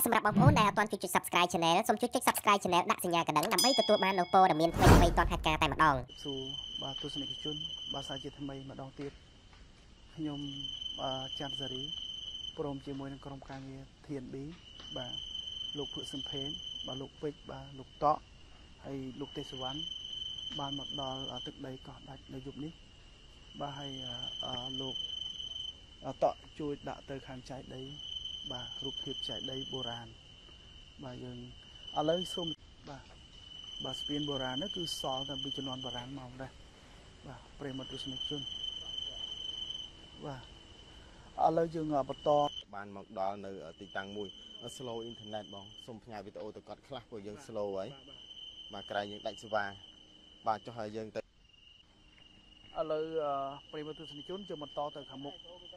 សម្រាប់បងប្អូនដែលអត់ទាន់ចុច Subscribe Channel សូមចុច Subscribe Channel ដាក់សញ្ញាកណ្ដឹងដើម្បីទទួលបាននូវព័ត៌មានថ្មីៗទាន់ហេតុការណ៍តែម្ដងសួរបាទទស្សនិកជនបាទសាជាថ្មីម្ដងទៀតខ្ញុំចាន់សារីព្រមជាមួយនឹងក្រុមការងារ TNB បាទលោកភឿសំភេងបាទលោកពេជ្របាទលោកតក់ហើយលោកទេសវណ្ណបានមកដល់ទឹកដីកោះដាច់នៅយប់នេះបាទហើយលោកតក់ជួយដាក់ទៅខាងចែកដីបាទរូបភាពចែកដីបុរាណបាទយើងឥឡូវសូមបាទស្ពានបុរាណនោះគឺសល់តាំងពីជំនាន់បុរាណមកដែរបាទប្រិមត្តទស្សនិកជនបាទឥឡូវយើងបន្តបានមកដល់នៅទីតាំងមួយ slow internet បងសូមផ្ញើវីដេអូទៅគាត់ខ្លះព្រោះយើង slow ហើយបាទក្រែងយើងដាច់សេវាបាទចុះឲ្យយើងទៅឥឡូវប្រិមត្តទស្សនិកជនយើងបន្តទៅខាងមុខ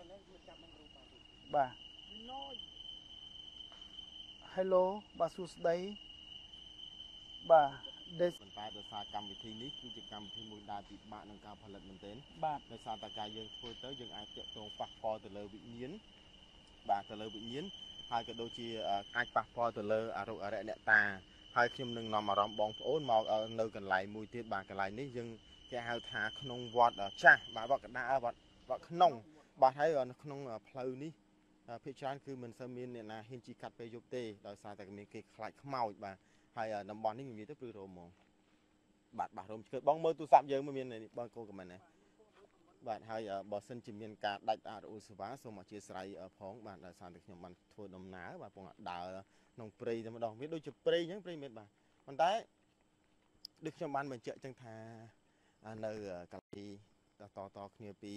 បាទ Hello បាទសួស្តីបាទប៉ុន្តែដោយសារកម្មវិធីនេះគឺជាកម្មវិធីមួយដែលពិបាកក្នុងការផលិតមែនទែនបាទដោយសារតែការយើងធ្វើទៅយើងអាចតាក់ទងប៉ះពាល់ទៅលើវិញ្ញាណបាទទៅលើវិញ្ញាណហើយក៏ដូចជាអាចប៉ះពាល់ទៅលើអរុអរិយអ្នកតាហើយខ្ញុំនឹងនាំអារម្មណ៍បងប្អូនមកនៅកន្លែងមួយទៀតបាទកន្លែងនេះយើងគេហៅថាក្នុងវត្តចាស់បាទវត្តកណ្ដាលវត្តក្នុងបាទហើយនៅក្នុងផ្លូវនេះភាគច្រើនគឺមិនសូវមានអ្នកណាហ៊ានជិះកាត់ពេលយប់ទេដោយសារតែមានគេខ្លាចខ្មោចបាទហើយតំបន់នេះនិយាយទៅព្រឺរោមហ្មងបាទបាសរោមឆ្កឹះបងមើលទូរស័ព្ទយើងមានបងគោខមមិនណាបាទហើយបើសិនជាមានការដាច់អរុសេវាសូមអធិស្ឋានផងបាទដោយសារតែខ្ញុំបានធ្វើដំណើរបាទពងដើរក្នុងព្រៃតែម្ដងវាដូចជាព្រៃអញ្ចឹងព្រៃមែនបាទប៉ុន្តែដូចខ្ញុំបានបញ្ជាក់ចឹងថានៅកន្លែងតគ្នាពី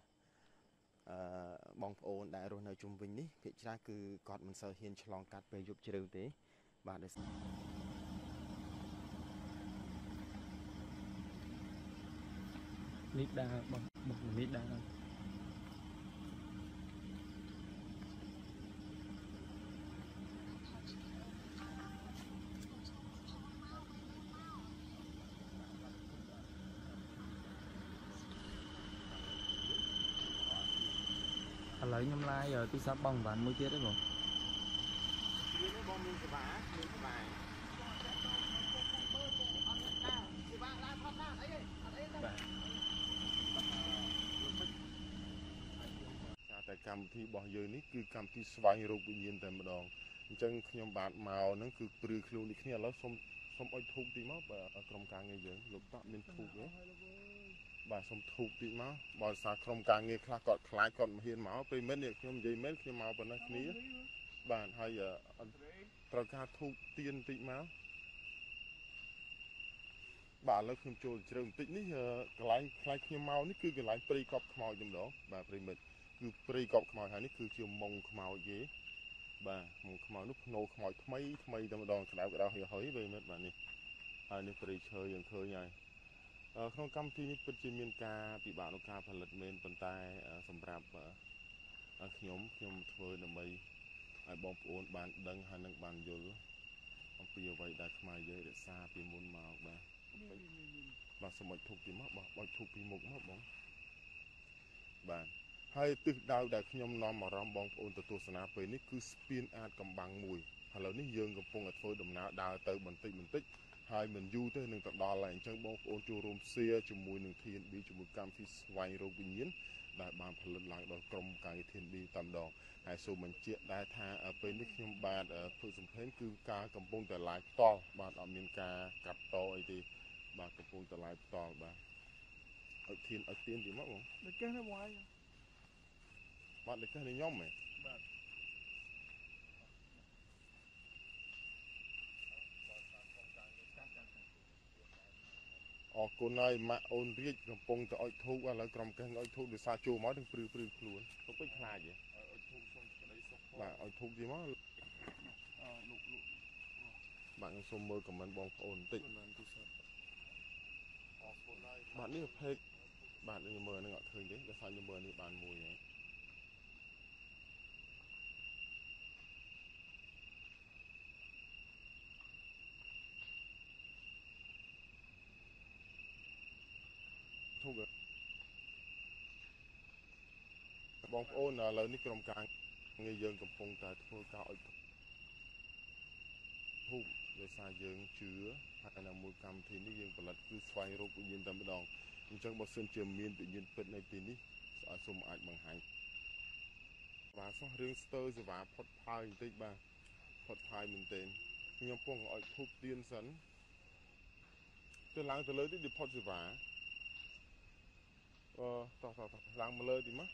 បងប្អូនដែលរស់នៅជុំវិញនេះភាគច្រើនគឺគាត់មិនសូវហ៊ានឆ្លងកាត់ពេលយប់ជ្រៅទេបាទដោយសារនេះដើរបងនេះដើរឥឡូវខ្ញុំឡាយទូរស័ព្ទបងបានមួយទៀតទេបងបងមានសេវាមានសេវាតែកម្មវិធីរបស់យើងនេះគឺកម្មវិធីស្វែងរកវិញ្ញាណតែម្ដងអញ្ចឹងខ្ញុំបាទមកហ្នឹងគឺព្រឺខ្លួននេះគ្នាឥឡូវសុំអុជធូបតិចមកបាទក្រុមការងារយើងលោកតក់មានធូបទេបាទសុំធូបតិចមកបើសារក្រុមការងារខ្លះគាត់ខ្លាចគាត់មិនហ៊ានមកពេលមិននេះខ្ញុំនិយាយមែនខ្ញុំមកប៉ុណ្ណេះគ្នាបាទហើយត្រូវការធូបទៀនតិចមកបាទឥឡូវខ្ញុំចូលជ្រៅបន្តិចនេះកន្លែងខ្លាចខ្ញុំមកនេះគឺកន្លែងព្រៃកប់ខ្មោចតែម្ដងបាទប្រិមិត្តគឺព្រៃកប់ខ្មោចហើយនេះគឺជាមុងខ្មោចទេបាទមុងខ្មោចនោះភ្នោខ្មោចថ្មីតែម្ដងក្តៅហុយប្រិមិត្តបាទនេះហើយនេះព្រៃឈើយើងឃើញហើយក្នុងកម្មវិធីនេះពិតជាមានការពិបាកក្នុងការផលិតមែនប៉ុន្តែសម្រាប់ខ្ញុំធ្វើដើម្បីឲ្យបងប្អូនបានដឹងហើយនឹងបានយល់អំពីអ្វីដែលខ្មែរយើងរក្សាពីមុនមកបាទសូមអុជធូបពីមកបាទអុជធូបពីមុខមកបងបាទហើយទិសដៅដែលខ្ញុំនាំអារម្មណ៍បងប្អូនទៅទស្សនាពេលនេះគឺស្ពានអាតកំបាំងមួយឥឡូវនេះយើងកំពុងតែធ្វើដំណើរដើរទៅបន្តិចហើយមិនយូរទេនឹងទៅដល់ហើយអញ្ចឹងបងប្អូនចូលរួមshareជាមួយនឹង TNB ជាមួយកម្មវិធីស្វែងរកវិញ្ញាណដែលបានផលិតឡើងដោយក្រុមការងារ TNB តែម្ដងហើយសូមបញ្ជាក់ដែរថាពេលនេះខ្ញុំបាទធ្វើសំឡេងគឺការកំពុងតែ live ផ្ទាល់បាទអត់មានការកាត់តអីទេបាទកំពុងតែ live ផ្ទាល់បាទអុជទៀនទីមកបងដូចគេនេះបងហើយបាទដូចគេនេះខ្ញុំហ៎បាទអរគុណហើយម៉ាក់អូនរាជកំពុងតែអុជធូបឥឡូវក្រុមកេះអុជធូបដោយសារចូលមកនឹងព្រឺខ្លួនទៅពេចខ្លាចហ៎អុជធូបសូមក្តីសុខបាទអុជធូបទីមកលោកបាទខ្ញុំសូមមើលខមមិនបងប្អូនបន្តិចបានទូរស័ព្ទអរគុណហើយបាទនេះเพจបាទខ្ញុំមើលនឹងអត់ឃើញទេដោយសារខ្ញុំមើលនេះបានមួយហើយធូបបងប្អូនឥឡូវនេះក្រុមការងារយើងកំពុងតែធ្វើការអុជដោយសារយើងជឿហើយនៅមួយកម្មវិធីនេះយើងផលិតគឺស្វែងរកវិញ្ញាណតែម្ដងអញ្ចឹងបើសិនជាមានវិញ្ញាណពិតនៅទីនេះសូមអាចបង្ហាញបាទសោះរឿងស្ទើរសេវាផុតផាយបន្តិចបាទផុតផាយមែនទែនខ្ញុំពងឲ្យធូបទៀនសិនទៅឡើងទៅលើទីផុតសេវាតោះឡើងមកលើទីមក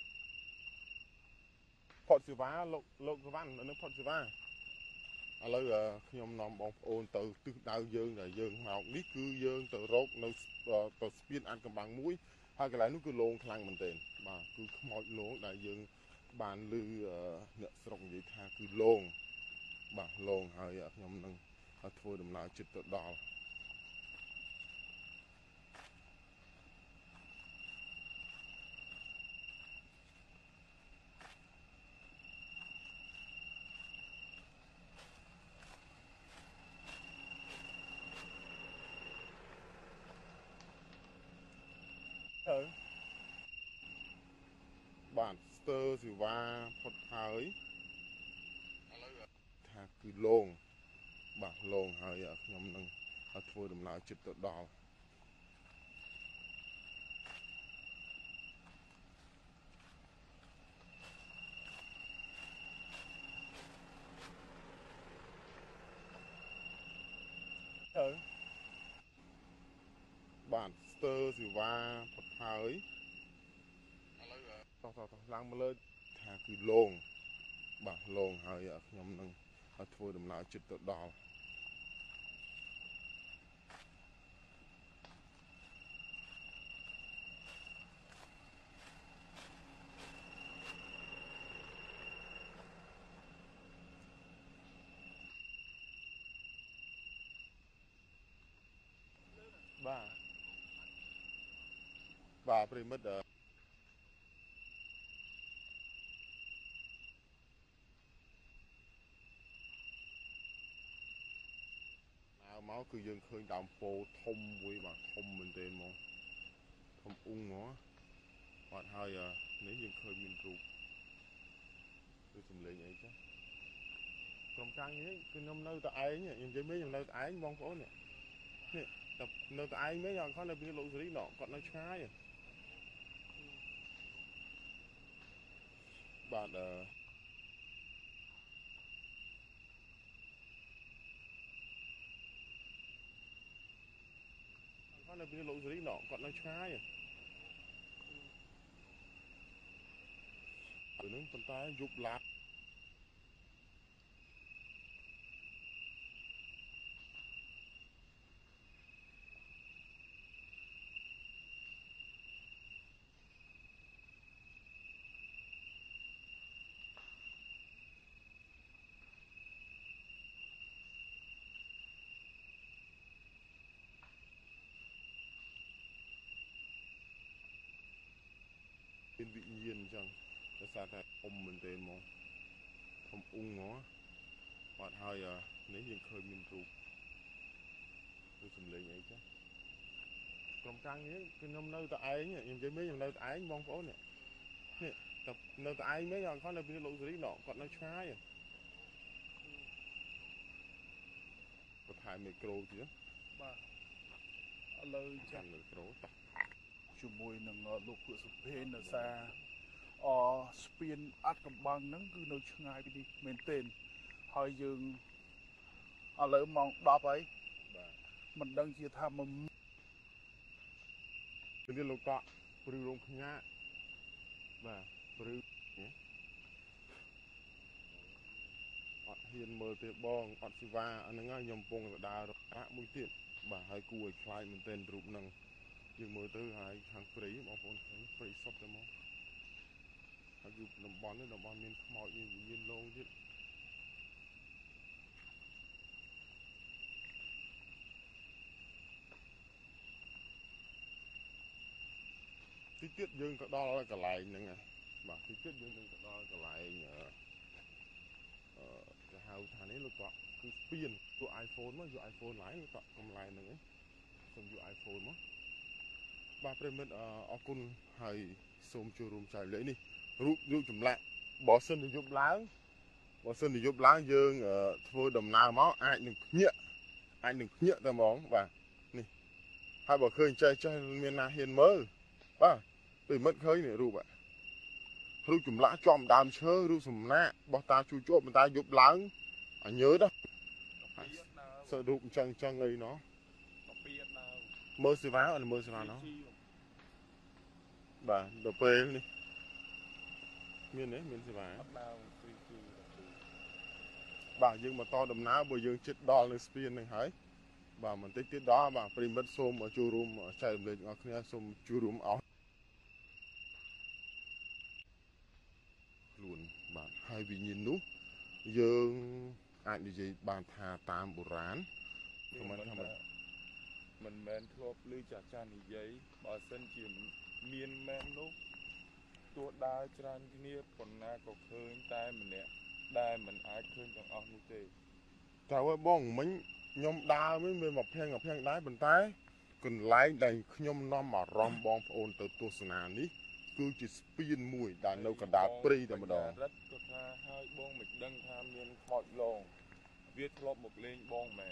ផុតសេវាលោកសវណ្ណនៅផុតសេវាឥឡូវខ្ញុំនាំបងប្អូនទៅទិសដៅយើងដែលយើងមកនេះគឺយើងទៅរកនៅទៅស្ពានអាត់កំបាំងមួយហើយកន្លែងនោះគឺលងខ្លាំងមែនទែនបាទគឺខ្មោចលងដែលយើងបានឮអ្នកស្រុកនិយាយថាគឺលងបាទលងហើយខ្ញុំនឹងធ្វើដំណើរជិតទៅដល់បាទស្ទើរសេវាផុតហើយឥឡូវថាគឺលងបាទលងហើយខ្ញុំនឹងធ្វើដំណើរជិតទៅដល់បាទស្ទើរសេវាផុតហើយឥឡូវតោះឡើងមកលើថាគឺលងបាទលងហើយខ្ញុំនឹងធ្វើដំណើរជិតទៅដល់បាទប្រិមិត្តមកគឺយើងឃើញដើមពោធំមួយបាទធំមែនទែនមកធំអ៊ុងមកបាទហើយនេះយើងឃើញមានរូបគឺសំឡេងអីចាក្រុមការងារគឺខ្ញុំនៅតែឯងខ្ញុំនិយាយមែនខ្ញុំនៅតែឯងបងប្អូននេះតែនៅតែឯងមែនអត់ខំនៅពីលោកសេរីណគាត់នៅឆ្ងាយបាទគាត់នៅពីលោកសេរីណគាត់នៅឆ្ងាយពេលហ្នឹងប៉ុន្តែយប់ឡើងមានវិញ្ញាណអញ្ចឹងដោយសារតែអ៊ំមែនទែនមកធំអ៊ុងមកបាទហើយនេះយើងឃើញមានរូបគឺសំឡេងអីចាក្រុមការងារគឺខ្ញុំនៅតែឯងខ្ញុំនិយាយមែនខ្ញុំនៅតែឯងបងប្អូននេះតែនៅតែឯងមែនអត់ខំនៅពីលោកសេរីណគាត់នៅឆ្ងាយបន្ថែមមីក្រូទៀតបាទឥឡូវចាំមីក្រូជាមួយនឹងលោកភក់សុភេននៅសារស្ពានអាត់កំបាំងហ្នឹងគឺនៅឆ្ងាយពីនេះមែនទែនហើយយើងឥឡូវម៉ោង10ហើយបាទមិនដឹងជាថាមកនេះលោកតព្រឺរោងខ្ញាក់បាទព្រឺអត់ហ៊ានមើលទេបងអត់ស៊ីវ៉ាអាហ្នឹងខ្ញុំកំពុងទៅដើររកមួយទៀតបាទហើយគួរឲ្យខ្លាចមែនទែនរូបហ្នឹងយើងមើលទៅហើយខាងព្រៃបងប្អូនឃើញព្រៃសុទ្ធតែមកហើយគឺតំបន់នេះតំបន់មានខ្មោចមានលងទៀតទីទៀតយើងក៏ដល់កន្លែងហ្នឹងបាទទីទៀតយើងនឹងទៅដល់កន្លែងគេហៅថានេះលោកតគឺស្ពានយក iPhone មកយក iPhone ឡើងលោកតកន្លែងហ្នឹងសូមយក iPhone មកបាទប្រិមិត្តអរគុណហើយសូមចូលរួមចែករំលែកនេះរូបចម្លាក់បើសិនជាយប់ឡើងបើសិនជាយប់ឡើងយើងធ្វើដំណើរមកអាចនឹងភ្ញាក់តែហ្មងបាទនេះហើយបើឃើញចេះមានណាហ៊ានមើលបាទពេលមិត្តឃើញនេះរូបចម្លាក់ចំដើមឈើរូបសំណាករបស់តាជួជួបប៉ុន្តែយប់ឡើងអញើតសើរូបអញ្ចឹងអីណោះមើលសេវាអត់មើលសេវាណោះបាទដល់ពេលនេះមានសេវាបាទយើងមកតដំណើរបើយើងជិតដល់នៅស្ពាននឹងហើយបាទបន្តិចទៀតដល់បាទប្រិមិត្តសូមចូលរួមចែករំលែកដល់គ្នាសូមចូលរួមអស់ខ្លួនបាទហើយវិញ្ញាណនោះយើងអាចនិយាយបានថាតាមបុរាណមិនមែនធ្លាប់ឮចាស់និយាយបើសិនជាមានមែននោះទោះដើរច្រើនគ្នាប៉ុណ្ណាក៏ឃើញតែម្នាក់ដែលមិនអាចឃើញទាំងអស់នោះទេតើបងមិញខ្ញុំដើរមិនមានមកភាំងដែរប៉ុន្តែកន្លែងដែលខ្ញុំនាំអារម្មណ៍បងប្អូនទៅទស្សនានេះគឺជាស្ពានមួយដែលនៅកណ្ដាលព្រៃតែម្ដងរត់ក៏ថាហើយបងមិនដឹងថាមានខ្មោចលងវាធ្លាប់មកលេងបងមែន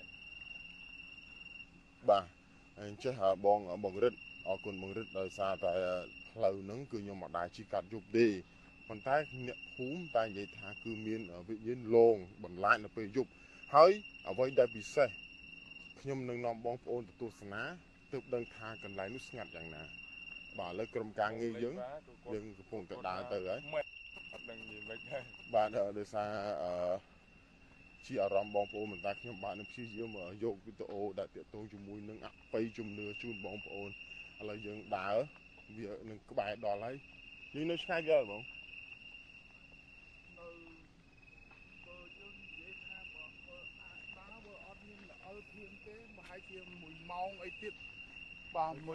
បាទអញ្ចឹងបងរិទ្ធអរគុណបងរិទ្ធដោយសារតែផ្លូវហ្នឹងគឺខ្ញុំមិនដែរជិះកាត់យប់ទេប៉ុន្តែអ្នកភូមិតែនិយាយថាគឺមានវិញ្ញាណលងបន្លាចនៅពេលយប់ហើយអ្វីដែលពិសេសខ្ញុំនឹងនាំបងប្អូនទៅទស្សនាទើបដឹងថាកន្លែងនោះស្ងាត់យ៉ាងណាបាទឥឡូវក្រុមការងារយើងកំពុងតែដើរទៅហើយអត់ដឹងនិយាយមិនដែរបាទដោយសារជាអារម្មណ៍បងប្អូនមិនតែខ្ញុំបាទនឹងព្យាយាមយកវីដេអូដែលទាក់ទងជាមួយនឹងអបិយជំនឿជូនបងប្អូនឥឡូវយើងដើរវានឹងក្បែរដល់ហើយយើងនៅឆ្ងាយវាបងនៅបើយើងនិយាយថាបើអាចដើរបើអត់មានល្អលធៀងទេប្រហែលជា1ម៉ោងអីទៀតបាទ1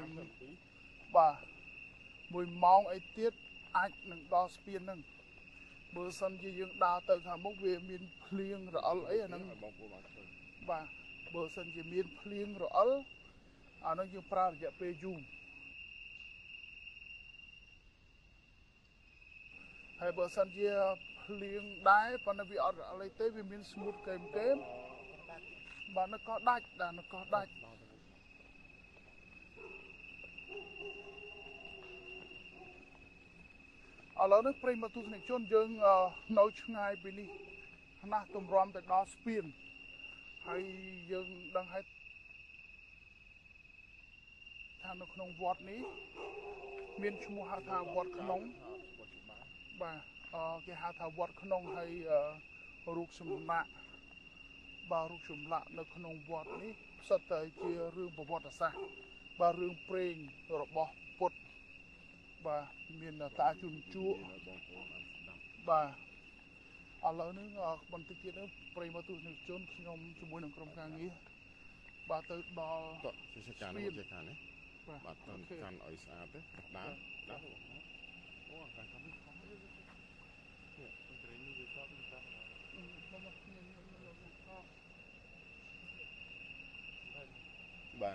ម៉ោងអីទៀតអាចនឹងដល់ស្ពានហ្នឹងបើសិនជាយើងដើរទៅខាងមុខវាមានភ្លៀងរអិលអីអាហ្នឹងបងប្អូនបានឃើញបាទបើសិនជាមានភ្លៀងរអិលអាហ្នឹងយើងប្រើរយៈពេលយូរហើយបើសិនជាភ្លៀងដែរប៉ុន្តែវាអត់រអិលអីទេវាមានស្ងួតកេមបាទnó cóដាច់nó cóដាច់ឥឡូវនេះប្រិយមិត្តទស្សនិកជនយើងនៅឆ្ងាយពីនេះណាស់ទម្រាំទៅដល់ស្ពានហើយយើងដឹងហើយថានៅក្នុងវត្តនេះមានឈ្មោះហៅថាវត្តក្នុងបាទគេហៅថាវត្តក្នុងហើយរូបចម្លាក់រូបចម្លាក់នៅក្នុងវត្តនេះផ្សិតតែជារឿងប្រវត្តិសាស្ត្របាទរឿងព្រេងរបស់ពុទ្ធបាទមានតាជូនជក់បាទឥឡូវនេះបន្តិចទៀតប្រិយមិត្តទស្សនិកជនខ្ញុំជាមួយនឹងក្រុមការងារបាទទៅដល់សិក្សានេះចេះខាងនេះបាទទៅកាន់ឲ្យស្អាតទេដើរអូអាកាសនេះខំនេះព្រេងនេះវាស្អាតមិនដឹងបាទ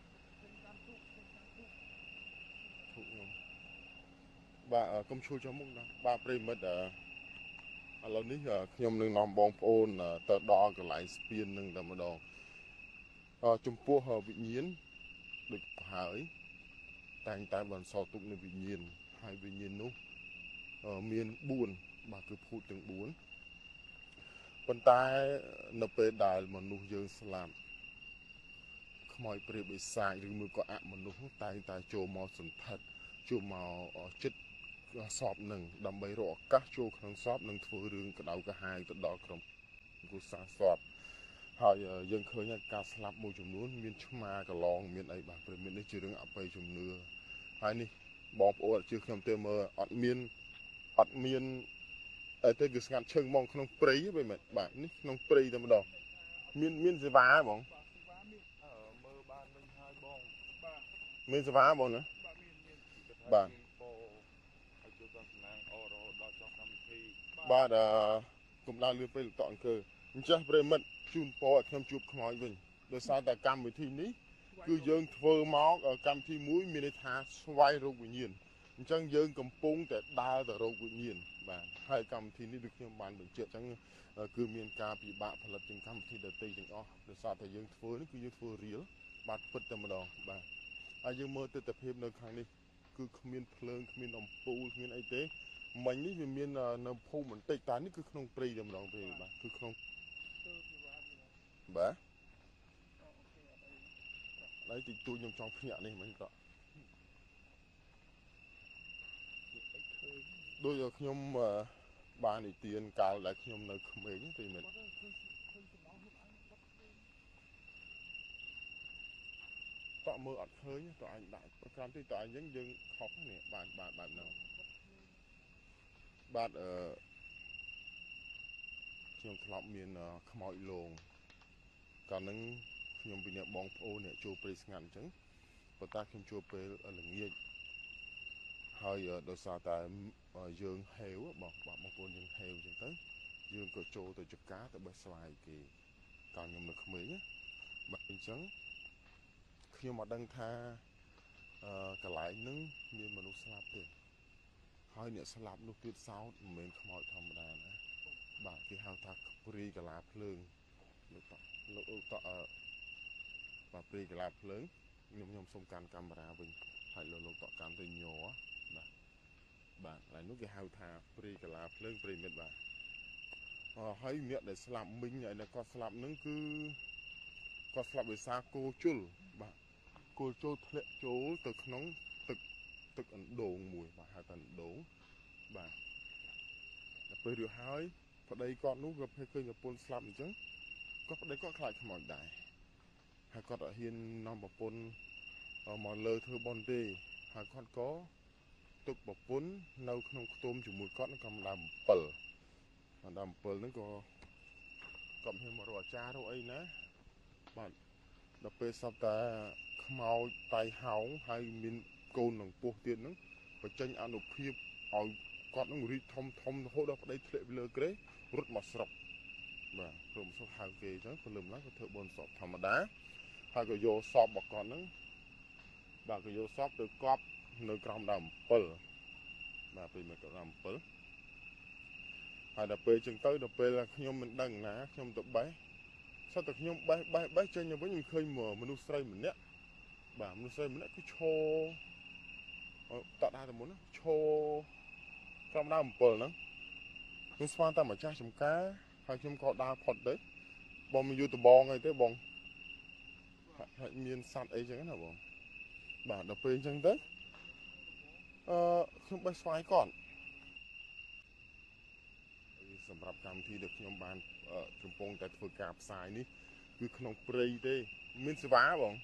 ធុកខ្ញុំបាទកុំជួយចូលមុខណាបាទប្រិមិត្តឥឡូវនេះខ្ញុំនឹងនាំបងប្អូនទៅដល់កន្លែងស្ពាននឹងតែម្ដងចំពោះវិញ្ញាណដូចហើយតែងតែបន្សល់ទុកនៅវិញ្ញាណហើយវិញ្ញាណនោះមាន4បាទគឺភូតទាំង4ប៉ុន្តែនៅពេលដែលមនុស្សយើងស្លាប់ខ្មោចព្រាយបិសាចឬមួយក៏អមនុស្សតែងតែចូលមកសន្ធិដ្ឋចូលមកចិត្តសពនឹងដើម្បីរកឱកាសចូលក្នុងសពនិងធ្វើរឿងក្តៅក្រហាយទៅដល់ក្រុមគូសាសពហើយយើងឃើញការស្លាប់មួយចំនួនមានឆ្មាកឡងមានអីបាទព្រមនេះជារឿងអបិយជំនឿហើយនេះបងប្អូនអត់ជឿខ្ញុំទេមើលអត់មានតែគឺស្ងាត់ឈឹងហ្មងក្នុងព្រៃវិញបាទនេះក្នុងព្រៃតែម្ដងមានសេវាហ្មងមើលបានវិញហើយបងបាទមានសេវាបងណាបាទឲ្យជួយតាមសំណាងអរដល់ចុះកម្មវិធីបាទកុំដើរលឿនពេកតអង្គើអញ្ចឹងប្រិមិត្តជូនពរឲ្យខ្ញុំជួបខ្មោចវិញដោយសារតែកម្មវិធីនេះគឺយើងធ្វើមកកម្មវិធីមួយមានន័យថាស្វែងរកវិញ្ញាណអញ្ចឹងយើងកំពុងតែដើរទៅរកវិញ្ញាណបាទហើយកម្មវិធីនេះដូចខ្ញុំបានបញ្ជាក់អញ្ចឹងគឺមានការពិបាកផលិតជាងកម្មវិធីដទៃទាំងអស់ដោយសារតែយើងធ្វើនេះគឺយើងធ្វើរៀលបាទពិតតែម្ដងបាទហើយយើងមើលទិដ្ឋភាពនៅខាងនេះគឺគ្មានភ្លើងគ្មានអំពូលគ្មានអីទេមិញនេះវាមាននៅភូមិបន្តិចតែនេះគឺក្នុងព្រៃតែម្ដងទេបាទគឺក្នុងបាទហើយទីទួយខ្ញុំចង់ភ្ញាក់នេះមិញក៏ដូចខ្ញុំបាននិទានកាលដែលខ្ញុំនៅក្មេងទេមែនតើមើលអត់ឃើញតើអញដាក់ប្រកាន់ទីតើអញយើងខុសនេះបាទហ្នឹងបាទខ្ញុំធ្លាប់មានខ្មោចលងកាលហ្នឹងខ្ញុំពីអ្នកបងប្អូនអ្នកចូលព្រៃស្ងាត់អញ្ចឹងប៉ុន្តែខ្ញុំជួបពេលល្ងាចហើយដោយសារតែយើងហេវបងប្អូនយើងហេវអញ្ចឹងទៅយើងក៏ចូលទៅចកាទៅបេះស្វាយគេកាលខ្ញុំនៅក្មេងណាបាទអញ្ចឹងខ្ញុំអត់ដឹងថាកន្លែងហ្នឹងមានមនុស្សស្លាប់ទេហើយអ្នកស្លាប់នោះទៀតសោតមិនមែនខ្មោចធម្មតាណាបាទគេហៅថាព្រាយកលាភ្លើងលោកបាទព្រាយកលាភ្លើងខ្ញុំសូមកាន់កាមេរ៉ាវិញហើយលោកតកាន់ទៅញ័របាទហើយនោះគេហៅថាព្រាយកលាភ្លើងប្រិមិត្តបាទហើយអ្នកដែលស្លាប់មិញហើយនៅគាត់ស្លាប់ហ្នឹងគឺគាត់ស្លាប់ដោយសារគោជុលបាទគោជុលធ្លាក់ចូលទៅក្នុងទឹកអណ្ដូងមួយបាទហៅថាអណ្ដូងបាទដល់ពេលរួចហើយប្តីគាត់នោះក៏ឃើញប្រពន្ធស្លាប់អញ្ចឹងក៏ប្តីគាត់ខ្លាចខ្មោចដែរហើយគាត់អត់ហ៊ាននាំប្រពន្ធមកលើធ្វើបន់ទេហើយគាត់ក៏ទុកប្រពន្ធនៅក្នុងខ្ទមជាមួយគាត់នៅកំដើម7ហ្នឹងក៏គាត់ហ៊ានមករកអាចារ្យរកអីណាបាទដល់ពេលសពតាខ្មោចតៃហោងហើយមានកូននឹងពោះទៀតហ្នឹងបញ្ចេញអនុភាពឲ្យគាត់នឹងរីកធំរហូតដល់ប្តីធ្លាក់ពីលើគ្រែរត់មកស្រុកបាទព្រមសុខហៅគេអញ្ចឹងព្រលឹមឡើងក៏ធ្វើបុណ្យសពធម្មតាហើយក៏យកសពរបស់គាត់ហ្នឹងបាទក៏យកសពទៅកប់នៅក្រោមដើម7បាទពេលមកក្រោម7ហើយដល់ពេលអញ្ចឹងទៅដល់ពេលខ្ញុំមិនដឹងណាខ្ញុំទៅបេះសត្វតែខ្ញុំបេះចេញទៅវិញខ្ញុំឃើញមនុស្សស្រីម្នាក់បាទមនុស្សស្រីម្នាក់គឺឈរតដើរទៅមុនឈរក្រោមដើម7ហ្នឹងខ្ញុំស្មានតែម្ចាស់ចំការហើយខ្ញុំក៏ដើរផុតទៅបងមានយូរដបងអីទេបងហើយមានសត្វអីចឹងណាបងបាទដល់ពេលអញ្ចឹងទៅខ្ញុំបេះស្វាយគាត់សម្រាប់កម្មវិធីដែលខ្ញុំបានកំពុងតែធ្វើការផ្សាយនេះគឺក្នុងព្រៃទេមានសេវាបង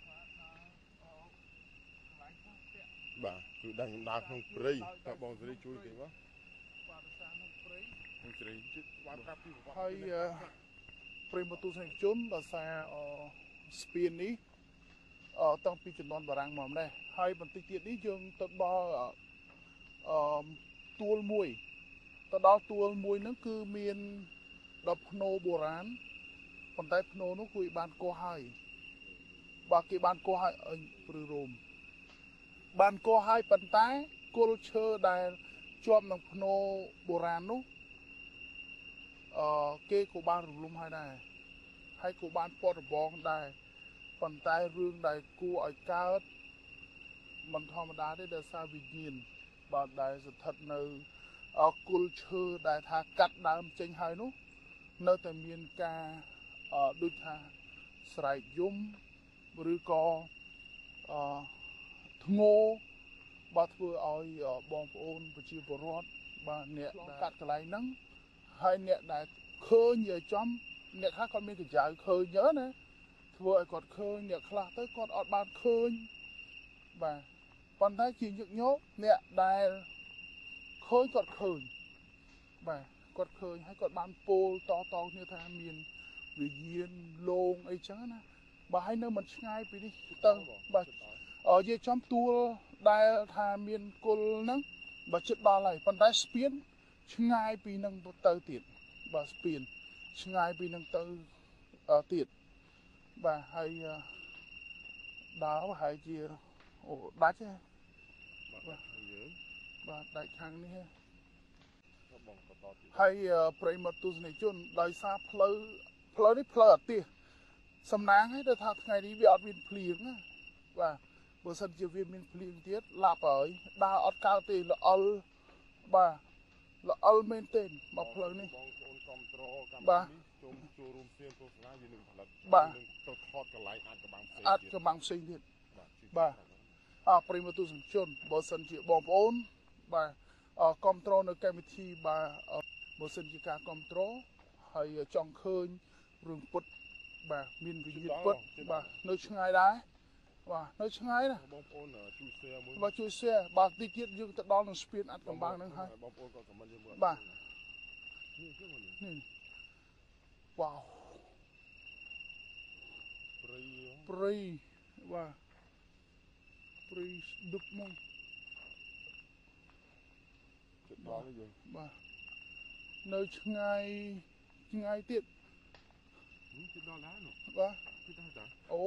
បាទគឺđangខ្ញុំដើរក្នុងព្រៃតើបងសេរីជួយទេបងបាទភាសាក្នុងព្រៃខ្ញុំសេរីជួយបានប្រាប់ពីប្រវត្តិហើយព្រៃមកទូសនិកជនដោយសារស្ពាននេះតាំងពីជំនាន់បារាំងមកម្លេះហើយបន្តិចទៀតនេះយើងទៅដល់ទួលមួយទៅដល់ទួលមួយហ្នឹងគឺមានដល់ភ្នោបុរាណប៉ុន្តែភ្នោនោះគឺបានកោះហើយបាទគេបានកោះហើយឬរោមបានកោះហើយប៉ុន្តែគល់ឈើដែលជាប់នឹងភ្នោបុរាណនោះគេក៏បានរំលំហើយដែរហើយក៏បានពតរបងដែរប៉ុន្តែរឿងដែលគួរឲ្យកើតមិនធម្មតាទេដោយសារវិញ្ញាណបាទដែលស្ថិតនៅគល់ឈើដែលថាកាត់ដើមចេញហើយនោះនៅតែមានការដូចថាស្រែកយំឬក៏ធ្ងោបាទធ្វើឲ្យបងប្អូនប្រជាពលរដ្ឋបាទអ្នកកាត់កន្លែងហ្នឹងហើយអ្នកដែលឃើញនិយាយចំអ្នកខ្លះគាត់មានកញ្ចៅឃើញអញ្ចឹងណាធ្វើឲ្យគាត់ឃើញអ្នកខ្លះទៅគាត់អត់បានឃើញបាទប៉ុន្តែជាញឹកញាប់អ្នកដែលឃើញគាត់ឃើញបាទគាត់ឃើញហើយគាត់បានពោលតគ្នាថាមានវិញ្ញាណលងអីចឹងណាបាទហើយនៅមិនឆ្ងាយពីនេះទៅបាទនិយាយចំទួលដែលថាមានគុលហ្នឹងបាទជិតដល់ហើយប៉ុន្តែស្ពានឆ្ងាយពីនឹងទៅទៀតបាទស្ពានឆ្ងាយពីនឹងទៅទៀតបាទហើយដើរហើយជាដាច់ហ៎បាទយើងបាទដាច់ខាងនេះបងបន្តទៀតហើយប្រិមត្តទស្សនិកជនដោយសារផ្លូវនេះផ្លូវអត់ទេសំណាងឲ្យទៅថាថ្ងៃនេះវាអត់មានភ្លៀងណាបាទបើសិនជាវាមានភ្លៀងទៀតឡាប់ហើយដើរអត់កើតទេល្អលបាទល្អលមែនទេមកផ្លូវនេះបងប្អូនគ្រប់គ្រងកម្មបាទវិធីចូលរួមស្ទានទស្សនាយើងនឹងផលិតបាទនឹងទៅថតកន្លែងអាចកបាំងផ្សេងអាចទៀតកំបាំងផ្សេងទៀតបាទបាទប្រិមត្តទស្សនិកជនបើសិនជាបងប្អូនបាទគ្រប់គ្រងនៅកម្មវិធីបាទបើសិនជាការគ្រប់គ្រងហើយចង់ឃើញរឿងពុតបាទមានវិញ្ញាណពុតបាទនៅឆ្ងាយដែរបាទនៅឆ្ងាយណាបងប្អូនជួយ share មួយបាទជួយ share បាទតិចទៀតយើងទៅដល់នឹងស្ពានអត់កំបាំងនឹងហើយបងប្អូនក៏ខមមិនយើងមើលបាទនេះគឺមិននេះវ៉ាវព្រៃព្រៃបាទព្រៃដឹកមកចិត្តដល់នេះយើងបាទនៅឆ្ងាយទៀតចិត្តដល់ដែរនោះបាទចិត្តដល់តាអូ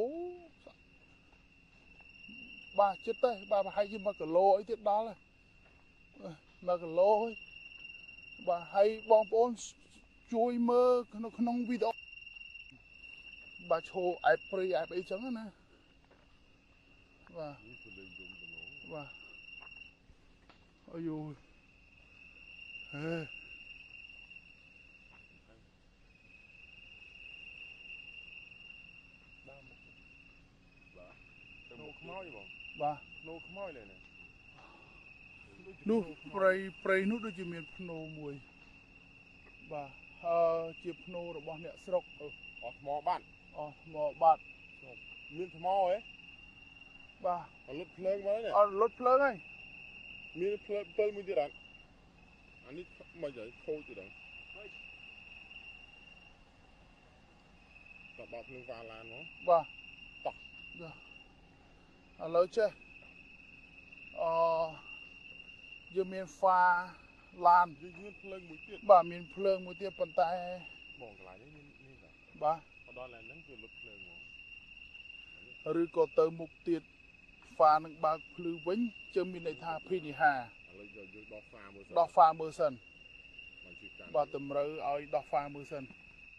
បាទចិត្តទេបាទប្រហែលជា1គីឡូអីទៀតដល់ហើយ1គីឡូហើយបាទហើយបងប្អូនជួយមើលក្នុងវីដេអូបាទឈោអែបព្រៃអែបអីចឹងណាបាទនេះគឺលេងយំទៅនោះបាទអាយូហេដើមបាទទៅមកខ្មោចបងបាទនោះខ្មោចលេនេះនោះព្រៃនោះដូចជាមានភ្នោមួយបាទជាភ្នោរបស់អ្នកស្រុកអស់ថ្មបាត់អស់មកបាត់មានថ្មហ៎បាទអលុតភ្លើងមកនេះអត់លុតភ្លើងហើយមានភ្លើង7មួយទៀតអត់អានេះមិនហើយខូចទៀតដល់តបភ្លើងវ៉ាឡានមកបាទតោះឥឡូវចេះយើងមានហ្វាឡានយើងមានភ្លើងមួយទៀតបាទមានភ្លើងមួយទៀតប៉ុន្តែបងកន្លែងនេះមាននេះបាទបាទដល់ឡើងហ្នឹងគឺលុតភ្លើងមកឬក៏ទៅមុខទៀតហ្វានឹងបើកភ្លឺវិញជើងមានន័យថាភីនិហាឥឡូវយើងដោះហ្វាមើលសិនដោះហ្វាមើលសិនបានជឿកាន់បាទតម្រូវឲ្យដោះហ្វាមើលសិន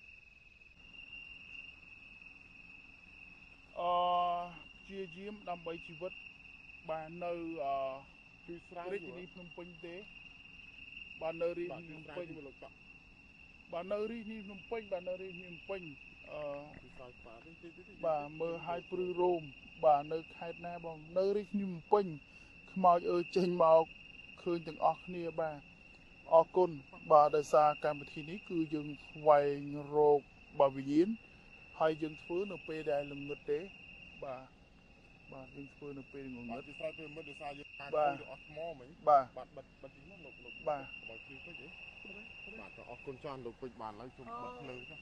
ព្យាយាមដើម្បីជីវិតបាទនៅជួយស្រាវរាជធានីភ្នំពេញទេបាទនៅរាជបាទធានីជួយភ្នំស្រាវពេញជួយលោកតោះបាទនៅរាជធានីភ្នំពេញបាទនៅរាជធានីភ្នំពេញជួយស្រាវស្វាតិចតិចបាទមើលឲ្យព្រឺរោមបាទនៅខេត្តណាបងនៅរាជធានីភ្នំពេញខ្មោចចេញមកឃើញទាំងអស់គ្នាបាទអរគុណបាទដោយសារកម្មវិធីនេះគឺយើងស្វែងរកបាទវិញ្ញាណហើយយើងធ្វើនៅពេលដែលល្ងឹតទេបាទយើងធ្វើនៅពេលងងឹបាទតជួយស្រាវពេលមើលដោយសារយើងអាចបាទជួយអស់ថ្មមិញបាទបាទបិទទីនោះលោកបាទបើជួយពេកទេបាទក៏អរគុណចាស់លោកពេចបានហើយជុំបិទភ្លើងចុះ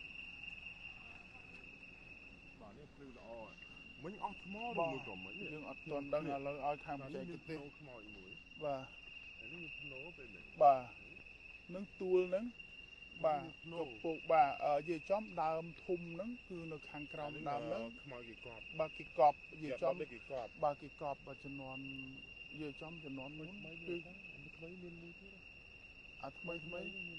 បាទនេះភ្លឺល្អមិញអស់ថ្មឬមួយក៏មិញយើងអត់ទាន់ដឹងឥឡូវឲ្យខាងបច្ចេកទេសខ្មោចមួយបាទអានេះមានភ្នោពេលនេះបាទនឹងទួលហ្នឹងបាទភ្នោកពុកបាទយាយចំដើមធំហ្នឹងគឺនៅខាងក្រោមដើមហ្នឹងខ្មោចគេកប់បាទគេកប់យាយចំគេកប់បាទគេកប់បាទជំនាន់យាយចំជំនាន់មុនគឺថ្មីមានមួយទៀតអាថ្មីអូ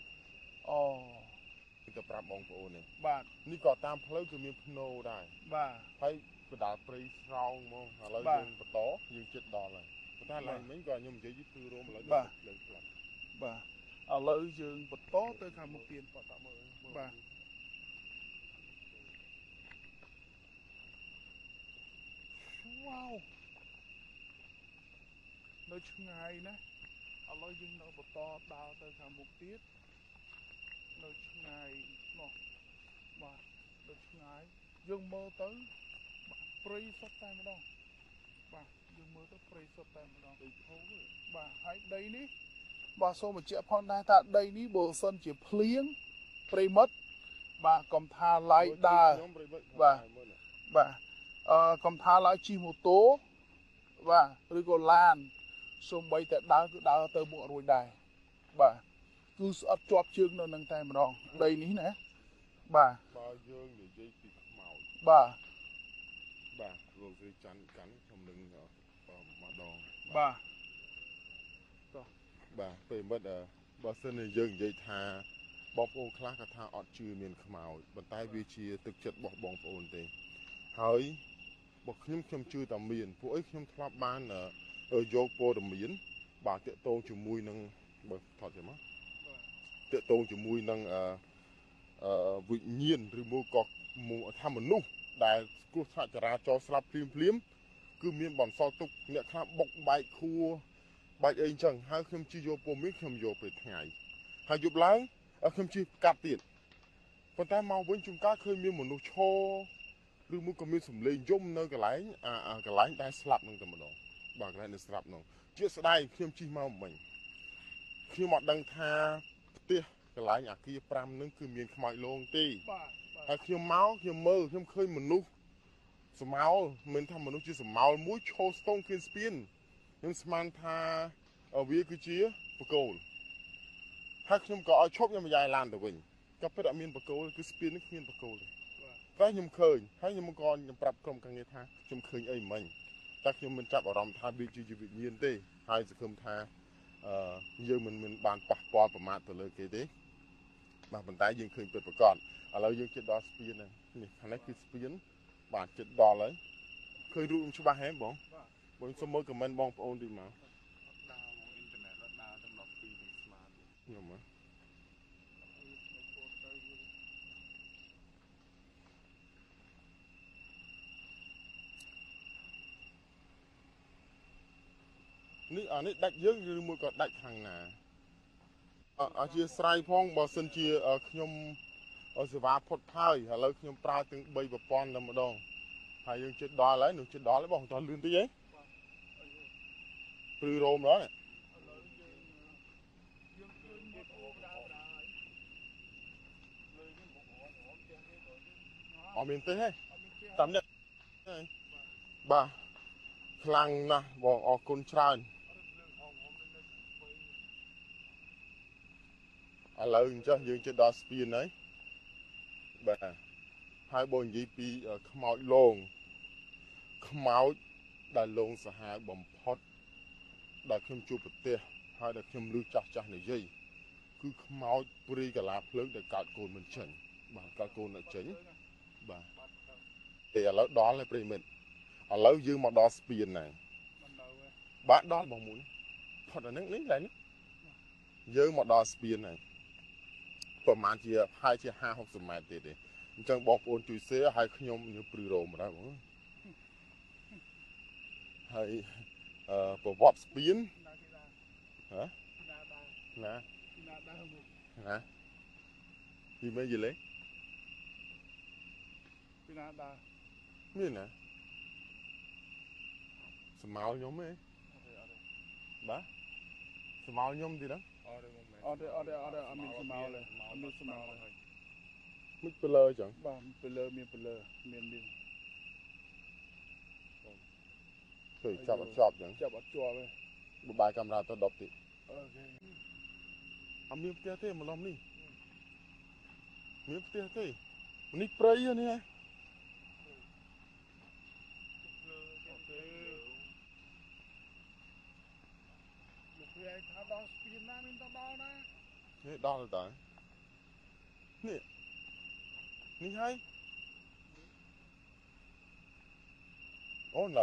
គឺទៅប្រាប់បងប្អូននេះបាទនេះក៏តាមផ្លូវគឺមានភ្នោដែរបាទហើយបដាព្រៃស្រោងហ្មងឥឡូវបាទយើងបន្តយើងចិត្តដល់ហើយប៉ុន្តែឡើងមិញក៏ខ្ញុំនិយាយគឺរួមឥឡូវបាទលើផ្លាត់បាទឥឡូវយើងបន្តទៅខាងមុខទៀតបាទតាមមើលបាទវ៉ាវនៅឆ្ងាយណាឥឡូវយើងនៅបន្តដើរទៅខាងមុខទៀតនៅឆ្ងាយនោះបាទនៅឆ្ងាយយើងមើលទៅបាទព្រៃសុទ្ធតែម្ដងបាទយើងមើលទៅព្រៃសុទ្ធតែម្ដងដីធំបាទហើយដីនេះបាទសូមបញ្ជាក់ផងដែរថាដីនេះបើសិនជាភ្លៀងប្រិមិត្តបាទកុំថាឡាយដើរខ្ញុំប្រិមិត្តបាទ បាទកុំថាឡើយជិះម៉ូតូបាទឬក៏ឡានសូម្បីតែដើរគឺដើរទៅមុខរួចដែរបាទគឺស្អិតជាប់ជើងនៅនឹងតែម្ដងដីនេះណាបាទបើយើងនិយាយពីខ្មោចបាទបាទលោកស្រីច័ន្ទកាន់ខ្ញុំនឹងម្ដងបាទបាទប្រិមិត្តបើសិនជាយើងនិយាយថាបងប្អូនខ្លះគាត់ថាអត់ជឿមានខ្មោចប៉ុន្តែវាជាទឹកចិត្តរបស់បងប្អូនទេហើយបើខ្ញុំជឿតែមានពួកអីខ្ញុំធ្លាប់បានយកព័ត៌មានបាទតាក់ទងជាមួយនឹងបើថតទៅមកតាក់ទងជាមួយនឹងវិញ្ញាណឬមកក៏ថាមនុស្សដែលគ្រោះថ្នាក់ចរាចរណ៍ស្លាប់ភ្លាមគឺមានបន្សល់ទុកអ្នកខ្លះបុកបែកខួរបែកអីអញ្ចឹងហើយខ្ញុំជិះយកព័ត៌មានខ្ញុំយកពេលថ្ងៃហើយយប់ឡើងខ្ញុំជិះកាត់ទៀតប៉ុន្តែមកវិញជួនកាលឃើញមានមនុស្សឈរឬមួយក៏មានសម្លេងយំនៅកន្លែងកន្លែងដែលស្លាប់នឹងតែម្ដងបាទកន្លែងដែលស្លាប់នោះជាស្ដាយខ្ញុំជិះមកមិញខ្ញុំអត់ដឹងថាផ្ទះកន្លែងអាគារ5នឹងគឺមានខ្មោចលងទេហើយខ្ញុំមកខ្ញុំមើលខ្ញុំឃើញមនុស្សសម្ោលមិនថាមនុស្សជាសម្ោលមួយឈោស្ទងគ្មានស្ពានខ្ញុំស្មានថាវាគឺជាបកគោលហើយខ្ញុំក៏ឲ្យឈប់ខ្ញុំម្យ៉ាងឡានទៅវិញក៏ពិតអត់មានបកគោលគឺស្ពាននេះគ្មានបកគោលទេតែខ្ញុំឃើញហើយខ្ញុំក៏ខ្ញុំប្រាប់ក្រុមការងារថាខ្ញុំឃើញអីមិញតែខ្ញុំមិនចាប់អារម្មណ៍ថាវាជាវិញ្ញាណទេហើយសង្ឃឹមថាយើងមិនបានប៉ះពាល់ប្រមាថទៅលើគេទេបាទប៉ុន្តែយើងឃើញពិតប្រាកដឥឡូវយើងជិតដល់ស្ពានហើយនេះខាងនេះគឺស្ពានបាទជិតដល់ហើយឃើញរូបច្បាស់ហ៎បងបងសុំមើលខមមិនបងប្អូនតិចមកដើរមកអ៊ីនធឺណិតដើរទាំង12ទាំងស្មាតខ្ញុំហ៎នេះអានេះដាច់យើងឬមួយក៏ដាច់ខាងណាអធិស្ឋានផងបើសិនជាខ្ញុំសេវាផុតហើយឥឡូវខ្ញុំប្រើទាំង3ប្រព័ន្ធតែម្ដងហើយយើងជិតដល់ហើយនឹងជិតដល់ហើយបងតោះលឿនតិចហ៎ព្រឺរោមដល់អត់មានទេហ៎តាមនេះបាទខ្លាំងណាស់បងអរគុណច្រើនឥឡូវអញ្ចឹងយើងជិតដល់ស្ពានហើយបាទហើយបងនិយាយពីខ្មោចលងខ្មោចដែលលងសាហាវបំផុតដែលខ្ញុំជួបប្រទេសហើយដែលខ្ញុំឮចាស់និយាយគឺខ្មោចព្រីកាឡាភ្លើងដែលកើតកូនមិនចេញបាទកើតកូននៅចេញបាទតែឥឡូវដល់ហើយប្រិមិត្តឥឡូវយើងមកដល់ស្ពានហើយបាទដល់បងមួយផុតអានេះនេះឡើយនេះយើងមកដល់ស្ពានហើយប្រហែលជាហើយជា50-60ម៉ែត្រទៀតទេអញ្ចឹងបងប្អូនជួយ share ឲ្យខ្ញុំញើព្រឺរោមម្ដងបងហើយប្រវត្តិស្ពានហ៎ណាពីមិនយល់ទេពីណាដើរមានណាស្មៅខ្ញុំទេបាទស្មៅខ្ញុំទីហ្នឹងអត់មានស្មៅเลยអត់មានស្មៅเลยមិនពលើចឹងបាទពលើមានឃើញចាប់អត់ជាប់ចឹងចាប់អត់ជាប់ទេបបាយកាមេរ៉ាទៅ10ទៀតអូខេអត់មានផ្ទះទេម្ល៉េះនេះមានផ្ទះទេនេះព្រៃនេះហ៎វាថាដល់ស្ពានណាមានទៅដល់ណានេះដល់តើនេះហើយអូនៅ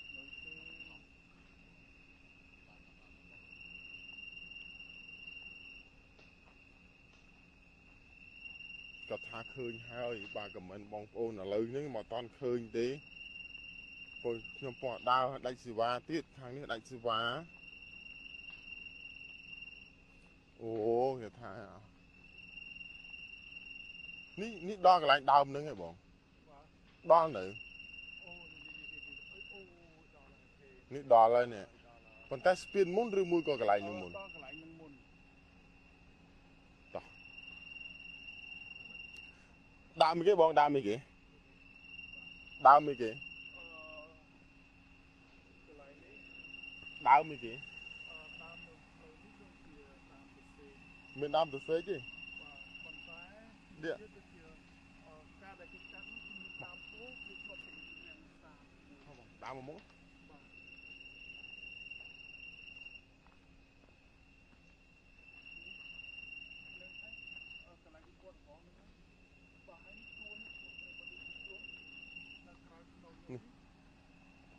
គាត់ថាឃើញហើយបាទខមមិនបងប្អូនឥឡូវនេះមកអត់ឃើញទេព្រោះខ្ញុំពងដើរដាច់សេវាទៀតខាងនេះដាច់សេវាអូគេថានេះដល់កន្លែងដើមហ្នឹងហ៎បងដល់នៅនេះដល់ហើយនេះប៉ុន្តែស្ពានមុនឬមួយក៏កន្លែងនោះមុនដល់កន្លែងហ្នឹងមុនតោះដើមអីគេបងដើមអីគេដើមអីគេដើមអីគេមានដើមទៅសេកទេប៉ុន្តែនេះការដែលគេកាត់នោះគឺមានដើមពោធគឺគាត់ពីមានសាដើមមក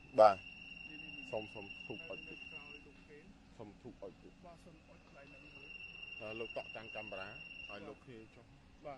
បាទសុំធុបអុចទៀតសុំធុបអុចទៀតបាទសុំអុចខ្លាំងហ្នឹងលោកតក់តាំងកាមេរ៉ាឲ្យលោកគ្នាចុះបាទ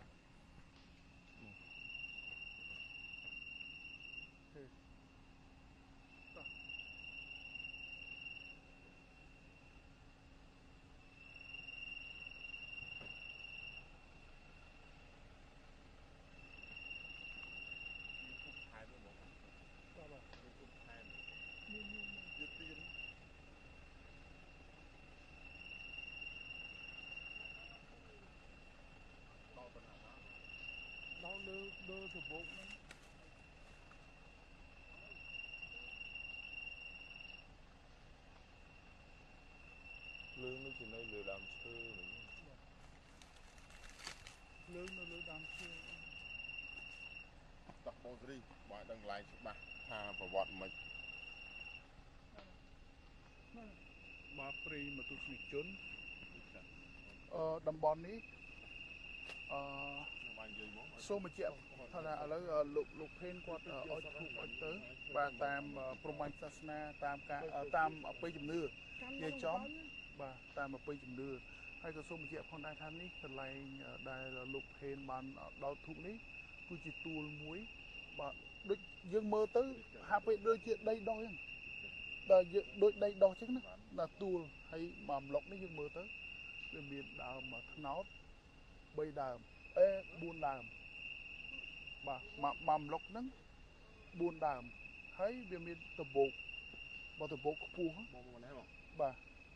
đau đưa từ bụng lên lương nó chỉ nơi lừa đàm thơ lương nó lừa đàm thơ đọc bông đi mọi đăng lại bạc hà và vọt mịch bà pri mà tôi xin chốn đầm bòn ní số mà chẹo thật là ở lục phen qua ở khu tới bà tam promanh sasna tam cả tam ở bây chấm nưa về chóm bà tam ở bây chấm nưa hay có số mà chẹo con đang tham ní thật là đài lục phen bàn đau thụ ní cứ chỉ tuôn muối bà đôi dương mơ tới hai bên đôi chuyện đây đôi là đôi đây đo chứ là tuôn hay mầm lộc nó dương mơ tới về miền đào mà nó bây đào buôn đàm bà mầm lộc nắng buôn đàm thấy về miền tập bộ vào tập bộ phu bà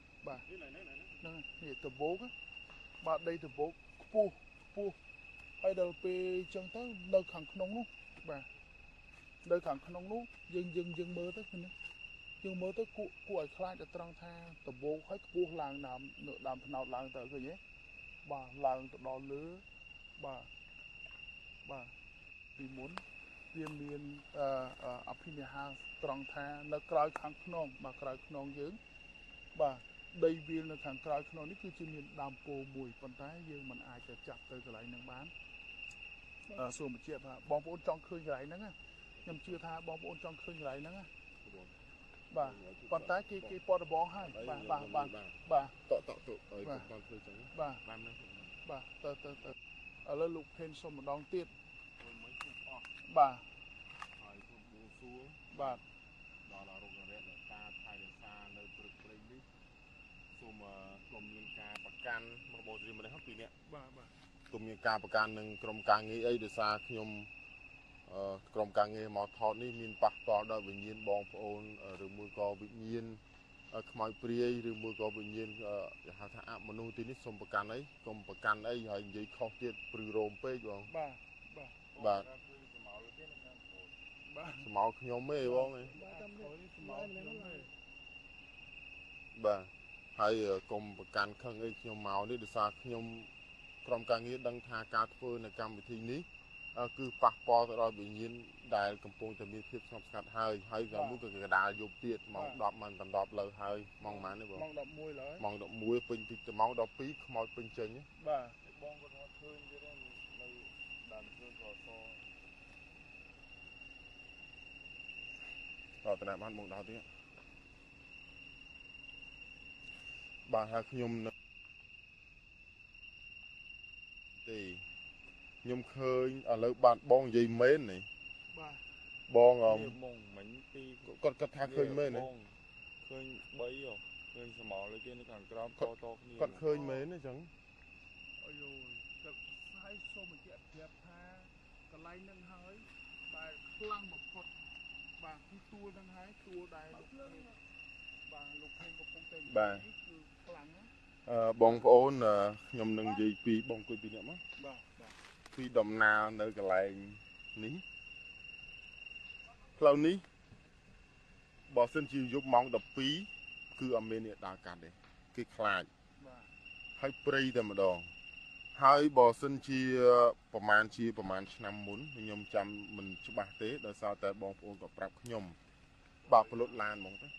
này tập bộ á bà đây tập bộ phu hay đầu pe chân tới nơi khẳng nông luôn bà nơi khẳng nông luôn dừng mơ tới cái dừng mơ tới cụ khai được trăng tha tập bộ khách phu làng làm nửa làm nào làng tới cái nhé bà làng đỏ lứa bà vì muốn viên miền ở phía hàng trăng tha nó cài khẳng nông mà cài nông dưỡng bà đây viên là khẳng cài nôngនេះគឺជាមានដើមពោមួយប៉ុន្តែយើងមិនអាចจะចាប់ទៅកន្លែងហ្នឹងបានសូមបញ្ជាក់ថាបងប្អូនចង់ឃើញកន្លែងហ្នឹងខ្ញុំជឿថាបងប្អូនចង់ឃើញកន្លែងហ្នឹងបាទប៉ុន្តែគេពតបងហើយបាទតក់ឲ្យបងធ្វើចឹងបាទបានទៅឥឡូវលោកភេនសុំម្ដងទៀតបាទហើយខ្ញុំបួងសួងបាទដល់រោគរៈអ្នកតាថៃរសានៅព្រឹកព្រៃនេះសូមក្រុមមានការប្រកាន់មកបោត្រៀមនេះពីអ្នកបាទក្រុមមានការប្រកាន់នឹងក្រុមការងារអីដោយសារខ្ញុំក្រុមការងារមកថតនេះមានប៉ះពាល់ដល់វិញ្ញាណបងប្អូនឬមួយក៏វិញ្ញាណខ្មោចព្រាយឬមួយក៏វិញ្ញាណគេហៅថាអមនុស្សទីនេះសូមប្រកាន់អីកុំប្រកាន់អីហើយនិយាយខុសទៀតព្រឺរោមពេកបងបាទស្មោខ្ញុំទេបងបាទហើយកុំប្រកាន់ខឹងអីខ្ញុំមកនេះដោយសារខ្ញុំក្រុមការងារដឹងថាការធ្វើនៅកម្មវិធីនេះគឺប៉ះពាល់ទៅដល់វិញ្ញាណដែលកំពុងតែមានភាពស្ងប់ស្ងាត់ហើយក៏មួយក៏កដាលយប់ទៀតម៉ោង10មិនបន្តលើហើយម៉ោងប៉ុន្មានទេបងម៉ោង11ឡើយម៉ោង11ពេញតិចទៅម៉ោង12ខ្មោចពេញចេញបាទបងក៏ថាឃើញទៀតនៅដើមឈើកសតើបានបងដល់ទៀតបាទហើយខ្ញុំទេខ្ញុំឃើញឥឡូវបានបងនិយាយមែននេះបាទបងបងមិញពីគាត់ថាឃើញមែននេះឃើញ3ឃើញស្មោលើគេនៅខាងក្រោមតគ្នាគាត់ឃើញមែនអញ្ចឹងអយគាត់ហើយសូមបញ្ជាក់ប្រាប់ថាកន្លែងហ្នឹងហើយដែលខ្លាំងបំផុតបាទគឺទួលហ្នឹងហើយទួលដែលបាទលោកភេងកំពុងតែបាទគឺខ្លាំងណាបងប្អូនខ្ញុំនឹងនិយាយពីបងគួយពីអ្នកមកបាទពីដំណើរនៅកន្លែងនេះផ្លូវនេះបើសិនជាយប់ម៉ោង12គឺអត់មានអ្នកដើរកាត់ទេគេខ្លាចហើយព្រៃតែម្ដងហើយបើសិនជាប្រហែលឆ្នាំមុនខ្ញុំចាំមិនច្បាស់ទេដោយសារតែបងប្អូនក៏ប្រាប់ខ្ញុំបាទផ្លុតឡានហ្មងទៅ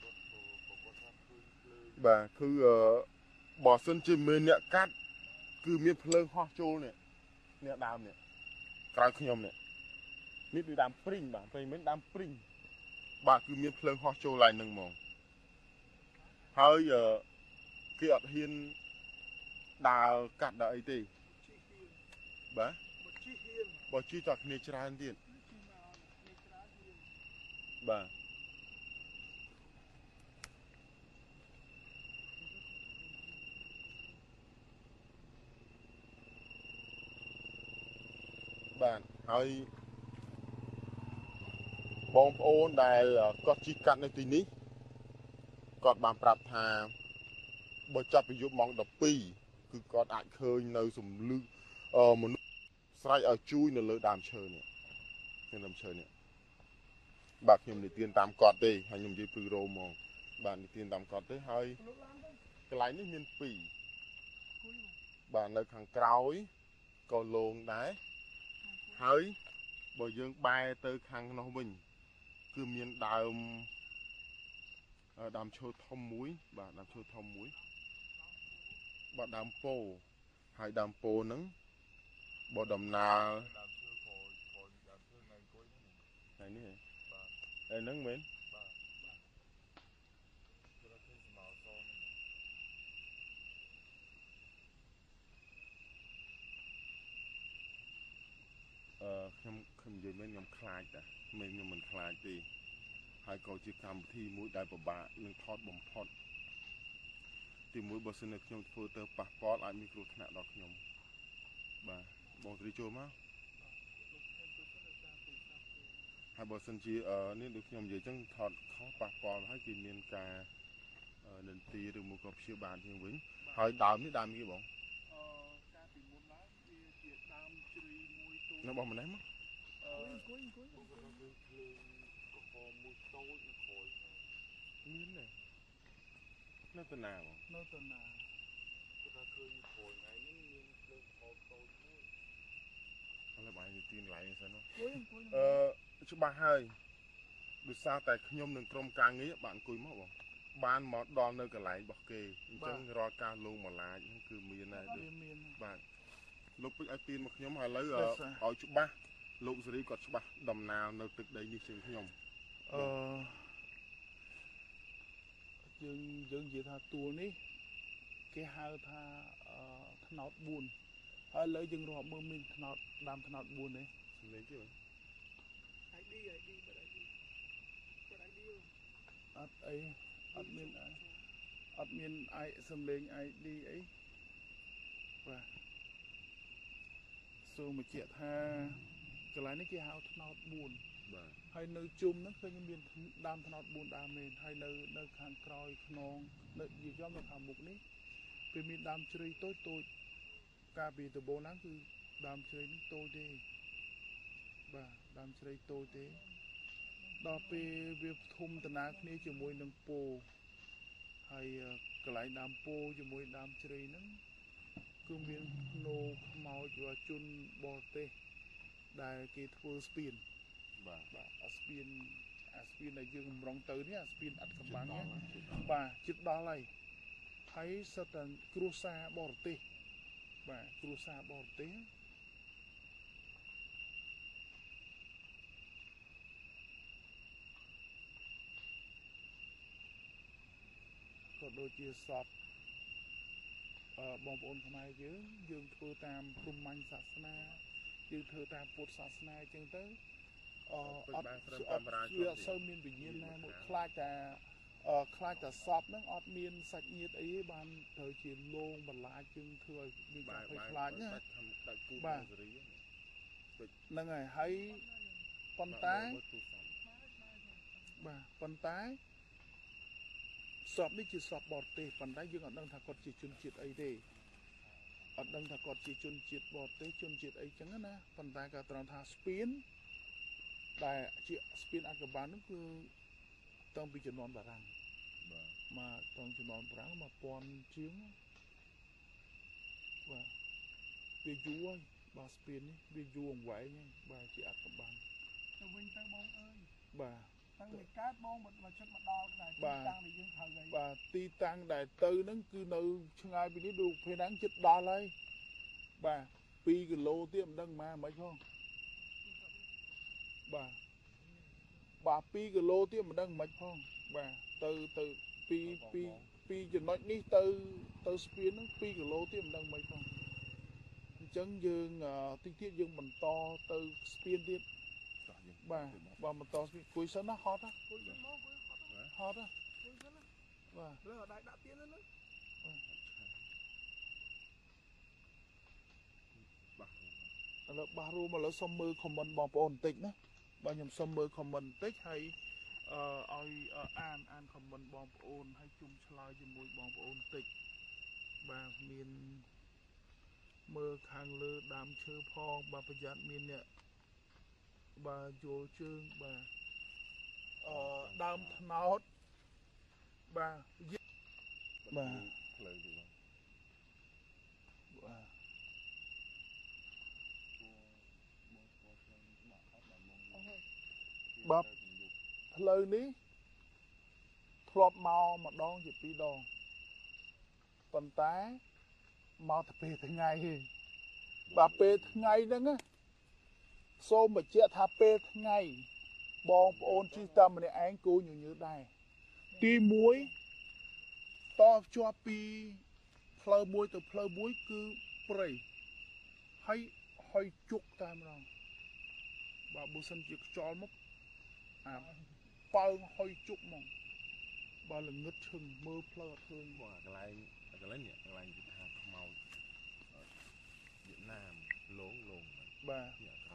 បាទគឺបើសិនជាមានអ្នកកាត់គឺមានភ្លើងហោះចូលនេះអ្នកដើមនេះក្រៅខ្ញុំនេះគឺដើមព្រីងបាទពេលមិញដើមព្រីងបាទគឺមានភ្លើងហោះចូលឡើងនឹងហ្មងហើយគេអត់ហ៊ានដើរកាត់ដើរអីទេបាទបើជិះតគ្នាច្រើនទៀតបាទបាទហើយបងប្អូនដែលគាត់ជិះកាត់នៅទីនេះគាត់បានប្រាប់ថាបើចាប់ពីយប់ម៉ោង12គឺគាត់អាចឃើញនៅសំលឹកមនុស្សស្រែកឲ្យជួយនៅលើដើមឈើនេះនៅដើមឈើនេះបាទខ្ញុំនិទានតាមគាត់ទេហើយខ្ញុំនិយាយព្រឺរោមហ្មងបាទនិទានតាមគាត់ទេហើយកន្លែងនេះមាន2បាទនៅខាងក្រោយក៏លងដែរហើយបើយើងបែរទៅខាងនោះវិញគឺមានដើមឈើធំមួយបាទដើមឈើធំមួយបាទដើមពោហើយដើមពោហ្នឹងបើដំណើរដើមឈើក្រោយដើមឈើនៅអង្គុយហ្នឹងនេះបាទហ្នឹងមែនបាទគឺថាឃើញស្មៅសខ្ញុំនិយាយមែនខ្ញុំខ្លាចតាមែនខ្ញុំមិនខ្លាចទេហើយក៏ជាកម្មវិធីមួយដែលពិបាកនឹងថតបំផុតទីមួយបើសិនជាខ្ញុំធ្វើទៅប៉ះពាល់អាចមានគ្រោះថ្នាក់ដល់ខ្ញុំបាទបងត្រីចូលមកហើយបើសិនជានេះដូចខ្ញុំនិយាយចឹងថតខុសប៉ះពាល់ហើយគឺមានការនិន្ទាឬមួយក៏ព្យាបាលជាងវិញហើយដើមនេះដើមគេបងការពីមុនឡើងវាជាដើមជ្រៃមួយតូចនៅបងម្នេះមកអង្គុយភ្លើងក្រហមមួយតូចនៅក្រោយមានទេនៅតាណាបងនៅតាណាគឺថាឃើញក្រោយថ្ងៃនេះមានភ្លើងក្រហមតូចមួយឥឡូវបាយទីនឡៃសិនច្បាស់ហើយដោយសារតែខ្ញុំនឹងក្រុមការងារបានអង្គុយមកបងបានមកដល់នៅកន្លែងរបស់គេអញ្ចឹងរាល់ការលងបន្លាចហ្នឹងគឺមានដែរបាទលោកពេជ្រឲ្យទីនមកខ្ញុំហើយឥឡូវឲ្យច្បាស់លោកសេរីគាត់ច្បាស់ដំណើរនៅទឹកដីនេះជាងខ្ញុំយើងនិយាយថាទួលនេះគេហៅថាថ្នោត4ហើយឥឡូវយើងរាប់មើលមានថ្នោតដើមថ្នោត4ទេសម្លេងទេID អត់អីអត់មានសម្លេង ID អីបាទសូមបញ្ជាក់ថាកន្លែងនេះគេហៅថ្នោត4បាទហើយនៅជុំហ្នឹងឃើញមានដើមថ្នោត4ដើមមែនហើយនៅខាងក្រោយខ្នងនៅនិយាយនៅខាងមុខនេះវាមានដើមជ្រៃតូចកាលពីដំបូងហ្នឹងគឺដើមជ្រៃនេះតូចទេបាទដើមជ្រៃតូចទេដល់ពេលវាធំតំណាគ្នាជាមួយនឹងពោហើយកន្លែងដើមពោជាមួយដើមជ្រៃហ្នឹងគឺមានភ្នោខ្មោចឬជនបរទេសដែលគេធ្វើស្ពានបាទអាស្ពានដែលយើងកម្រងទៅនេះអាស្ពានអត់កំបាំងបាទជិតដល់ហើយសិតតែគ្រួសារបរទេសបាទគ្រួសារបរទេសក៏ដូចជាសពបងប្អូនខ្មែរយើងធ្វើតាមព្រហ្មញ្ញសាសនាយើងធ្វើតាមពុទ្ធសាសនាអញ្ចឹងទៅអត់សូវមានវិញ្ញាណណាមួយខ្លាចតែសពហ្នឹងអត់មានសាច់ញាតិអីទេបានត្រូវជាលងបន្លាចជាងធ្វើឲ្យមានការភ័យខ្លាចណាបាទហ្នឹងហើយប៉ុន្តែសពនេះជាសពបរទេសប៉ុន្តែយើងអត់ដឹងថាគាត់ជាជនជាតិអីទេអត់ដឹងថាគាត់ជាជនជាតិបរទេសជនជាតិអីចឹងណាប៉ុន្តែក៏ត្រង់ថាស្ពានដែលជាស្ពានអាថ៌កំបាំងនោះគឺតាំងពីជំនាន់បារាំងបាទមកតាំងជំនាន់បារាំង1000ជាងបាទវាយូរហើយបាទស្ពាននេះវាយូរអង្វែងហើយបាទជាអាថ៌កំបាំងទៅវិញទៅបងអើយបាទតាំងពីកើតបងមកជិតមកដល់ដែរទីតាំងដែលយើងត្រូវហើយបាទទីតាំងដែលទៅហ្នឹងគឺនៅឆ្ងាយពីនេះដូចពេលហ្នឹងជិតដល់ហើយបាទ2គីឡូទៀតមិនដឹងម៉ាមិនផងបាទ bà pi cái lô tiếp mà đang mạch phong bà từ pi cho nói ní từ spin nó pi cái lô tiếp mà đang mạch phong chân dương tinh thiết dương mình to từ spin tiếp bà mình to spin cuối sân nó hot á hot á bà là bà ru mà lỡ xong mơ comment bỏ ổn tịch đó bà nhầm xong mơ comment tích hay an comment bỏ ổn hay chung slide cho mùi bỏ ổn tịch bà miền mơ khang lơ đám chơ phong bà phải dặn miền nè bà vô chương bà đám thnáut bà bà bà lời ní thọp màu mà đón dịp đi đòn phần tá màu tập bê thứ ngày bà bê thứ ngày đó á xô mà chết thà bê thứ ngày bong ôn chi tâm mà anh cô nhiều như đây đi muối to cho pi phơi muối từ phơi muối cứ prey hay hay chúc tam rồi bà bố sân chỉ cho mốc bao hơi chúc mong bà là ngất chừng mơ phơi thương cái này nhỉ cái này màu Việt Nam lốn bà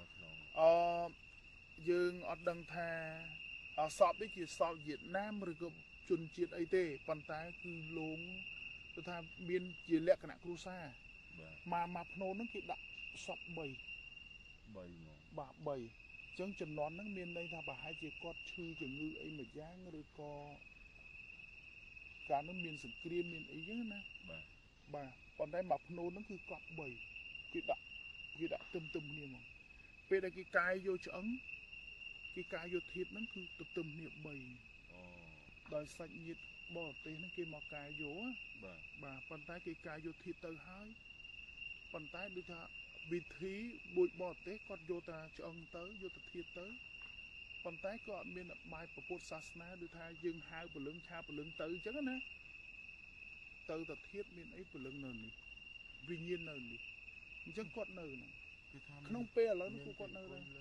dương ở đằng thà sọp đấy chỉ sọp Việt Nam rồi có chun chiết ấy tê bàn tay cứ lốn tôi tham biên chỉ lẹ cái nạ cru sa mà nô nó kịp đặt sọp bầy bà bầy chẳng chừng nón nó miền đây thà bà hai chị con chư chừng ngư ấy mà dáng rồi có cả nó miền sừng kriêm miền ấy chứ nè bà còn đây nô nó cứ cọp bầy cái đã tùm nè mà bây giờ cái cài vô chấn cái cài vô thịt nó cứ tùm nè bầy đời xanh nhiệt bỏ tên nó kia mà cài vô á bà bàn tay cái cài vô thịt từ hai bàn tay đưa ta bị thí bụi bỏ tế con vô ta cho ông tới vô ta thiệt tới bàn tay có miền mai của Phật Sasna đưa ta dừng hai bờ lưng cha bờ lưng tới chứ nè tới ta thiệt miền ấy bờ lưng nền này vì nhiên nền này chứ con nền này không pe là nó cũng con nền đây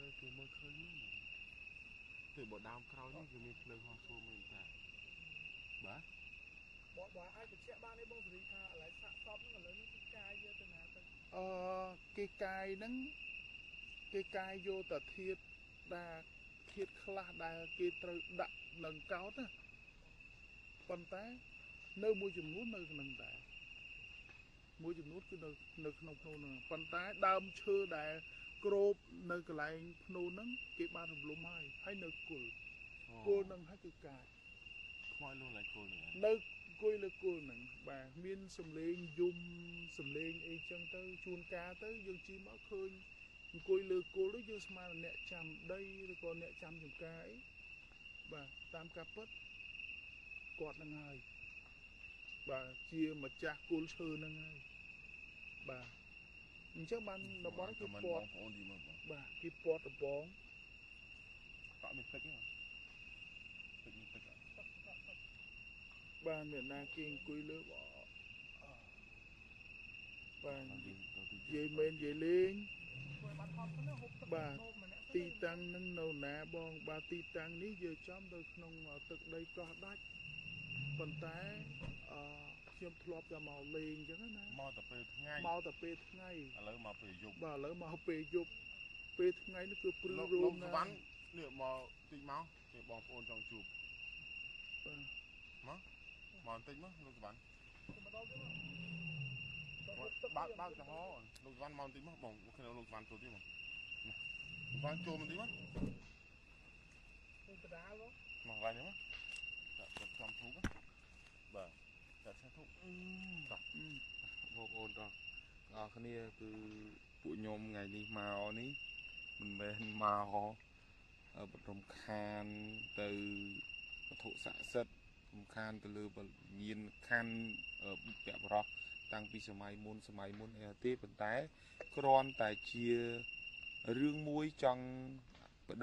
từ bộ đam cao nhưคือมีเพลิงฮอซูเหมือนกันบ้าบ่ai bị che ba này bông gì tha lại sạ sọp nó là lớn cái cài vô từ nào cái cài vô tờ thiệt đa thiệt khla đa kia từ đặt nâng cao đó con té nơi mua chùm nút nơi nâng tạ mua chùm nút cứ nơi không nè con té đam chưa đà crop nơi cái lại nô nắng cái ba thùng lúm hay nơi cô nâng hay cái cài mọi luôn lại cô nữa nơi cô là cô nâng bà miên sầm lên ấy chân tới chuôn cá tới dương chi máu khơi cô lừa cô đấy dương mà nẹt chầm đây rồi còn nẹt chầm dùng cái bà tam cà pất quạt nâng hai bà chia mà cha cô sơ nâng hai bà chắc ban nó bón cái pot bà cái pot ở bón tạo mình thích bà miền Nam kiên quy lứa bỏ bà dây men dây lên bà ti tăng nâng nâu nạ bong bà ti tăng ní giờ chóm tôi không thực đây có đách phần té chiêm thọp cho màu liền chứ nè màu tập pê ngay lỡ mà phải dục bà lỡ mà học pê dục pê ngay nó cứ pru luôn nè nửa màu tinh máu để bong ôn trong chụp mòn tinh mất lục văn bao cho họ lục văn mòn tinh mất bong khi nào lục văn trôi đi mà lục văn trôi mình đi mất mòn lại nữa trong thú á bà đặt xe thú vô ôn rồi cái này từ bụi nhôm ngày đi màu ní mình bên màu ở bậc rồng khan từ thụ xạ sật khan từ lư nhìn khan ở bẹp rọ tăng pi sớm mai môn tiếp vận tái cron tài chia riêng muối trong đất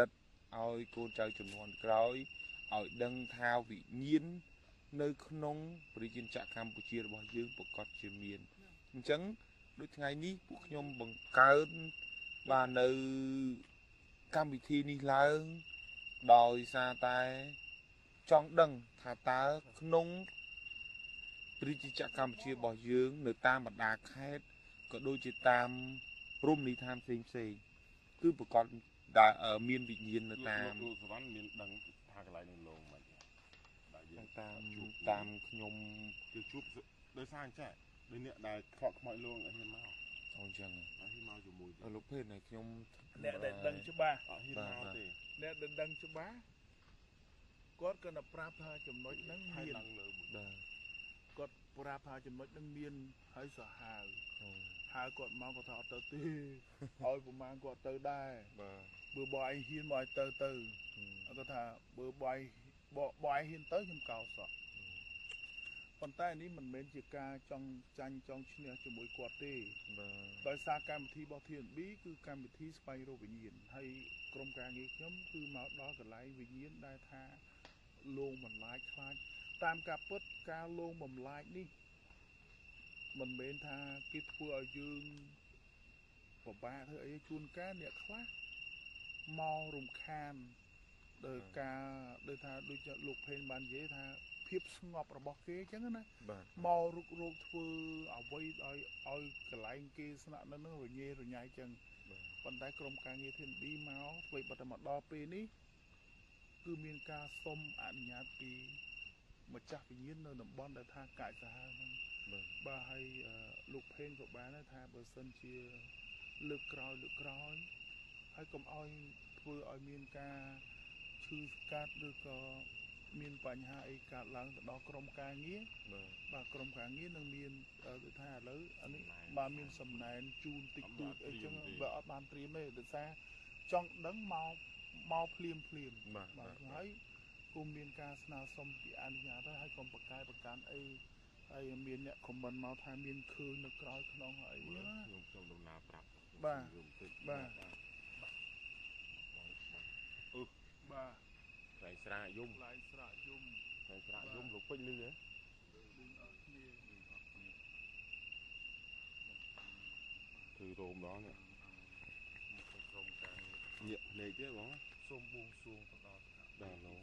ឲ្យកូនចៅចំនួនក្រោយឲ្យដឹងថាវិញ្ញាណនៅក្នុងប្រជាជាតិកម្ពុជារបស់យើងប្រកាសជាមានអញ្ចឹងដូចថ្ងៃនេះពួកខ្ញុំបង្កើតបាននៅកម្មវិធីនេះឡើងដោយសារតែចង់ដឹងថាតើក្នុងប្រជាជាតិកម្ពុជារបស់យើងនៅតាមបណ្ដាខេត្តក៏ដូចជាតាមរមណីយដ្ឋានផ្សេងៗគឺប្រកាសដែលមានវិញ្ញាណនៅតាមលោកសវណ្ណមានដឹងថាកន្លែងនឹងលងមិនដែលយើងតាមខ្ញុំគឺជួបដោយសារអញ្ចឹងដូចអ្នកដែលខ្វក់ខ្មោចលងអត់ហ៊ានមកអញ្ចឹងអត់ហ៊ានមកជាមួយទេលោកភេទnàyខ្ញុំអ្នកដែលដឹងច្បាស់អត់ហ៊ានមកទេអ្នកដែលដឹងច្បាស់គាត់ក៏ប្រាប់ថាចំណុចហ្នឹងហើយមានឡើងលើមួយបាទគាត់ប្រាប់ថាចំណុចហ្នឹងមានហើយសោះហៅគាត់មកគាត់ថាអត់ទៅទេឲ្យប្រមាណគាត់ទៅដែរបាទបើបងឯងហ៊ានមកឲ្យទៅគាត់ថាបើបងឯងហ៊ានទៅខ្ញុំកោសក់ប៉ុន្តែនេះមិនមែនជាការចង់ចាញ់ចង់ឈ្នះជាមួយគាត់ទេបាទដោយសារកម្មវិធីរបស់ TNB គឺកម្មវិធីស្វែងរកវិញ្ញាណហើយក្រុមការងារខ្ញុំគឺមកដល់កន្លែងវិញ្ញាណដែលថាលងបន្លាចខ្លាចតាមការពិតការលងបំលាចនេះមិនមែនថាគេធ្វើឲ្យយើងពិបាកធ្វើអីជួនកាលអ្នកខ្លះមករំខានដោយការដោយថាដូចលោកផេនបាននិយាយថាភាពស្ងប់របស់គេអញ្ចឹងណាបាទមករុករោគធ្វើអ្វីឲ្យកន្លែងគេស្នាក់នៅនឹងរញ៉េរញ៉ៃចឹងប៉ុន្តែក្រុមការងារធានប៊ីមកធ្វើបិទតែមកដល់ពេលនេះគឺមានការសុំអនុញ្ញាតពីម្ចាស់វិញ្ញាណនៅតំបន់ដែលថាកាយសាហាវហ្នឹងបាទហើយលោកផេងក៏បានដែរថាបើសិនជាលើកក្រោយហើយកុំឲ្យធ្វើឲ្យមានការឈឺស្កាត់ឬក៏មានបញ្ហាអីកើតឡើងទៅដល់ក្រុមការងារ បាទក្រុមការងារនឹងមានដូចថាឥឡូវអានេះបាទមានសំណែនជូនតិចតួចអីចឹងបើអត់បានត្រៀមទេដោយសារចង់ដឹងមកភ្លាមបាទហើយគុំមានការស្នើសុំពីអនុញ្ញាតទៅហើយកុំប្រកែប្រកាន់អីហើយមានអ្នកខមមិនមកថាមានឃើញនៅក្រោយក្នុងអីណាខ្ញុំដំណើរប្រាប់បាទបាទបាទខ្លែងស្រាយំខ្លាយស្រៈយំខ្លែងស្រាយំលោកពេជ្រលឺហ៎ដូចអត់គ្នាគឺរោមដល់នេះក្រុមការងារញាក់ភ្នែកទេបងសូមបួងសួងទៅដល់ដល់ឡង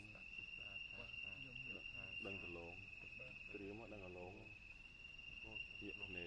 ដឹងទៅឡងត្រៀមមកដឹងទៅឡងញាក់ភ្នែក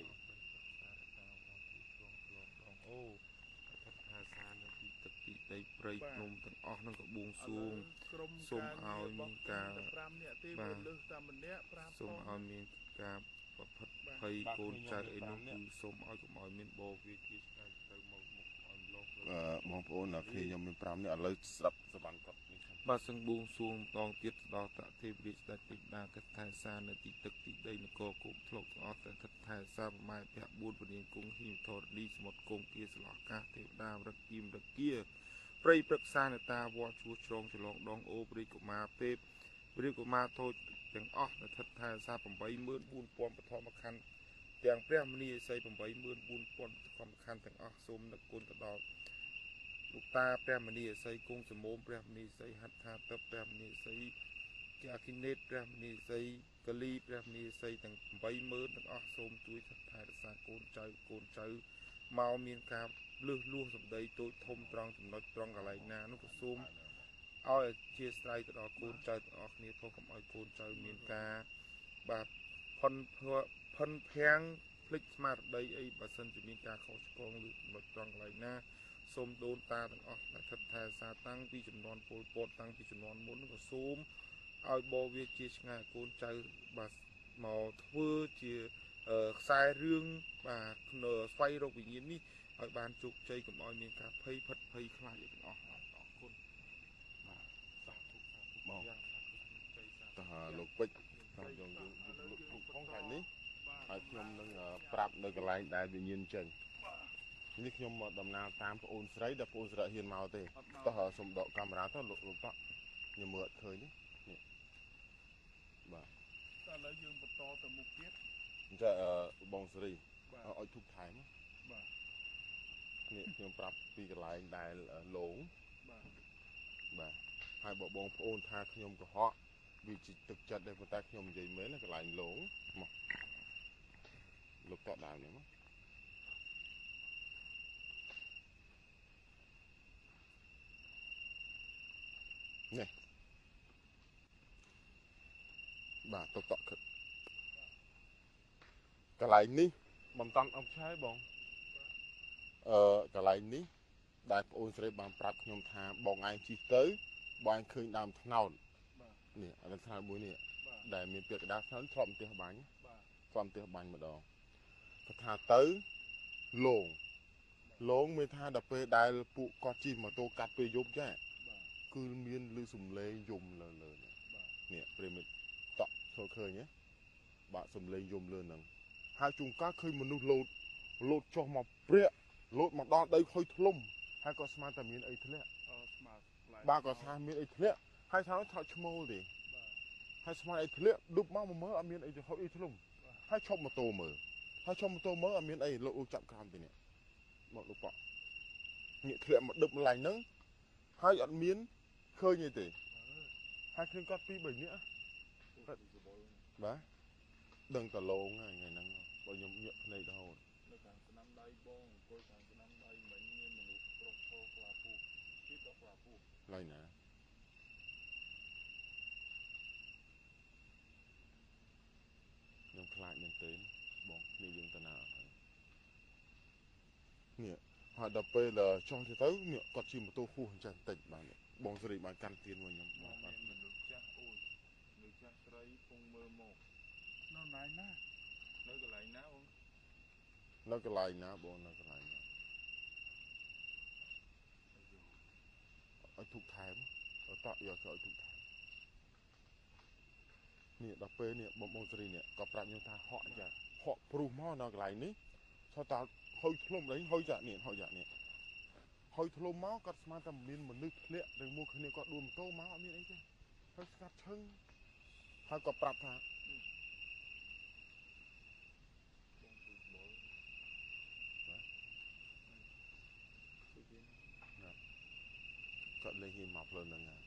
អូថាថាសានៅទីទឹកទីដីព្រៃភ្នំទាំងអស់ហ្នឹងក៏បួងសួងក្រុមសូមឲ្យមានការ 5នាក់ទេបើលើសតែម្នាក់ប្រាប់សូមឲ្យមានការប្រព្រឹត្តភ័យកូនចៅអីនោះគឺសូមឲ្យកុំឲ្យមានបោវាជាឆ្ងាយទៅមកឲ្យម្លងបងប្អូនគ្នាខ្ញុំមាន5នាក់ឥឡូវស្ដាប់សវណ្ណគាត់នេះបាទសឹងបួងសួងម្ដងទៀតដល់តទេវរាជស្ដេចទេវតាកិតថែសានៅទីទឹកទីដីនគរគោកធ្លុកទាំងអស់តែកិតថែសាប្រម៉ែភៈ4ពលានគង់ហ៊ីមធរឌីសមុទ្រគង់គាស្លោះកាសទេវតារឹកគីមរឹកគាព្រៃព្រឹក្សានេតាវត្តជួសជ្រងច្រឡងដងអូព្រីកុមារទេពព្រីកុមារតូចទាំងអស់នៅថិតថែសា84000បឋមខណ្ឌទាំងព្រះមនីឥសី84000បឋមខណ្ឌទាំងអស់សូមនឹកគុណទៅដល់ លោកតាព្រះមនីឥសីគង់សមោមព្រះមនីឥសីហត្ថថាទឹកព្រះមនីឥសីជាអគិនេតព្រះមនីឥសីកលីព្រះមនីឥសីទាំង80000ទាំងអស់សូមជួយថែរក្សាកូនចៅមកមានការលឺលួសសម្ដីតូចធំត្រង់ចំណុចត្រង់កន្លែងណានោះក៏សូមឲ្យអធិស្ឋានទៅដល់កូនចៅទាំងអស់គ្នាផងកុំឲ្យកូនចៅមានការបាទផុនភាំងភ្លេចស្មារតីអីបើសិនជាមានការខុសឆ្គងឬចំណុចត្រង់កន្លែងណា សូមដូនតាទាំងអស់ដែលថិតថែសាតាំងពីចំនួនពលពតតាំងពីចំនួនមុនក៏សូមឲ្យបវាជាឆ្ងាយកូនចៅបាទមកធ្វើជាខ្សែរឿងបាទស្វ័យរកវិញ្ញាណនេះឲ្យបានជោគជ័យកុំឲ្យមានការភ័យភិតភ័យខ្លាចទាំងអស់អរគុណបាទសាធុបងតើលោកពេជ្រតាមយើងលោកផងថ្ងៃនេះហើយខ្ញុំនឹងប្រាប់នៅកន្លែងដែលវិញ្ញាណចេញ នេះខ្ញុំមកដំណើរតាមប្អូនស្រីដែលប្អូនស្រីហ៊ានមកទេតោះសូមដកកាមេរ៉ាទៅលោកតោះខ្ញុំមើលអត់ឃើញទេនេះបាទតែឥឡូវយើងបន្តទៅមុខទៀតអញ្ចឹងបងស្រីឲ្យទុកថែមបាទនេះខ្ញុំប្រាប់ពីកន្លែងដែលលងបាទបាទហើយបើបងប្អូនថាខ្ញុំកុហកវាជាទឹកចិត្តដែរប៉ុន្តែខ្ញុំនិយាយមែនណាកន្លែងលងមកលោកតដើមនេះមកនេះបាទតតកន្លែងនេះបំតាន់អបឆាយបងកន្លែងនេះដែលប្អូនស្រីបានប្រាប់ខ្ញុំថាបងឯងជិះទៅបងឯងឃើញដើមថ្នោតនេះអាថ្នោតមួយនេះដែលមានពាក្យកដាថ្នោតធ្លាប់ផ្ទះបាញ់ធ្លាប់ផ្ទះបាញ់ម្ដងគាត់ថាទៅលងមានថាដល់ពេលដែលពួកគាត់ជិះម៉ូតូកាត់ពេលយប់ចាគឺមានលឺសំឡេងយំលើនេះប្រិមិត្តតក់ចូលឃើញទេបាទសំឡេងយំលើហ្នឹងហើយជួនកាលឃើញមនុស្សលោតចុះមកព្រាក់លោតមកដល់ដីខុយធ្លុំហើយក៏ស្មានតែមានអីធ្លាក់បាទក៏ថាមានអីធ្លាក់ហើយថាថតឈ្មោលទេហើយស្មានអីធ្លាក់ឌុបមកមើលអត់មានអីទៅហុចអីធ្លុំហើយឈប់ម៉ូតូមើលអត់មានអីលោកចាប់ក្រោមទៅនេះមកលោកប៉ងាកធ្លាក់មកដឹបម្លាញ់ហ្នឹងហើយអត់មានឃើញអីទេហើយឃើញគាត់ពីរបីនាក់បាទដឹងតឡងហើយថ្ងៃហ្នឹងបើខ្ញុំញាក់ភ្នែករហូតនៅខាងស្នាមដៃបងអង្គុយខាងស្នាមដៃមិញមានមនុស្សប្រុសឈរខ្លាពូពីដល់ខ្លាពូឡើយណាខ្ញុំខ្លាចមែនទេបងគ្នាយើងទៅណានេះហើយដល់ពេលចង់ទៅនេះគាត់ជិះម៉ូតូហួសអញ្ចឹងតិចបាទបងសេរីបានកាន់ទៀនមួយខ្ញុំបាទមនុស្សចាស់អូយមនុស្សចាស់ស្រីពងមើលមកនៅកន្លែងណានៅកន្លែងណាបងនៅកន្លែងណាបងនៅកន្លែងណាឲ្យទុកថែមតក់យកទៅឲ្យទុកថែមនេះដល់ពេលនេះបងសេរីនេះក៏ប្រាប់ខ្ញុំថាហក់អញ្ចឹងហក់ព្រុសមកនៅកន្លែងនេះថាតើហុយធ្លុំđấyហុយចាក់នេះហុយធ្លុំមកគាត់ស្មានតែមានមនុស្សធ្លាក់ឬមួយគ្នាគាត់ដួលម៉ូតូមកអត់មានអីទេហើយស្កាត់ឈឹងហើយគាត់ប្រាប់ថាគាត់លេងហ៊ានមកផ្លូវហ្នឹងណា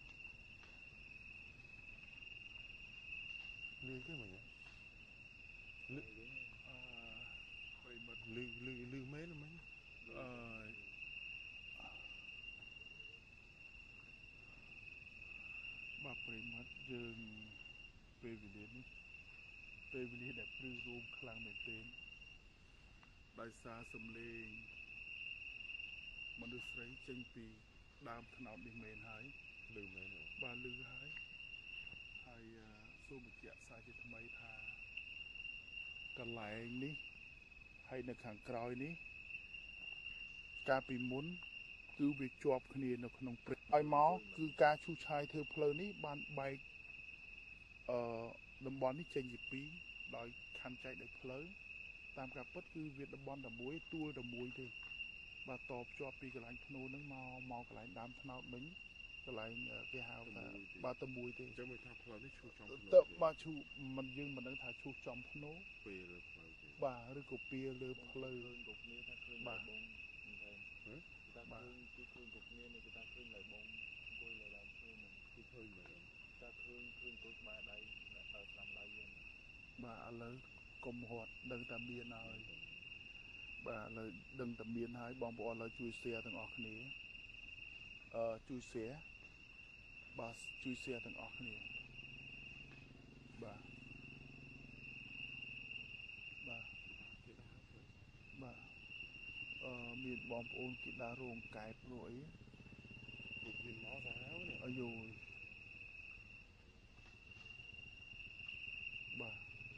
លឺទេមិញលឺប្រិមត្តលឺមែនមិញបាទប្រិមត្តយើងពេលវេលានេះពេលវេលាដែលព្រឺរួមខ្លាំងមែនទែនដោយសារសំឡេងមនុស្សស្រីចេញពីដើមថ្នោតនេះមែនហើយលឺមែនបាទលឺហើយសូមបញ្ជាក់សារជាថ្មីថាកន្លែងនេះហើយនៅខាងក្រោយនេះកាលពីមុនគឺវាជាប់គ្នានៅក្នុងព្រៃឲ្យមកគឺការឈូសឆាយធ្វើផ្លូវនេះបានបែកតំបន់នេះចេញជាពីរដោយខណ្ឌចែកដោយផ្លូវតាមការពិតគឺវាតំបន់តែមួយទួលតែមួយទេបាទតភ្ជាប់ពីកន្លែងធ្នូហ្នឹងមកកន្លែងដើមថ្នោតវិញកន្លែងគេហៅថាបាទតែមួយទេអញ្ចឹងមិនថាផ្លូវនេះឈូសចំភ្នូទៅបាទឈូសមិនយើងមិនដឹងថាឈូសចំភ្នូពេលលើផ្លូវទេបាទឬក៏ពេលលើផ្លូវគ្រប់គ្នាថាឃើញបាទបងបាទគឺឃើញគ្រប់គ្នានេះគឺថាឃើញឡើយបងអង្គុយលើដើមឈើហ្នឹងគឺឃើញមែនថាឃើញទៅក្បែរដៃដល់ស្ដាំដៃយើងបាទឥឡូវកុំរត់ដឹងតែមានហើយបាទឥឡូវដឹងតែមានហើយបងប្អូនឥឡូវជួយ share ទាំងអស់គ្នាជួយ share បាទជួយ share ទាំងអស់គ្នាបាទមានបងប្អូនគេដើររោងកែបរកអីគេមានមកសាហាវនេះអាយបាទ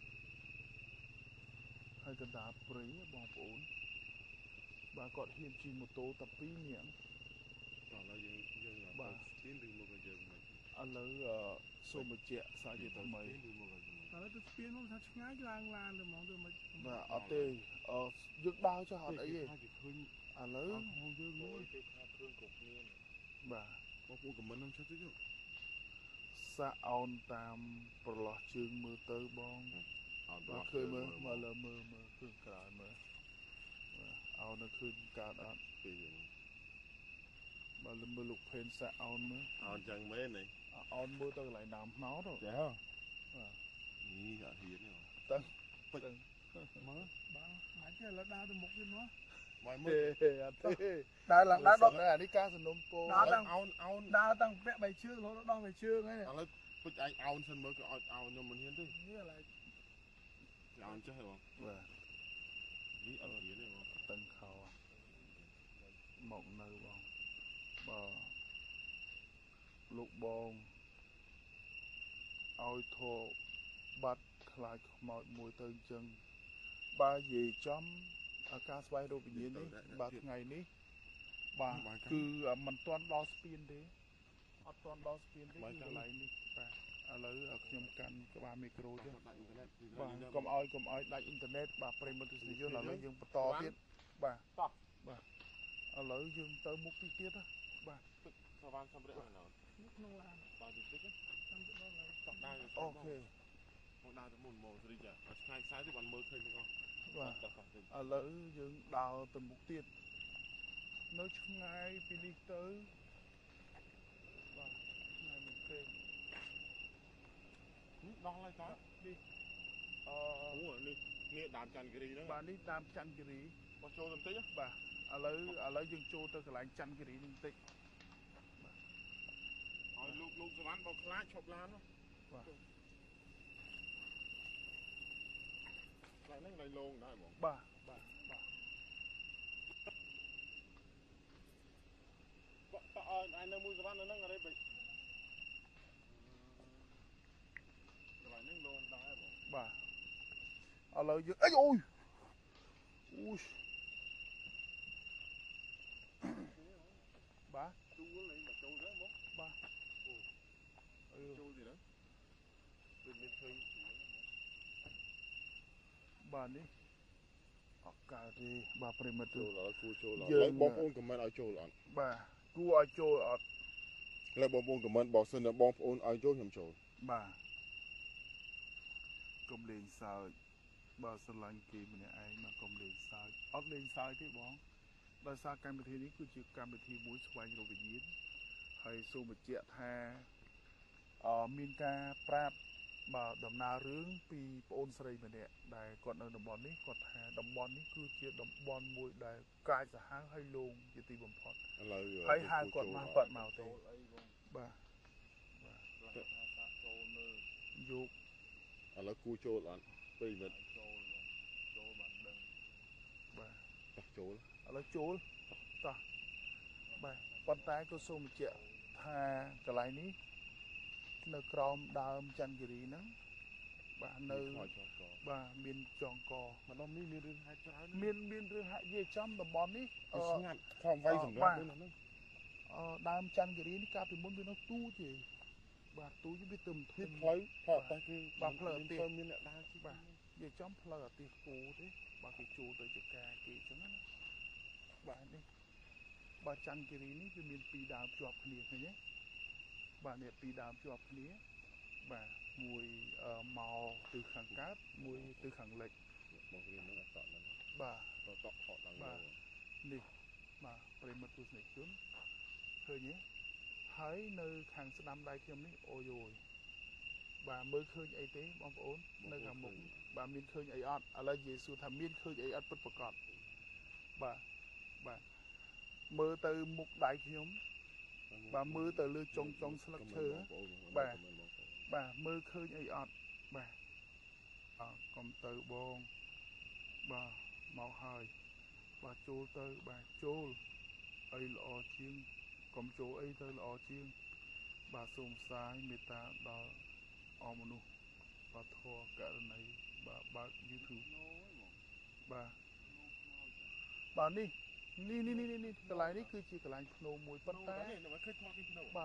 ហើយកណ្ដាលព្រៃបងប្អូនបាទគាត់ហ៊ានជិះម៉ូតូតែ2នាក់ឥឡូវយើងបាទស្ពានឬមកយើងមិនឥឡូវសូមបញ្ជាក់សារជាថ្មីឬមកឥឡូវទៅស្ពានមកថាឆ្ងាយឡើងឡានទៅហ្មងទៅមិនបាទអត់ទេយើងដើរចុះអត់អីទេឃើញឥឡូវយើងមើលគេថាឃើញគ្រប់គ្នាបាទបងប្អូនខមមិននឹងចុះទៅសាក់អោនតាមប្រឡោះជើងមើលទៅបងបាទឃើញមើលឃើញក្រោយមើលអោននៅឃើញកើតអត់ពេល bà lên mưa lục phên xạ ôn mới ôn chẳng mấy này ôn mưa tao lại nằm nó rồi dạ không ý ở hiến này tân mớ ba mãi kia là đa được một cái nó mày mới đa là đa đọt này đi ca sân nôm po đá tăng ôn đa tăng vẽ bài chưa nó đo bài chưa ngay này là bây anh ôn sân mới cái ôn nhưng mình hiến thôi như là ôn chứ hả vâng ý ở hiến này không tân khẩu mộng nơi bông bờ lục bông ôi thô bắt lại mọi mùi tên chân ba gì chấm ở ca xoay đồ bình nhiên đi ba ngày ní ba cứ mình toàn đo spin đấy toàn đo spin đấy cứ lại đi ba lấy ở nhom can cái ba micro chứ ba cầm oi đại internet ba premium studio là lấy dùng to tiết ba lấy dùng tới mục tiêu tiết á ba ok một đào một màu rồi giờ ngày sáng thì bạn mơ khơi đúng không lỡ dương đào từng mục tiêu nói chung ngày đi đi tới và ngày mình kê đo lại cái đi đi nghe đàn chăn cái gì đó bà đi đàm chăn cái gì mà cho tầm tích á bà lỡ dương cho tôi cái lại chăn cái gì tầm tích lúc cái bán bao lá chọc lá nó lại nó này luôn đấy bọn bà anh đang mua cái bán nó ở đây bị lại nó luôn đấy bọn bà lỡ dương ấy ôi ui bà chú có lấy mà trâu đấy bố bà trâu gì đó bên bên khơi bà đi cả đi bà prima tu trâu là lấy bom ôn comment ở trâu là bà cua ở trâu ở lấy bom ôn comment bảo xin là bom ôn ở trâu nhầm trâu bà công lên sao bà sân lạnh kỳ mình ai mà công lên sao ấp lên sao cái bóng bà sao cam bị thi ní cứ chịu cam bị thi mũi xoay rồi bị nhiễm hay xu một chẹt ha miền ca prap bà đầm na rướng pi ôn sợi mình nè đại còn ở đồng bòn ní còn hà đồng bòn ní cứ chia đồng bòn mũi đại cài cả hang hay luôn như tì bầm phật hay hai còn mà phật màu tê bà dục là cua trâu là tùy mình bà trâu là chối ta bà con tay có xô một chẹt ha cái lại ní nơi crom đào chân cái gì nữa bà nơi bà miền tròn cò mà nó miên miên hai trái miền rừng hai gì trong đồng bòn ní không vay dùng ra đào chân cái gì ní cao từ muốn bên nó tu gì bà tu với biết tùm biết lấy họ ta cứ bà phở tiệt miên lại đa chứ bà gì trong phở tiệt cũ thế bà cái chú tới chụp cà kỹ chứ nó bà đi bà chân cái gì ní vì miền pì đào chọp nhiều thế nhé bà nè pì đào chọp nhiều bà mùi màu từ khẳng cát mùi từ khẳng lệch bà nè bà phải mất tu này chốn hơi nhé hãy nơi hàng năm đây khi này ôi rồi bà mới khơi ấy thế bom ổn nơi hàng mục bà miên khơi ấy ăn là Giêsu thà miên khơi ấy ăn bất bạc cọt bà mơ từ mục đại khiếm bà mơ từ lư trong sắp thơ bà mơ khơi ấy ăn bà còn từ bông bà màu hơi bà trôi từ bà trôi ấy lọ chiên còn chỗ ấy tới lọ chiên bà xung sai người ta đó manu bà thua cả này bà YouTube bà đi cái này đi cứ chỉ cái này nô mùi bắt tay bà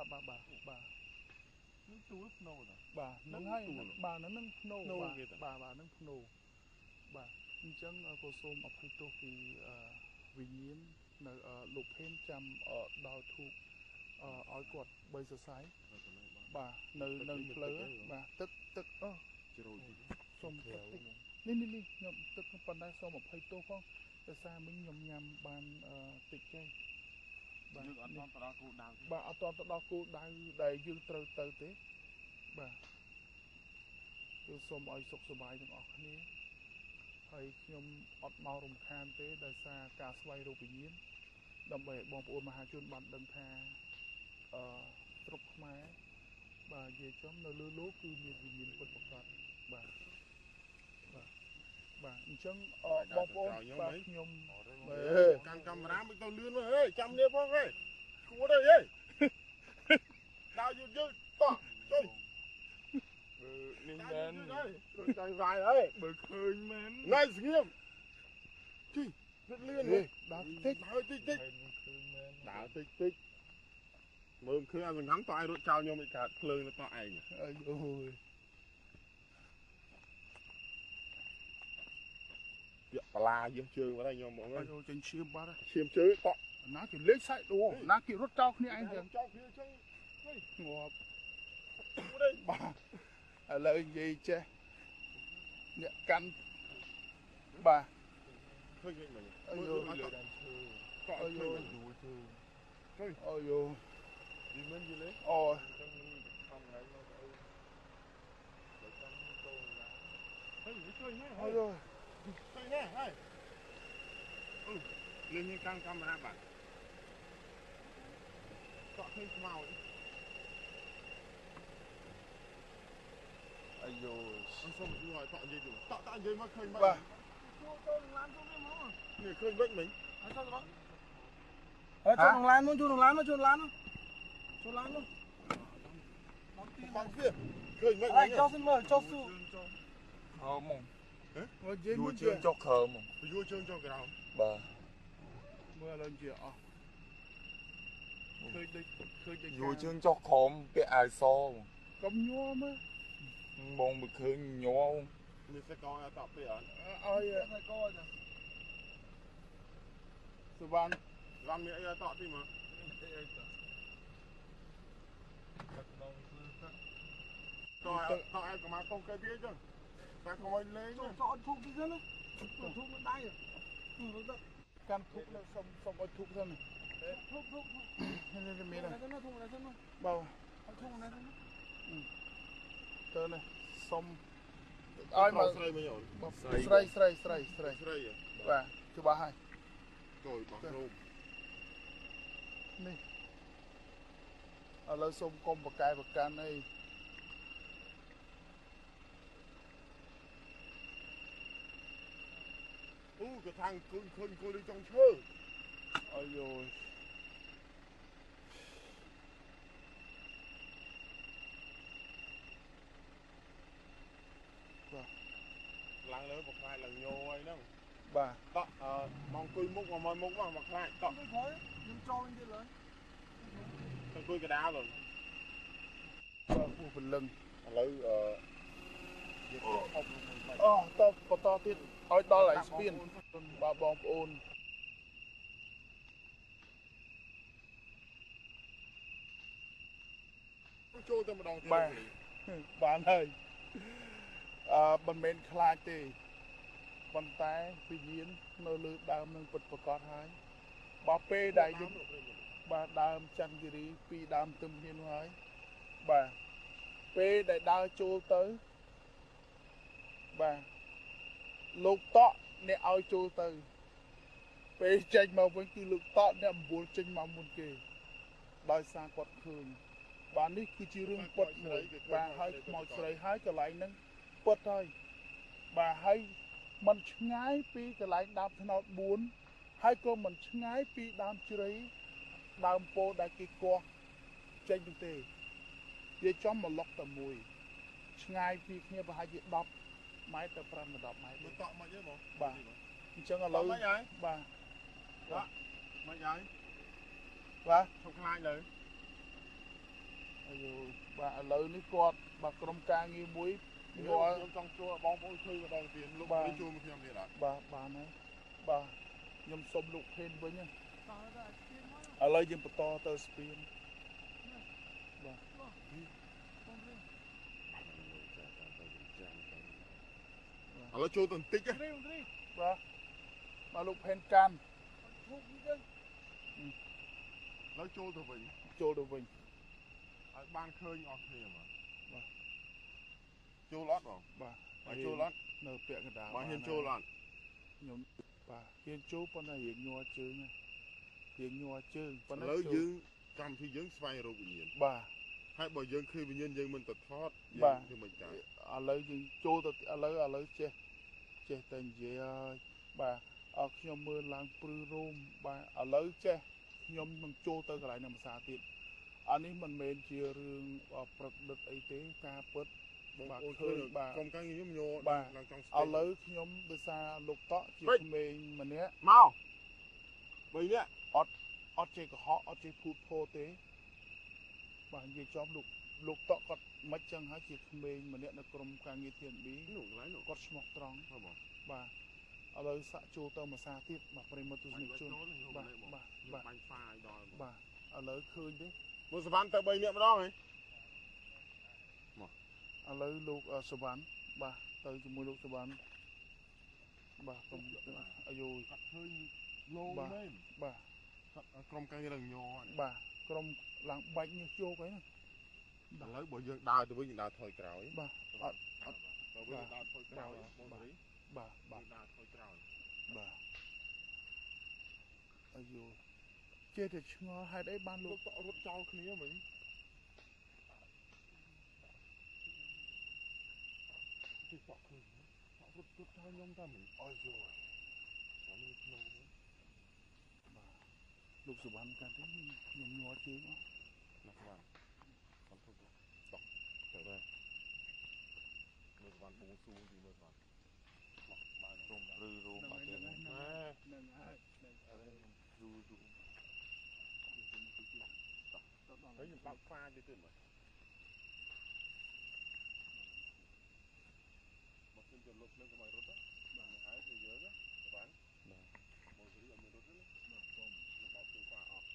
nâng hay bà nó nâng nô bà nâng nô bà chẳng có xôm ở phải tôi thì vì nhiên lục thêm trăm ở đào thuộc ở quạt bây giờ sái bà nơi phở bà tức xôm tức đi nhầm tức phần đây xôm một phải tôi không tại sao mình nhầm bàn tịch cây យើងអត់ទាន់ទៅដល់គោលដៅបាទអត់ទាន់ទៅដល់គោលដៅដែលយើងត្រូវទៅទេបាទខ្ញុំសូមឲ្យសុខសប្បាយទាំងអស់គ្នាហើយខ្ញុំអត់មករំខានទេដោយសារការស្វែងរកវិញ្ញាណដើម្បីឲ្យបងប្អូនមហាជនបានដឹងថាស្រុកខ្មែរបាទនិយាយចំនៅលើលោកគឺមានវិញ្ញាណពិតប្រាកដបាទបាទអញ្ចឹងបងប្អូនបាទខ្ញុំកាន់កាមេរ៉ាមិនទៅលឿនហេចាំនេះផងហេគួរទេហេដល់យឺតតោះចុយនេះមែនជួយចៃវាយហើយបើឃើញមែនណៃស្ងៀមជិះរត់លឿនដើរតិចដើរតិចមើលឃើញឲ្យសង្ហាំតឲ្យរត់ចោលខ្ញុំឯកើតភ្លើងទៅតឯងអូយពាក់បលាយើងជើងមកហើយខ្ញុំបងអើយចេញឈាមបាត់ឈាមជើងតណាគេលេខសាច់ដូណាគេរត់ចោលគ្នាឯងចឹងចោលគ្នាចឹងងាប់បាទឥឡូវនិយាយចេះអ្នកកាន់បាទឃើញវិញអូយអត់ទៅក៏អត់ឃើញយូរជើងអូយនេះមិនយីលេអូចឹងខំថ្ងៃមកអីបើចាំទៅណាឃើញហ៎អូយឃើញហ៎ហើយអូលេងនេះកាន់កាមេរ៉ាបាទក៏ឃើញខ្មោចអាយូអសុំយូរឲ្យតក់និយាយទៅតក់និយាយមកឃើញមកបាទចូលឡានចូលនេះមកនេះឃើញវិញមិញហើយចូលដល់ហើយចូលក្នុងឡានមកចូលក្នុងឡានមកចូលឡានមកចូលឡានមកបងទៀតឃើញវិញហើយចុះសិនមើលចុះស៊ូអូមកមកនិយាយមួយជើងចុះខើមកយូរជើងចុះក្រោមបាទមើលឡើងជាអស់ឃើញដូចយូរជើងចុះក្រោមពាក់អាវសកុំញ័រមើលបងមិនឃើញញ័រមានសកលឲ្យតក់ពេកអត់ឲ្យសកលចាសុវណ្ណរំមានអីឲ្យតក់ទីមើលតើឲ្យកុំមកកុំគេវាចឹងតែកុំឲ្យលេងចុះអត់ធុកទីសិនណាធុកមិនដៃកាន់ធុកនៅសុំឲ្យធុកសិនធុកនេះមានណាធុកណាសិនបាទឲ្យធុកណាសិនទៅនេះសុំឲ្យមកស្រីវិញអូនស្រីបាទច្បាស់ហើយចូលបោះរូបនេះឥឡូវសុំកុំបកកែបកាន់អីអូក៏ថាងឃើញដូចចង់ឈើអាយូឡើងលើបខ្លាចឡើងញោអីហ្នឹងបាទតក់មកអង្គុយមុខមកមុខមកខ្លាចតក់ខ្ញុំចូលវិញទៀតឡើយអង្គុយកដាលហ្នឹងបាទពូពលឹងឥឡូវអូតបន្តទៀតឲ្យដល់ឯស្ពានបាទបងប្អូនចូលតែម្ដងទៀតបានហើយមិនមែនខ្លាចទេប៉ុន្តែវិញ្ញាណនៅលើដើមនឹងពិតប្រាកដហើយបើពេលដែលយើងបាទដើមច័ន្ទគិរីពីដើមទឹមគ្នានោះហើយបាទពេលដែលដើរចូលទៅបាទលោកតក់អ្នកឲ្យចូលទៅពេលចេញមកវិញគឺលោកតក់អ្នកអំបួលចេញមកមុនគេដោយសារគាត់ឃើញបាទនេះគឺជារឿងពិតមួយបាទហើយខ្មោចស្រីហើយកន្លែងហ្នឹងពិតហើយបាទហើយมันឆ្ងាយពីកន្លែងដើមថ្នោត4ហើយក៏មិនឆ្ងាយពីដើមជ្រៃដើមពោធិ៍ដែលគេគាស់ចេញទេវាចំមកឡុកតែមួយឆ្ងាយពីគ្នាប្រហែលជា10ម៉ែត្រទៅ5ទៅ10ម៉ែត្រមើលតក់មកទេបងបាទអញ្ចឹងឥឡូវបាទមិនហើយបាទឈប់ខ្លាចលើអាយូបាទឥឡូវនេះគាត់បាទក្រុមការងារមួយខ្ញុំចង់ជួបងប្អូនជួយម្ដងទៀតលោកជួយមកខ្ញុំទៀតអត់បាទបានហើយបាទខ្ញុំសុំលោកភេនវិញឥឡូវយើងបន្តទៅស្ពានបាទឥឡូវចូលទៅបន្តិចបាទលោកភេនកាន់แล้วចូលទៅវិញចូលទៅវិញឲ្យបានឃើញអស់គ្នាមកបាទចូលអត់បងបាទបើចូលអត់នៅពាក់កណ្ដាលបើហ៊ានចូលអត់ខ្ញុំបាទហ៊ានចូលប៉ុន្តែរៀងញ័រជើងណារៀងញ័រជើងប៉ុន្តែឥឡូវចូលយើងកម្មវិធីយើងស្វែងរកវិញ្ញាណបាទហើយបើយើងឃើញវិញ្ញាណយើងមិនទៅថតបាទយើងមិនចាឥឡូវយើងចូលទៅឥឡូវចេះតែនិយាយហើយបាទអរខ្ញុំមើលឡើងព្រឺរោមបាទឥឡូវចេះខ្ញុំនឹងចូលទៅកន្លែងនៅភាសាទៀតអានេះមិនមែនជារឿងប្រឌិតអីទេការពិតបងបាទប្អូនឃើឃើញញបាទក្រុមការងារខ្ញុំញ័របាទឡើងចង់ឥឡូវខ្ញុំដោយសារលោកតក់ជាពេចក្មេងម្នាក់មកបីនេះអត់ចេះកុហកអត់ចេះភូតភរទេបាទនិយាយចំលោកតក់គាត់មិនចឹងហើយជាក្មេងម្នាក់នៅក្រុមការងារ TNB នោះកន្លែងនោះគាត់ឈ្មោះត្រង់ហ៎បងបាទឥឡូវសាក់ចូលទៅមួយសាទៀតបាទប្រិមត្តទស្សនិកជនបាទបាទបាទបាញ់ហ្វាយដល់បាទឥឡូវឃើញទេមកសវណ្ណទៅ3នាក់ម្ដងហ៎ឥឡូវលោកសវណ្ណបាទទៅជាមួយលោកសវណ្ណបាទខ្ញុំអាយុគាត់ឃើញលោមែនបាទគាត់ក្រុមការងារឡើងញ័របាទក្រុមឡើងបាច់នេះជោគអីណាឥឡូវបើយើងដើរទៅវិញយើងដើរថយក្រោយបាទអត់បើវិញដើរថយក្រោយបងរីបាទបាទដើរថយក្រោយបាទអាយុចេះតែឆ្ងល់ហេតុអីបានលោលោក កតរត់ចោលគ្នាវិញទីសក់ឃើញរត់ចោលខ្ញុំតាមវិញអាយុតាមនេះក្នុងវិញលោកសវណ្ណកាន់ទេខ្ញុំញ័រជើងអស់ណាស់បានគាត់ទុកតក់ទៅដែរមើលបានបួងសួងទីមើលបានមកបានរុំឬរោមអត់ទេហ្នឹងហើយនឹងហើយគ្រូយូរហើយខ្ញុំបើកហ្វាទៅទៀតមើលមកខ្ញុំទៅលុបនឹងកុំឲ្យរត់ណាបាទហើយគឺយើងណាបានមករីអត់មានរត់ទេណាបាទសូមខ្ញុំបើកទូហ្វាអស់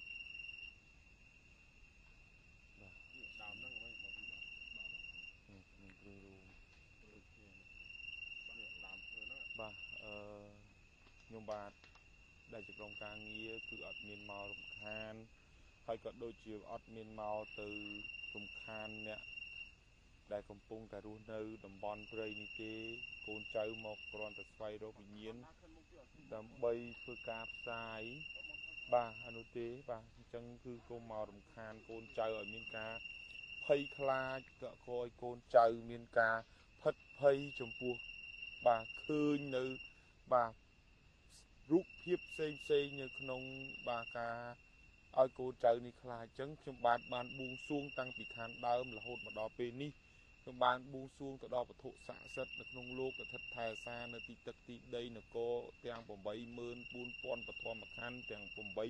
បាទនេះដើមហ្នឹងហ្នឹងមកពីបាទខ្ញុំគ្រូរោមដូចគ្នានេះដើមធ្វើហ្នឹងបាទខ្ញុំបាទដែលជាក្រុមការងារគឺអត់មានមករំខានហើយក៏ដូចជាអត់មានមកទៅរំខានអ្នកដែលកំពុងតែរស់នៅតំបន់ព្រៃនេះទេកូនចៅមកគ្រាន់តែស្វែងរកវិញ្ញាណដើម្បីធ្វើការផ្សាយបាទអនុទេបាទអញ្ចឹងគឺកុំមករំខានកូនចៅឲ្យមានការភ័យខ្លាចក៏ឲ្យកូនចៅមានការផិតភ័យចំពោះបាទឃើញនៅបាទរូបភាពផ្សេងនៅក្នុងបាទការឲ្យកូនចៅនេះខ្លាចអញ្ចឹងខ្ញុំបានបួងសួងតាំងពីខាងដើមរហូតមកដល់ពេលនេះខ្ញុំបានបួងសួងទៅដល់វត្ថុស័ក្តិសិទ្ធិនៅក្នុងលោកស្ថិតថែរក្សានៅទីទឹកទីដីនគរទាំង 84000 បឋមខណ្ឌទាំង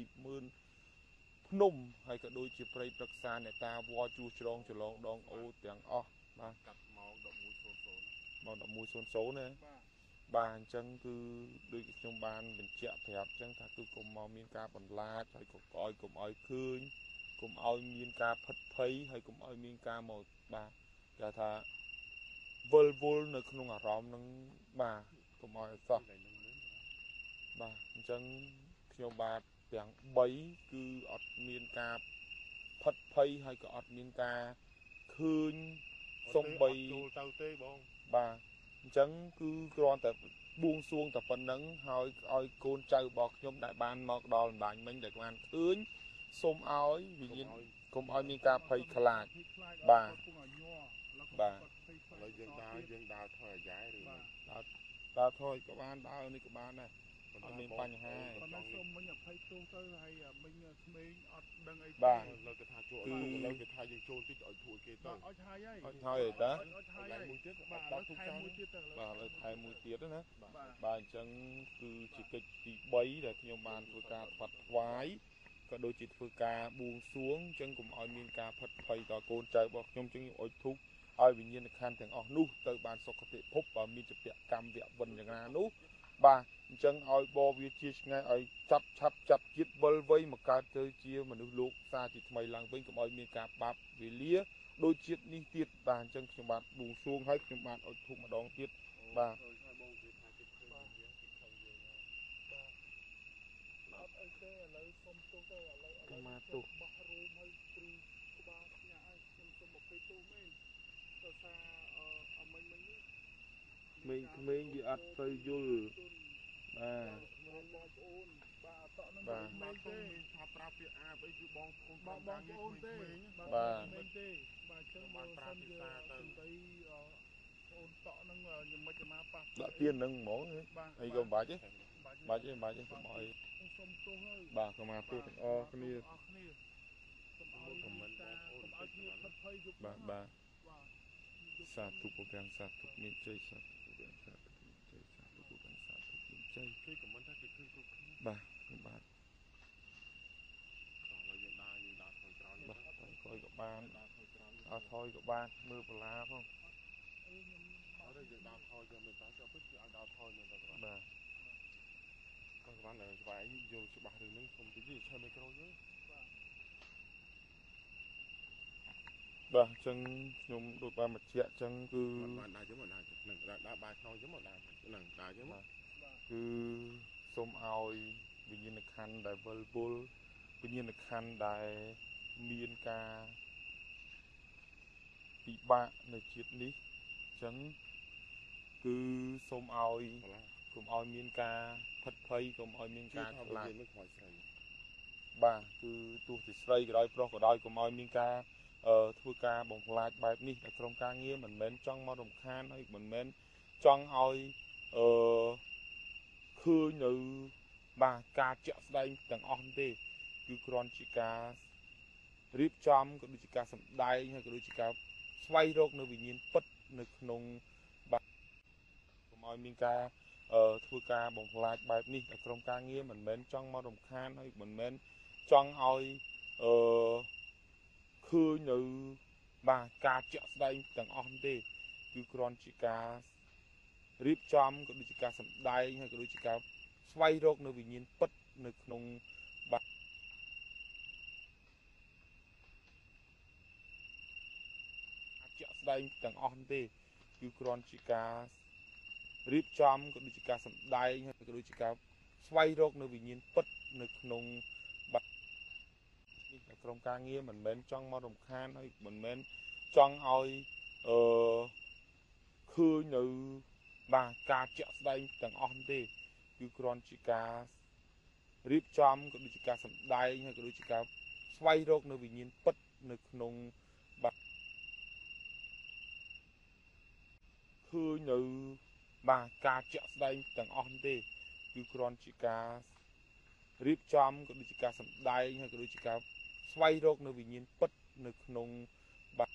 80000 ភ្នំហើយក៏ដូចជាព្រៃព្រឹក្សាអ្នកតាវត្តជួសច្រងចលងដងអូទាំងអស់បាទកាត់ម៉ោង11:00 ម៉ោង 11:00 ណាបាទអញ្ចឹងគឺដូចខ្ញុំបានបញ្ជាក់ប្រាប់អញ្ចឹងថាគឺកុំមកមានការបន្លាចហើយកុំឲ្យកុំឲ្យឃើញកុំឲ្យមានការផិតភ័យហើយកុំឲ្យមានការមកបាទគេថាវិលវល់នៅក្នុងអារម្មណ៍នឹងបាទកុំឲ្យអសោះបាទអញ្ចឹងខ្ញុំបាទទាំង3គឺអត់មានការផិតភ័យហើយក៏អត់មានការឃើញសំបីចូលទៅទេបងបាទអញ្ចឹងគឺគ្រាន់តែបួងសួងតែប៉ុណ្្នឹងហើយឲ្យកូនចៅរបស់ខ្ញុំដែលបានមកដល់បណ្ដាញមិញដែលបានឃើញសូមឲ្យវិញ្ញាណកុំឲ្យមានការភ័យខ្លាចបាទបាទឥឡូវយើងដើរថយអាយ៉ែឬដើរថយក៏បានដើរនេះក៏បានដែរអត់មានបញ្ហាប៉ុន្តែសូមមិញអភ័យទោសទៅហើយមិញក្មេងអត់ដឹងអីបាទលើគេថាចូលឥឡូវគេថាយើងចូលតិចឲ្យធ្វើគេទៅអត់ហើយអត់ហើយតាអត់ហើយមួយទៀតបាទបាឥឡូវត់ទុកថែចោលមួយទៀតទៅបាទឥឡូវថែមមួយទៀតណាបាទបាទអញ្ចឹងគឺជាកិច្ចទី3ដែលខ្ញុំបានធ្វើការផ្ាត់ថ្វាយក៏ដូចជាធ្វើការបួងសួងអញ្ចឹងកុំឲ្យមានការផិតភ័យដល់កូនចៅរបស់ខ្ញុំអញ្ចឹងខ្ញុំអុជធូបឲ្យវិញ្ញាណក្ខន្ធទាំងអស់នោះទៅបានសុខតិភពបើមានចព្វកម្មវៈវិនយ៉ាងណានោះបាទអញ្ចឹងឲ្យបវាជាឆ្ងាយឲ្យចាប់ជាតិវិលវ័យមកកើតទៅជាមនុស្សលោកសាជាថ្មីឡើងវិញកុំឲ្យមានការបាបវេលាដូចជាតិនេះទៀតបាទអញ្ចឹងខ្ញុំបាទបួងសួងឲ្យខ្ញុំបាទអុជធូបម្ដងទៀតបាទអត់អីទេឥឡូវសុំទោសទៅឥឡូវมาตุกបោះរោមឲ្យព្រីក្បាលផ្ញើឲ្យខ្ញុំសូមមកពេលទូមែនដោយសារអមិញនេះក្មេងៗវាអត់ទៅយល់បាទបងប្អូនបាទអតនឹងបាទក្មេងទេថាប្រើពាក្យអាបអីគឺបងប្អូនបងប្អូនទេបាទក្មេងទេបាទចឹងមកសិនជាសំដីអូនតក់នឹងខ្ញុំមិនចាំប៉ះដាក់ទៀនហ្នឹងហ្មងបាទអីក៏មិនបាច់ទេបាច់បាច់ទេកុំឲ្យសុំទោសហើយបាទកុំមកទូទាំងអស់គ្នាអស់គ្នាសូមឲ្យខមមិនតាសូមឲ្យគ្នាផិតភ័យយប់បាទបាទបាទសាធុពុកាំងសាធុមានជ័យសាធុពុកាំងសាធុមានជ័យសាធុពុកាំងសាធុមានជ័យគេខមមិនថាគេឃើញគ្រប់គ្នាបាទបាទដល់យើងដើរថយក្រោយបាទថយក្រោយក៏បានអត់ថយក៏បានមើលបលាផងអត់ទេយើងដើរថយយើងមិនតាចូលពិតគឺឲ្យដើរថយមែនតើបាទក៏ស្មានតែស្វែងយល់ច្បាស់រឿងហ្នឹងខ្ញុំតិចឆើមីក្រូយើងបាទអញ្ចឹងខ្ញុំដូចបានបញ្ជាក់អញ្ចឹងគឺបានដើរយើងមកដើរនឹងដើរបាយខ្នងយើងមកដើរនឹងដើរយើងមកគឺសូមឲ្យវិញ្ញាណក្ខន្ធដែលវិលវល់វិញ្ញាណក្ខន្ធដែលមានការពិបាកនៅជាតិនេះអញ្ចឹងគឺសូមឲ្យកុំឲ្យមានការផិតភ័យកុំឲ្យមានការខ្លាចនឹងខ្មោចស្រីបាទគឺទោះជាស្រីក៏ដោយប្រុសក៏ដោយកុំឲ្យមានការធ្វើការបំផ្លាញបែបនេះតែក្រុមការងារមិនមែនចង់មករំខានហើយមិនមែនចង់ឲ្យឃើញនៅបាទការជាក់ស្ដែងទាំងអស់ទេគឺគ្រាន់ជាការរៀបចំក៏ដូចជាការសម្ដែងហើយក៏ដូចជាការស្វែងរកនៅវិញ្ញាណពិតនៅក្នុងបាទកុំឲ្យមានការធ្វើការបំផ្លាញបែបនេះតែក្រុមការងារមិនមែនចង់មករំខានហើយមិនមែនចង់ឲ្យឃើញនៅបាទការជាក់ស្ដែងទាំងអស់ទេគឺគ្រាន់ជាការរៀបចំក៏ដូចជាការសម្ដែងហើយក៏ដូចជាការស្វែងរកនៅវិញ្ញាណពិតនៅក្នុងបាទជាក់ស្ដែងទាំងអស់ទេគឺគ្រាន់ជាការរៀបចំក៏ដូចជាការសម្ដែងហើយក៏ដូចជាការស្វែងរកនៅវិញ្ញាណពិតនៅក្នុងបាទនេះក្រុមការងារមិនមែនចង់មករំខានហើយមិនមែនចង់ឲ្យឃើញនៅបាទការជាក់ស្ដែងទាំងអស់ទេគឺគ្រាន់ជាការរៀបចំក៏ដូចជាការសម្ដែងហើយក៏ដូចជាការស្វែងរកនៅវិញ្ញាណពិតនៅក្នុងបាទឃើញនៅបាទការជាក់ស្ដែងទាំងអស់ទេគឺគ្រាន់ជាការរៀបចំក៏ដូចជាការសម្ដែងហើយក៏ដូចជាការស្វែងរកនៅវិញ្ញាណពិតនៅក្នុងបាទ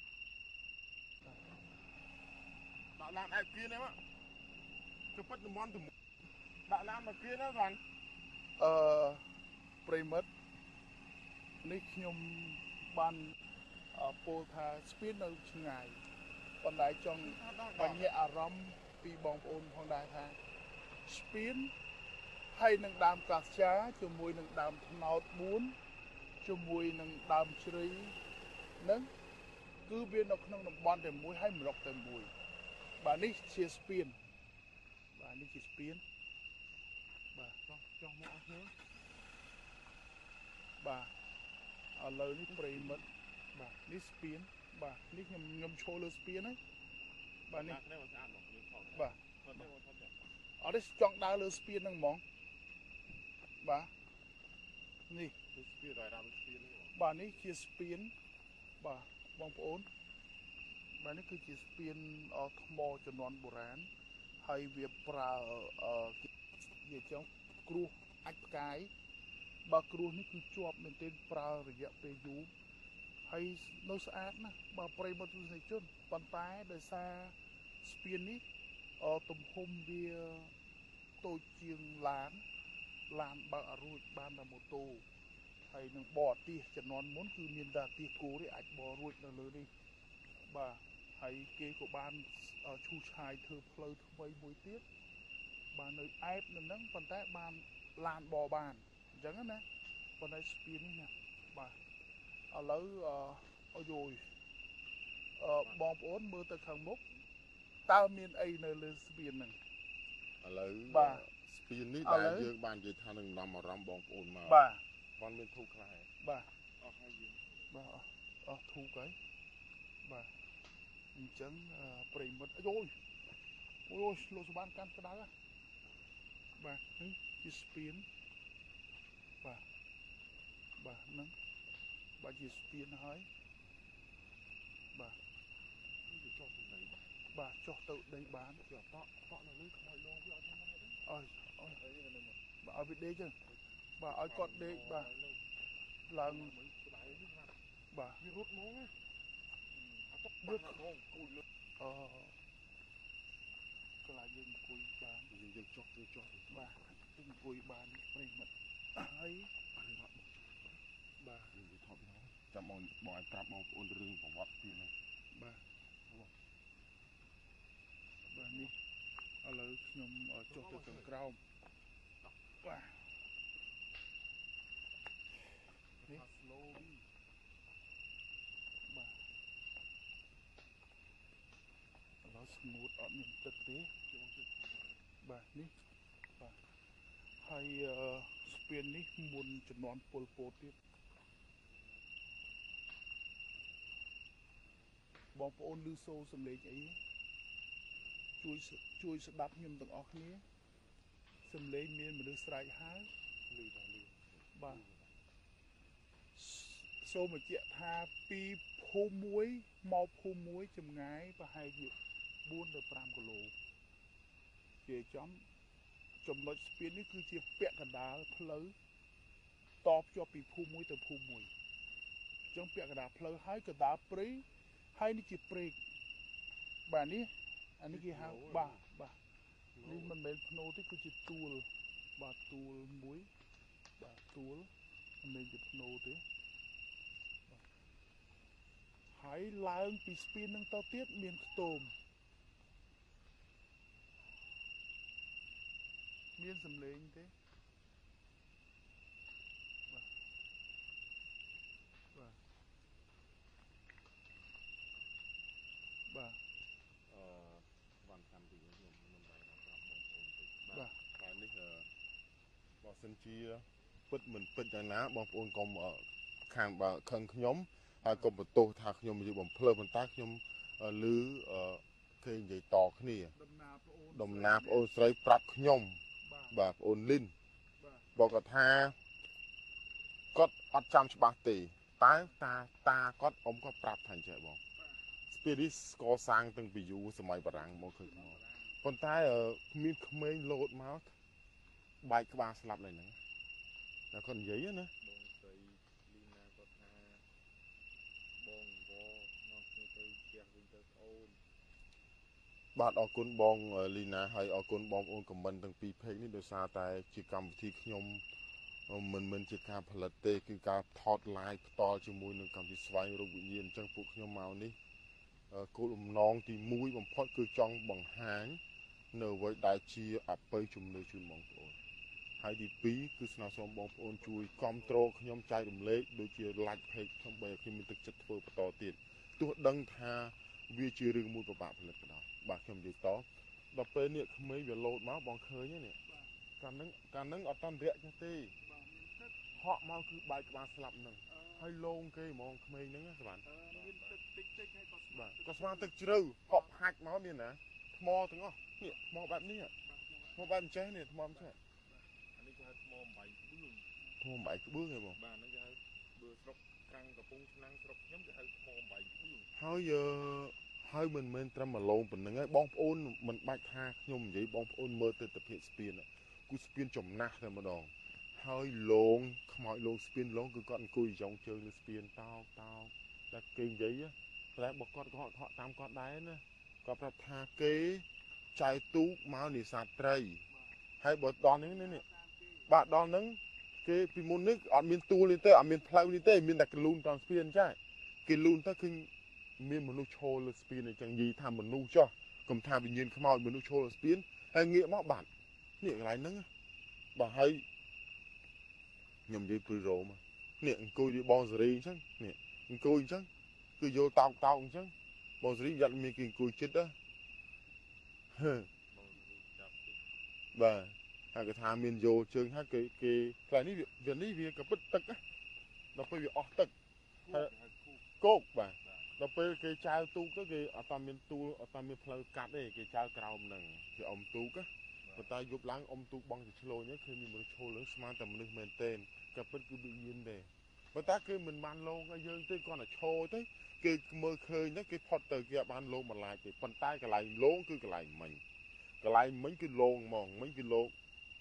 ដាក់ឡានអែកគៀនហ្នឹងទៅពិតតំបន់ដាក់ឡានមកគៀនហ្នឹងគាត់ប្រិមិត្តនេះខ្ញុំបានពោលថាស្ពាននៅឆ្ងាយប៉ុន្តែចង់បញ្ជាក់អារម្មណ៍ពីបងប្អូនផងដែរថាស្ពានហើយនឹងដើមកាសចាជាមួយនឹងដើមថ្នោត4ជាមួយនឹងដើមជ្រៃនឹងគឺវានៅក្នុងតំបន់តែមួយហើយម្រុកតែមួយបាទនេះជាស្ពានបាទនេះជាស្ពានបាទចុះមកអស់គ្នាបាទឥឡូវនេះប្រិមិត្តបាទនេះស្ពានបាទនេះខ្ញុំឈរលើស្ពានហើយបាទនេះបាទអត់ទេចង់ដើរលើស្ពានហ្នឹងហ្មងបាទនេះស្ពានដល់ស្ពានហ្នឹងបាទនេះជាស្ពានបាទបងប្អូនបាទនេះគឺជាស្ពានថ្មជំនាន់បុរាណហើយវាប្រើនិយាយចឹងគ្រោះអាចផ្កាយបើគ្រោះនេះគឺជាប់មែនទែនប្រើរយៈពេលយូរហើយនៅស្អាតណាស់បើប្រិមត្តទស្សនិកជនប៉ុន្តែដោយសារស្ពាននេះទំហំវាតូចជាងឡានបើកអរួចបានតែម៉ូតូហើយនឹងបរអាទិសជំនាន់មុនគឺមានតែអាទិសគោទេអាចបររួចនៅលើនេះបាទហើយគេក៏បានឈូសឆាយធ្វើផ្លូវថ្មីមួយទៀតបាទនៅអែបនៅហ្នឹងប៉ុន្តែបានឡានបរបានអញ្ចឹងណាប៉ុន្តែស្ពាននេះណាបាទឥឡូវអូយបងប្អូនមើលទៅខាងមុខតើមានអីនៅលើស្ពានហ្នឹងឥឡូវបាទស្ពាននេះដែលយើងបាននិយាយថានឹងនាំអារម្មណ៍បងប្អូនមកបាទวันមានធូរខ្លះហើយបាទអស់ហើយយើងបាទអស់ធូរហើយបាទអញ្ចឹងប្រិមិត្តអូយលោកសុបានកាន់ក្តៅបាទនេះជាស្ពានបាទហ្នឹងបាទជាស្ពានហើយបាទនេះវាចុះទៅដីបាទចុះទៅដីបានវាតក់នៅលើខ្មោចលងវាអត់ធ្វើម៉េចទេអើយបាទឲ្យវាដេកចឹងបាទឲ្យគាត់ដេកបាទឡើងមិនស្ដាយនេះណាបាទវារត់មកណាអត់ទៅបាត់ហ្មងគួយលើកន្លែងយើងអង្គុយបានយើងចុះទៅចុះបាទអង្គុយបានប្រិមិត្តហើយបាទយើងថតមកចាំបងឲ្យប្រាប់បងប្អូនរឿងប្រវត្តិពីនេះបាទនេះឥឡូវខ្ញុំចុះទៅខាងក្រោមបាទនេះ slow បាទឥឡូវស្ងួតអត់មានទឹកទេបាទនេះបាទហើយស្ពាននេះមុនជំនាន់ពលពតទៀតបងប្អូនឮសូរសំឡេងអីជួយស្ដាប់ខ្ញុំទាំងអស់គ្នាសំឡេងមានមនុស្សស្រែកហៅលឺតាលឺបាទសូមបញ្ជាក់ថាពីភូមិមួយមកភូមិមួយចម្ងាយប្រហែលជា4ទៅ5គីឡូជាចំណុចស្ពាននេះគឺជាពាក់កណ្ដាលផ្លូវតភ្ជាប់ពីភូមិមួយទៅភូមិមួយអញ្ចឹងពាក់កណ្ដាលផ្លូវហើយកណ្ដាលព្រៃហើយនេះជាព្រែកបាទនេះអានេះគេហៅបាទនេះមិនមែនភ្នូទេគឺជាទួល បាទទួលមួយបាទទួលមិនមែនជាភ្នូទេហើយឡើងពីស្ពាននឹងទៅទៀតមានខ្ទមមានសំឡេងទេបាទវ៉ាន់កម្មពីខ្ញុំបានប្រាប់បងប្អូនតិចបាទតែនេះបើសិនជាពិតមិនពិតយ៉ាងណាបងប្អូនកុំខាងបើខឹងខ្ញុំហើយកុំបន្ទោសថាខ្ញុំនិយាយបំភ្លើប៉ុន្តែខ្ញុំឮគេនិយាយតគ្នា ដំណាប្អូនស្រីប្រាប់ខ្ញុំបាទប្អូនលីនบอกថាគាត់អត់ចាំច្បាស់ទេតែតាគាត់អ៊ំគាត់ប្រាប់ថាអញ្ចឹងបង Spirit កសាងតាំងពីយូរសម័យបារាំងមកឃើញមកប៉ុន្តែមានក្មេងលោតមកបែកក្បាលស្លាប់ឡើយហ្នឹងតែគាត់និយាយណាបងស្រីលីណាគាត់ថាបងវមកគ្នាទៅផ្ទះវិញទៅអូនបាទអរគុណបងលីណាហើយអរគុណបងប្អូនខមមិនទាំងពីរ page នេះដោយសារតែជាកម្មវិធីខ្ញុំមិនជាការផលិតទេគឺការថត live ផ្ទាល់ជាមួយនឹងកម្មវិធីស្វែងរកវិញ្ញាណអញ្ចឹងពួកខ្ញុំមកនេះគោលបំណងទី1បំផុតគឺចង់បង្ហាញនៅអ្វីដែលជាអបិយជំនឿជូនបងប្អូនហើយទី2គឺស្នើសុំបងប្អូនជួយគ្រប់គ្រងខ្ញុំចែករំលែកដូចជា like page ខ្ញុំបីឲ្យខ្ញុំមានទឹកចិត្តធ្វើបន្តទៀតទោះដឹងថាវាជារឿងមួយពិបាកផលិតក៏ដោយបាទខ្ញុំនិយាយតដល់ពេលនេះក្មេងវាលោតមកបងឃើញនេះកាលហ្នឹងអត់តាន់រាក់ចេះទេហក់មកគឺបែកក្បាលស្លាប់ហ្នឹងហើយលងគេហ្មងក្មេងហ្នឹងស្មានមានទឹកតិចហើយក៏ស្មានទឹកជ្រៅកប់ហាច់មកមានណាថ្មទាំងអស់នេះថ្មបែបនេះថ្មបែបអញ្ចេះនេះថ្មអញ្ចេះអានេះគេហៅថ្មអំបែងក្បឿងថ្មបែកក្បឿងហ៎បងបាទហ្នឹងគេហៅបើស្រុកខាងកំពង់ឆ្នាំងស្រុកខ្ញុំគេហៅថ្មអំបែងក្បឿងហើយមិនមែនត្រឹម1ឡូងប៉ុណ្្នឹងឯងបងប្អូនមិនបាច់ថាខ្ញុំនិយាយបងប្អូនមើលទិដ្ឋភាពស្ពានគូស្ពានចំណាស់តែម្ដងហើយលងខ្មោចលងស្ពានលងគឺគាត់អង្គុយចងជើងលើស្ពានតោកតែគេនិយាយតែបើគាត់ក៏ហក់តាមគាត់ដែរណាគាត់ប្រាប់ថាគេចែកទូកមកនេសាទត្រីហើយបើដល់នេះបាទដល់ហ្នឹងគេពីមុននេះអត់មានទូលនេះទេអត់មានផ្លូវនេះទេមានតែកលូនតាមស្ពានចាគេលូនទៅគឺមានមនុស្សឈរលើស្ពានអញ្ចឹងនិយាយថាមនុស្សចោះកុំថាវិញ្ញាណខ្មោចមនុស្សឈរលើស្ពានហើយងាកមកបាត់នេះកន្លែងហ្នឹងបាទហើយខ្ញុំនិយាយព្រួយរោមនេះអង្គុយទីបងសេរីអញ្ចឹងនេះអង្គុយអញ្ចឹងគឺយល់តោកអញ្ចឹងបងសេរីយ៉ាត់មានគេអង្គុយចិត្តហ៎បងចាប់តិចបាទហហើយគេថាមានយោជើងហើយគេខ្លាញ់នេះវានេះវាក៏ពិតទឹកណាដល់ពេលវាអស់ទឹកគោកបាទដល់ពេលគេចៅទូកទៅគេអត់មានទូលអត់មានផ្លូវកាត់ទេគេចៅក្រោមហ្នឹងគេអុំទូកណាប៉ុន្តែយប់ឡើងអុំទូកបងទៅឆ្លូញហ្នឹងគឺមានមនុស្សឈរលើស្មានតែមនុស្សមែនទែនក៏ពិតគឺវិញ្ញាណដែរប៉ុន្តែគេមិនបានលងឲ្យយើងទេគាត់តែឈរទៅគេមើលឃើញទៅគេផុតទៅគេអត់បានលងបន្លាចទេប៉ុន្តែកន្លែងលងគឺកន្លែងមិញគឺលងហ្មងមិញគឺលង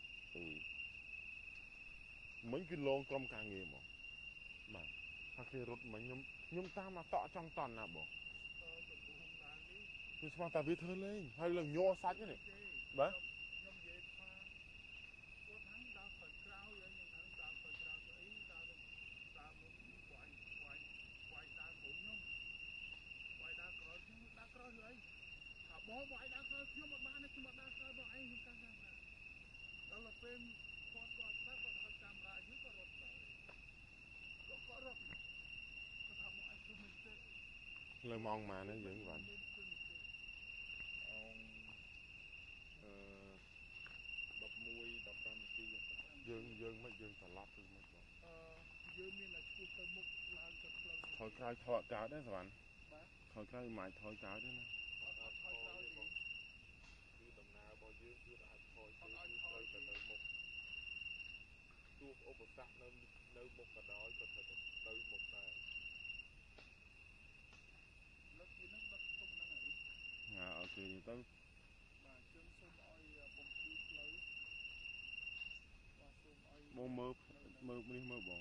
មិញគឺលងក្រុមការងារហ្មងបាទថាគេរត់មិញខ្ញុំតាមមកតក់ចង់តន់ណាបងគឺស្មានតែវាធ្វើលេងហើយឡើងញ័រសាច់នេះបាទបងមកឯដើរក្រោយខ្ញុំអត់បានទេខ្ញុំអត់ដើរក្រោយបងឯងខ្ញុំកាន់ដល់ដល់ពេលគាត់ស្ដាប់គាត់ហៅកាមេរ៉ាយឺតក៏រត់ដែរគាត់រត់គាត់ថាមកឯងគឺមិនទេលើម៉ោងម៉ានហ្នឹងយើងបាទ11 15នាទីយើងមិនយើងត្រឡប់ទៅមកបងយើងមានតែឈ្មោះទៅមុខឡើងទៅផ្លូវថយក្រោយថយកើតដែរសវណ្ណបាទថយក្រោយមិនថយកើតទេណាគឺដំណើររបស់យើងគឺអាចថយទៅត្រូវទៅនៅមុខទោះឧបសគ្គនៅមុខក៏ដោយក៏ត្រូវទៅមុខដែរលើកពីហ្នឹងដឹកទុំហ្នឹងហើយអូខេទៅបាទជើងសូមឲ្យបំភ្លឺផ្លូវបាទសូមឲ្យបងមើលនេះមើលបង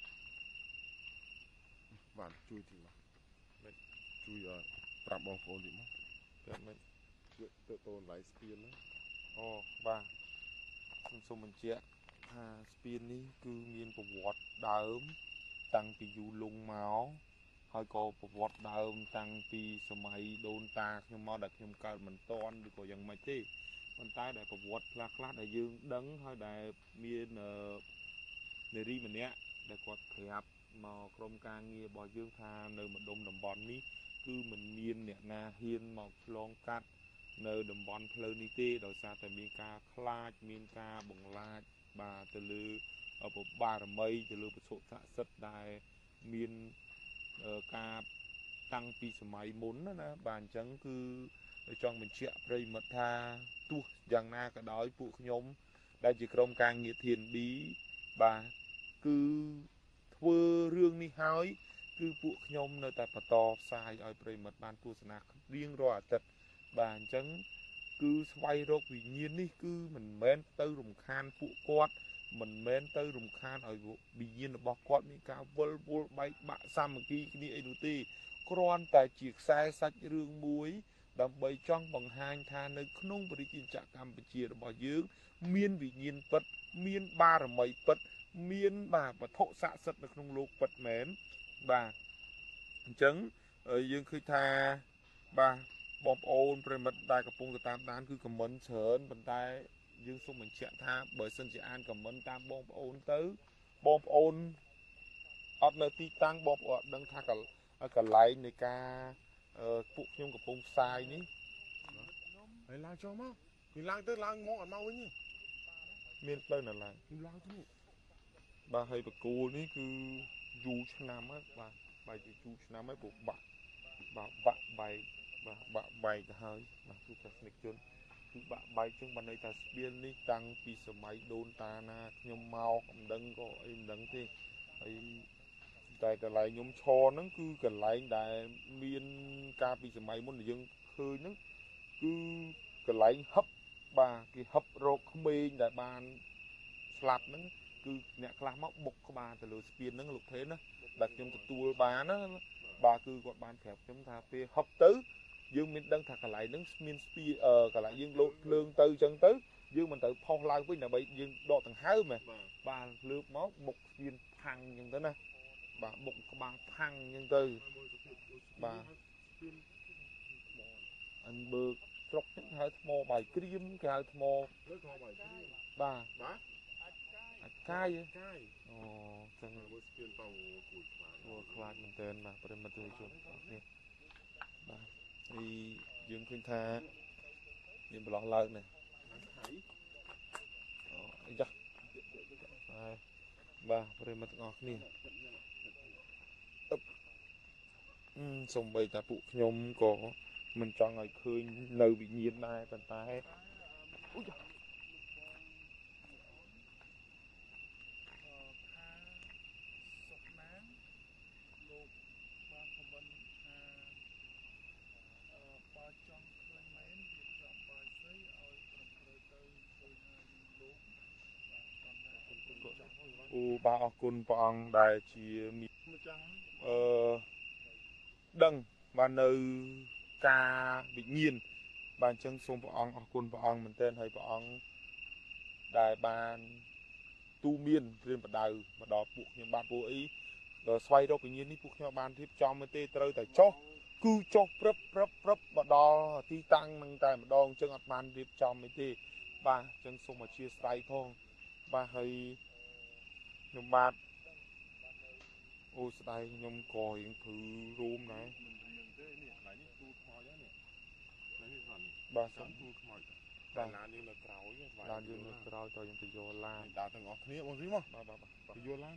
បាទជួយទីមកមិនជួយប្រាប់បងប្អូនទៀតមកតែមិនទៅតូនឡៃស្ពានហ្នឹងអូបាទខ្ញុំសូមបញ្ជាក់ថាស្ពាននេះគឺមានប្រវត្តិដើមតាំងពីយូរលង់មកហើយក៏ប្រវត្តិដើមតាំងពីសម័យដូនតាខ្ញុំមកដែលខ្ញុំកើតមិនតាន់ឬក៏យ៉ាងម៉េចទេប៉ុន្តែដែលប្រវត្តិខ្លះដែលយើងដឹងហើយដែលមាននារីម្នាក់ដែលគាត់ប្រាប់មកក្រុមការងាររបស់យើងថានៅម្ដុំតំបន់នេះគឺមិនមានអ្នកណាហ៊ានមកឆ្លងកាត់នៅតំបន់ផ្លូវនេះទេដោយសារតែមានការខ្លាចមានការបង្លាចបាទទៅលើបារមីទៅលើវត្ថុស័ក្តិសិទ្ធិដែលមានការតាំងពីសម័យមុនណាបាទអញ្ចឹងគឺចង់បញ្ជាក់ប្រិមិត្តថាទោះយ៉ាងណាក៏ដោយពួកខ្ញុំដែលជាក្រុមការងារ TNB បាទគឺធ្វើរឿងនេះហើយគឺពួកខ្ញុំនៅតែបន្តផ្សាយឲ្យប្រិមិត្តបានទស្សនារៀងរាល់អាទិត្យបាទអញ្ចឹងគឺស្វែងរកវិញ្ញាណនេះគឺមិនមែនទៅរំខានពួកគាត់មិនមែនទៅរំខានឲ្យវិញ្ញាណរបស់គាត់មានការវិលវល់បែកបាក់សាមគ្គីគ្នាអីនោះទេគ្រាន់តែជាខ្សែសាច់រឿងមួយដើម្បីចង់បង្ហាញថានៅក្នុងប្រជាជាតិកម្ពុជារបស់យើងមានវិញ្ញាណពិតមានបារមីពិតមានបាទវត្ថុស័ក្តិសិទ្ធិនៅក្នុងលោកពិតមែនបាទអញ្ចឹងយើងឃើញថាបាទបងប្អូនប្រិមិត្តដែលកំពុងតាមដានគឺខមមិនច្រើនប៉ុន្តែយើងសូមបញ្ជាក់ថាបើសិនជាអានខមមិនតាមបងប្អូនទៅបងប្អូនអត់នៅទីតាំងបងប្អូនអត់ដឹងថាកន្លែងនៃការពួកខ្ញុំកំពុងផ្សាយនេះហើយឡើងចុះមកនេះឡើងទៅឡើងមកអត់មកវិញទេមានផ្លូវណាឡើងឡើងទៅនេះបាទហើយបកគោលនេះគឺយូរឆ្នាំហើយបាទបែរជាយូរឆ្នាំហើយពួកបាក់បែកបាទបាក់បែកទៅហើយបាទគឺទស្សនិកជនគឺបាក់បែកចឹងបានន័យថាស្ពាននេះតាំងពីសម័យដូនតាណាខ្ញុំមកមិនដឹងក៏អីមិនដឹងទេហើយតែកន្លែងខ្ញុំឈរហ្នឹងគឺកន្លែងដែលមានការពីសម័យមុនដែលយើងឃើញហ្នឹងគឺកន្លែងហឹបបាទគេហឹបរកក្មេងដែលបានស្លាប់ហ្នឹងគឺអ្នកខ្លះមកបុកក្បាលទៅលើស្ពានហ្នឹងលោកថេនណាដែលខ្ញុំទទួលបានណាបាទគឺគាត់បានប្រាប់ខ្ញុំថាពេលហឹបទៅយើងមានដឹងថាកន្លែងហ្នឹងមានស្ពានកន្លែងយើងលោតភ្លើងទៅអញ្ចឹងទៅយើងមិនត្រូវផុសឡើងវិញដើម្បីយើងដកដង្ហើមបាទលើកមកបុកស្ពានផាំងអញ្ចឹងទៅណាបាទបុកក្បាលផាំងអញ្ចឹងទៅបាទអញបើកស្រុកហ្នឹងហៅថ្មបាយក្រៀមគេហៅថ្មបាយក្រៀមបាទអាចកាយអូចឹងមើលស្ពានតោគួយខ្លាចមែនទែនបាទប្រិមត្តជននេះបាទហើយយើងឃើញថាមានប្រឡោះឡើងនេះអូចាបាទប្រិមត្តទាំងអស់គ្នាសំបីតាពួកខ្ញុំក៏មិនចង់ឲ្យឃើញនៅវិញ្ញាណដែរប៉ុន្តែអូបាទអរគុណព្រះអង្គដែលជាមានដឹងបាននៅការវិញ្ញាណបាទអញ្ចឹងសូមព្រះអង្គអរគុណព្រះអង្គមែនទែនហើយព្រះអង្គដែលបានទូមានព្រានបដៅមកដល់ពួកខ្ញុំបាទពួកអីស្វ័យរកវិញ្ញាណនេះពួកខ្ញុំបានរៀបចំមកទេត្រូវតែចុះគឺចុះព្រឹបមកដល់ទីតាំងនឹងតែម្ដងអញ្ចឹងអត់បានរៀបចំមកទេបាទអញ្ចឹងសូមអធិស្ឋានផងបាទហើយខ្ញុំបាទអូស្ដាយខ្ញុំក៏រៀងព្រឺរួមដែរបាទសូមទូខ្មោចបាទឡានយើងនៅក្រោយឡានយើងនៅក្រោយតើយើងទៅយកឡានដើរទាំងអស់គ្នាបងស៊ីមកបាទទៅយកឡាន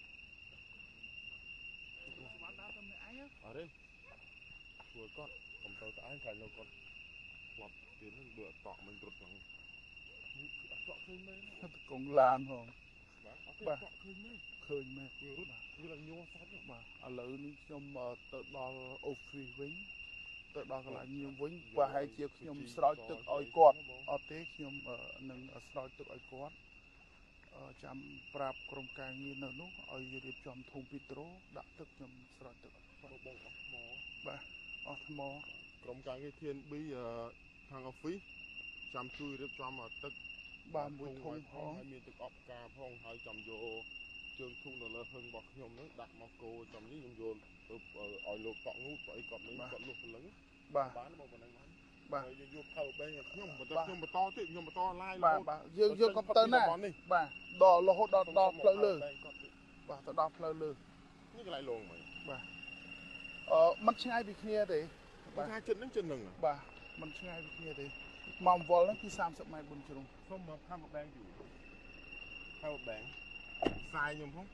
បានដើរទៅម្នាក់ឯងអរេជួយគាត់កុំទៅតែឯងខ្លាចនៅគាត់ផ្លត់ទៀតនឹងបើអត់តក់មិនរត់ហ្នឹងនេះអត់តក់ឃើញមែនទៅកងឡានផងបាទឃើញមែនគឺឡើងញ័រសាច់បាទឥឡូវនេះខ្ញុំទៅដល់អូហ្វ្រីវិញទៅដល់កន្លែងញៀមវិញប្រហែលជាខ្ញុំស្រោចទឹកឲ្យគាត់អត់ទេខ្ញុំនឹងស្រោចទឹកឲ្យគាត់ចាំប្រាប់ក្រុមការងារនៅនោះឲ្យរៀបចំធុងពីត្រូដាក់ទឹកខ្ញុំស្រោចទឹកបងអស់ថ្មបាទអស់ថ្មក្រុមការងារធាន B ខាង office ចាំជួយរៀបចំទឹកបាទមួយធុងផងហើយមានទឹកអប់ការផងហើយចាំយកជើងធុងនៅលើហឹងរបស់ខ្ញុំហ្នឹងដាក់មកគោចំនេះខ្ញុំយកឲ្យលោកតក់ងូតបើអីគាត់មិនគាត់លុះព្រលឹងបាទបានបងប៉ុណ្ណឹងបាទយើងយកផៅបែងខ្ញុំបន្តខ្ញុំបន្តទៀតខ្ញុំបន្តឡាយបាទយើងយកកុំព្យូទ័រណាបាទដល់រហូតដល់ផ្លូវលើបាទទៅដល់ផ្លូវលើនេះកន្លែងលងហ្មងបាទមិនឆ្ងាយពីគ្នាទេបាទថាចិត្តហ្នឹងបាទមិនឆ្ងាយពីគ្នាទេមកវល់ហ្នឹងគឺ30ម៉ែត្របនជ្រុងខ្ញុំមកផៅបែងយូរផៅបែងខ្សែខ្ញុំផង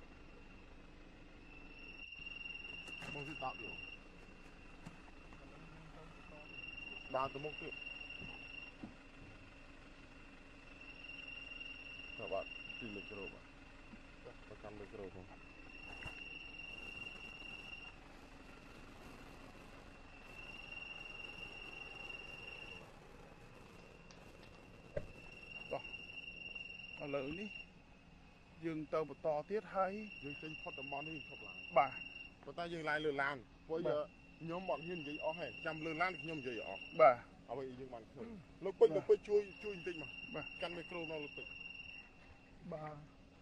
បងទៅតក់យកដើរទៅមុខទៀតបាទពីមីក្រូបាទប្រកាន់មីក្រូផងឥឡូវនេះយើងទៅបន្តទៀតហើយយើងចេញផុតតំបន់នេះឈប់ឡើងបាទប៉ុន្តែយើងឡើងលើឡានព្រោះខ្ញុំអត់ហ៊ាននិយាយអស់ទេចាំលើឡានខ្ញុំនិយាយអស់បាទអ្វីយើងបានឃើញលោកពេជ្រជួយបន្តិចមកបាទកាន់មីក្រូមកលោកពេជ្របាទ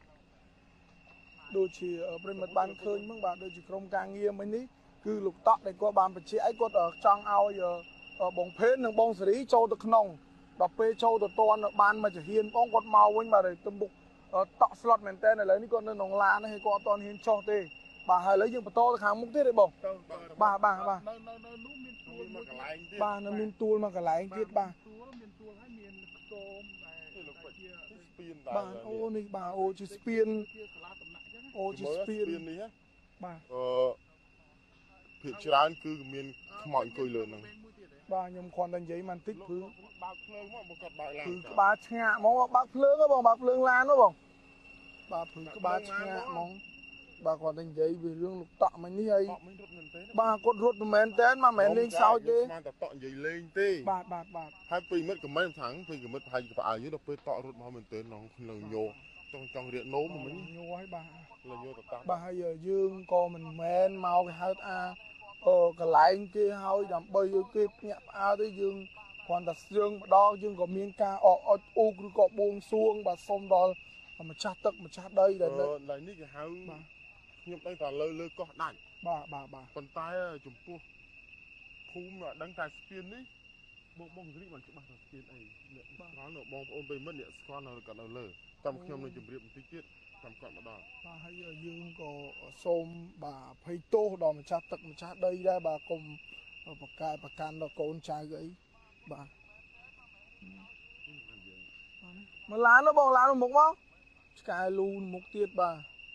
ដូចជាប្រិមិត្តបានឃើញហ្នឹងបាទដូចជាក្រុមការងារមិញនេះគឺលោកតក់ដែលគាត់បានបញ្ជាក់អីគាត់ចង់ឲ្យបងភេននិងបងសេរីចូលទៅក្នុងដល់ពេលចូលទៅតន់បានមកចាហ៊ានបងគាត់មកវិញបាទទៅមុខតក់ស្លុតមែនតើឥឡូវនេះគាត់នៅក្នុងឡានហើយគាត់អត់តន់ហ៊ានចុះទេបាទហើយឥឡូវយើងបន្តទៅខាងមុខទៀតទេបងបាទនៅនោះមានទួលមួយកន្លែងទៀតបាទនៅមានទួលមួយកន្លែងទៀតបាទមានទួលហើយមានខ្ទមដែរលោកពេជ្រស្ពានដែរបាទអូនេះបាទអូជាស្ពានជាសាលាតំណាក់អញ្ចឹងអូជាស្ពាននេះបាទភាគច្រើនគឺមានខ្មោចអង្គុយលើហ្នឹងបាទខ្ញុំគ្រាន់តែនិយាយមកបន្តិចព្រោះបើកភ្លើងមកគាត់បើកឡានគឺក្បាលឆ្ងាកហ្មងបើកភ្លើងហ៎បងបើកភ្លើងឡានហ៎បងបាទព្រោះក្បាលឆ្ងាកហ្មងបាទគាត់តែនិយាយពីរឿងលោកតក់មិញនេះហើយបាទគាត់រត់មិនមែនតែមិនមែនលេងសើចទេស្មានតែតក់និយាយលេងទេបាទហើយពីមិត្តកំមិនថាងពីកំមិនប្រហែលប្រអើយដល់ពេលតក់រត់មកមែនទេក្នុងញោចង់រៀកនោមមិញញោហើយបាទលើញោទៅតាបាទហើយយើងក៏មិនមែនមកគេហៅថាកន្លែងគេហើយដើម្បីឲ្យគេភ្ញាក់ផ្អើលទេយើងគ្រាន់តែស្រឿងម្ដងយើងក៏មានការអកអុចអ៊ូកឬក៏បួងសួងបាទសុំដល់ម្ចាស់ទឹកម្ចាស់ដីដែលនេះគេហៅខ្ញុំដឹងថាលើកោះដាច់បាទប៉ុន្តែចំពោះភូមិដឹងតែស្ពាននេះបងសេរីបានច្បាស់ថាស្ពានអីអ្នកស្គាល់នៅបងប្អូនប្រិមិត្តអ្នកស្គាល់នៅគាត់នៅលើតាមខ្ញុំនឹងជម្រាបបន្តិចទៀតតាមគាត់មកដល់បាទហើយយើងក៏សូមបាទអភ័យទោសដល់ម្ចាស់ទឹកម្ចាស់ដីដែរបាទកុំប្រកាន់ដល់កូនចៅអីបាទ mà lá nó bông lá nó mục không cái lu mục tiệt bà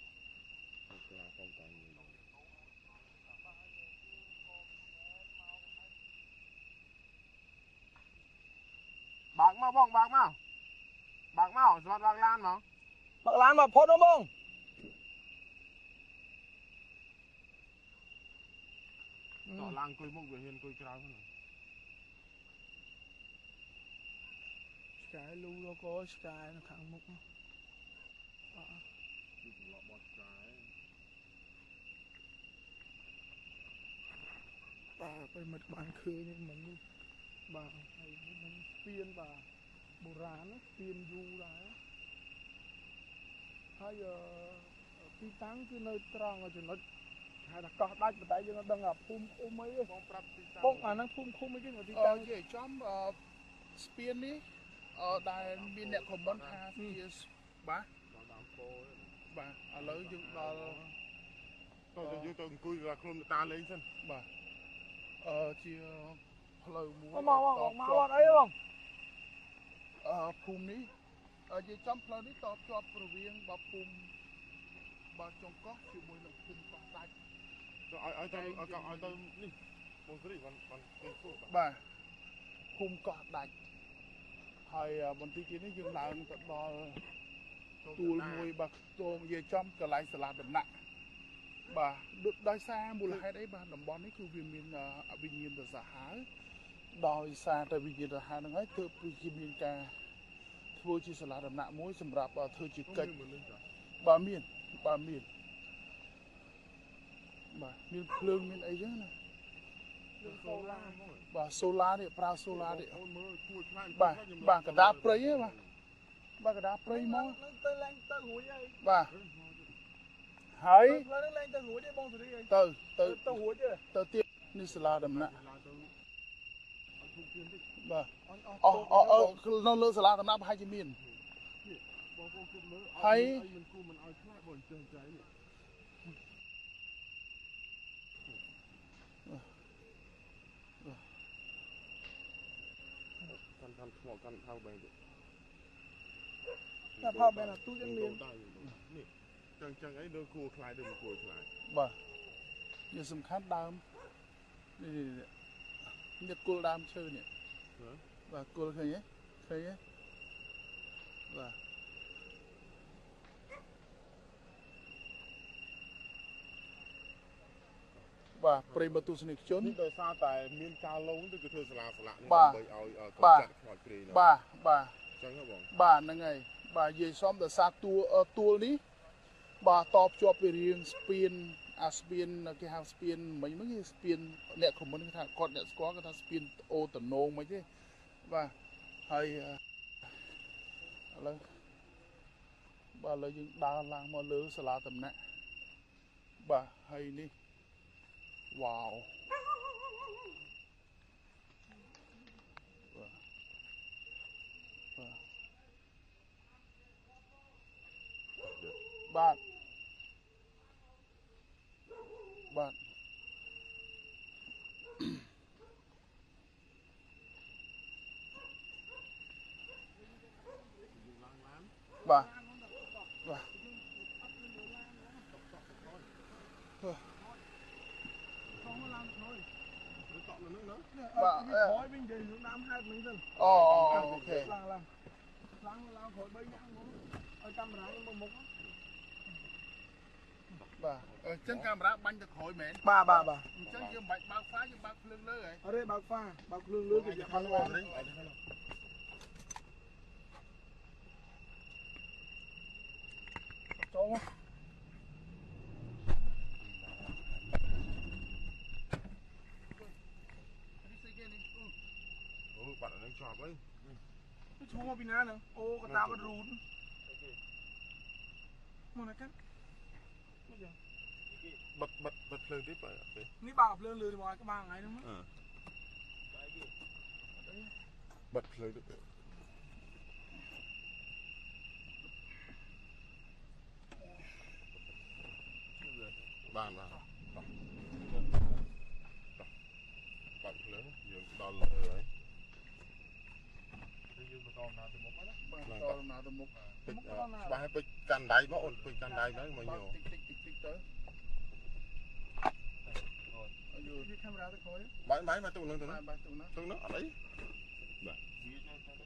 bạc mau bông bạc mau giọt bạc lan mà bạc lan mà phốt nó bông Tọ lang cùi mông về hiền cùi cái đó thôi cái lu nó có cái nó khẳng mục bàไปmật bàn khơi nhưng mà như bà hayมันphiên bàโบราณphiên du đấy hayទីតាំងគឺនៅត្រង់ចំណុចហៅថាកោះដាច់បន្តែយើងអត់ដឹងថាភូមិឃុំអីទេបងប្រាប់ទីតាំងបងអាហ្នឹងភូមិឃុំអីគេទីតាំងនិយាយចំស្ពាននេះដែលមានអ្នកខមមិនថាវាបាទដើមពោបាទឥឡូវយើងដល់ទៅយើងទៅអង្គុយខ្លួនតាលេងសិនបាទជាផ្លូវមួយមកអត់អីបងភូមិនេះនិយាយចំផ្លូវនេះតបជាប់រវាងបភូមិបាទចុងកោះជាមួយនឹងភូមិកោះដាច់ទៅឲ្យទៅនេះបងស្រីបានគេគួរបាទភូមិកោះដាច់ហើយបន្តិចទៀតនេះយើងឡើងទៅដល់ទួលមួយបាទចូលនិយាយចំកន្លែងសាលាដំណាក់បាទដោយសារមូលហេតុអីបាទតំបន់នេះគឺវាមានវិញ្ញាណទៅសាហាវដោយសារតែវិញ្ញាណទៅសាហាវហ្នឹងហើយទើបវាមានការធ្វើជាសាលាដំណាក់មួយសម្រាប់ធ្វើជាកិច្ចបាទមានបាទមានភ្លើងមានអីចឹងណាបាទសូឡានេះប្រើសូឡានេះបាទកដាព្រៃហ៎បាទកដាព្រៃមកទៅឡើងទៅរួចហើយបាទហើយឡើងទៅរួចទេបងសេរីទៅរួចទេទៅទៀតនេះសាលាដំណាក់បាទនៅលើសាលាដំណាក់ប្រហែលជាមានបងប្អូនគិតមើលហើយមិនគូមិនឲ្យខ្លាចបងចេះใจនេះកាន់ថ្មកាន់ថៅបែងទៅតែផោបែងទូចឹងមាននេះចឹងអីលើគួរខ្លាយដូចមិនគួរខ្លាយបាទវាសំខាន់ដើមនេះគល់ដើមឈើនេះបាទគល់ឃើញទេបាទបាទប្រិមត្តទស្សនិកជននេះដោយសារតែមានការលងទៅគឺធ្វើសាលានេះដើម្បីឲ្យកូនចាត់ខ្មោចព្រាយបាទចឹងហ៎បងបាទហ្នឹងហើយបាទនិយាយសំដោយសារទួលនេះបាទតបជាប់ពីរៀងស្ពានស្ពានគេហៅស្ពានមិញហ្នឹងគេស្ពានអ្នកខមមិនគេថាគាត់អ្នកស្គាល់គេថាស្ពានអូតណងមិនទេបាទហើយឥឡូវយើងដើរឡើងមកលើសាលាដំណាក់បាទហើយនេះវ៉ាវបាទបាទបាទhỏi bên đây hướng nam hai mình dân ok lang khỏi bay nhang luôn ở camera nhưng một bà chân camera banh được khỏi mẹ ba chân dương bạch bao phá dương bao lưng lưới ấy ở đây bao pha bao lưng lưới thì không ngon đấy cho bạn ở đây chọc ấy cái chú bên này nè ô cái tao bắt rún mà này cắt bật lên tiếp vậy ní bảo lên lừa thì mọi cái ba ngày đúng không bật lên được bàn là bật lớn dường đòn lửa ấy យើងបន្តដំណើរទៅមុខណាបាទតដំណើរទៅមុខពេជ្រច្បាស់ឲ្យពេជ្រកាន់ដៃមកអូនពេជ្រកាន់ដៃទៅមកញោតិចតិចទៅអាយុវាកាមេរ៉ាទៅខ້ອຍបាយមកទូនឹងទៅបាទទៅណាទូនឹងអត់អីបាទវាចូលទៅ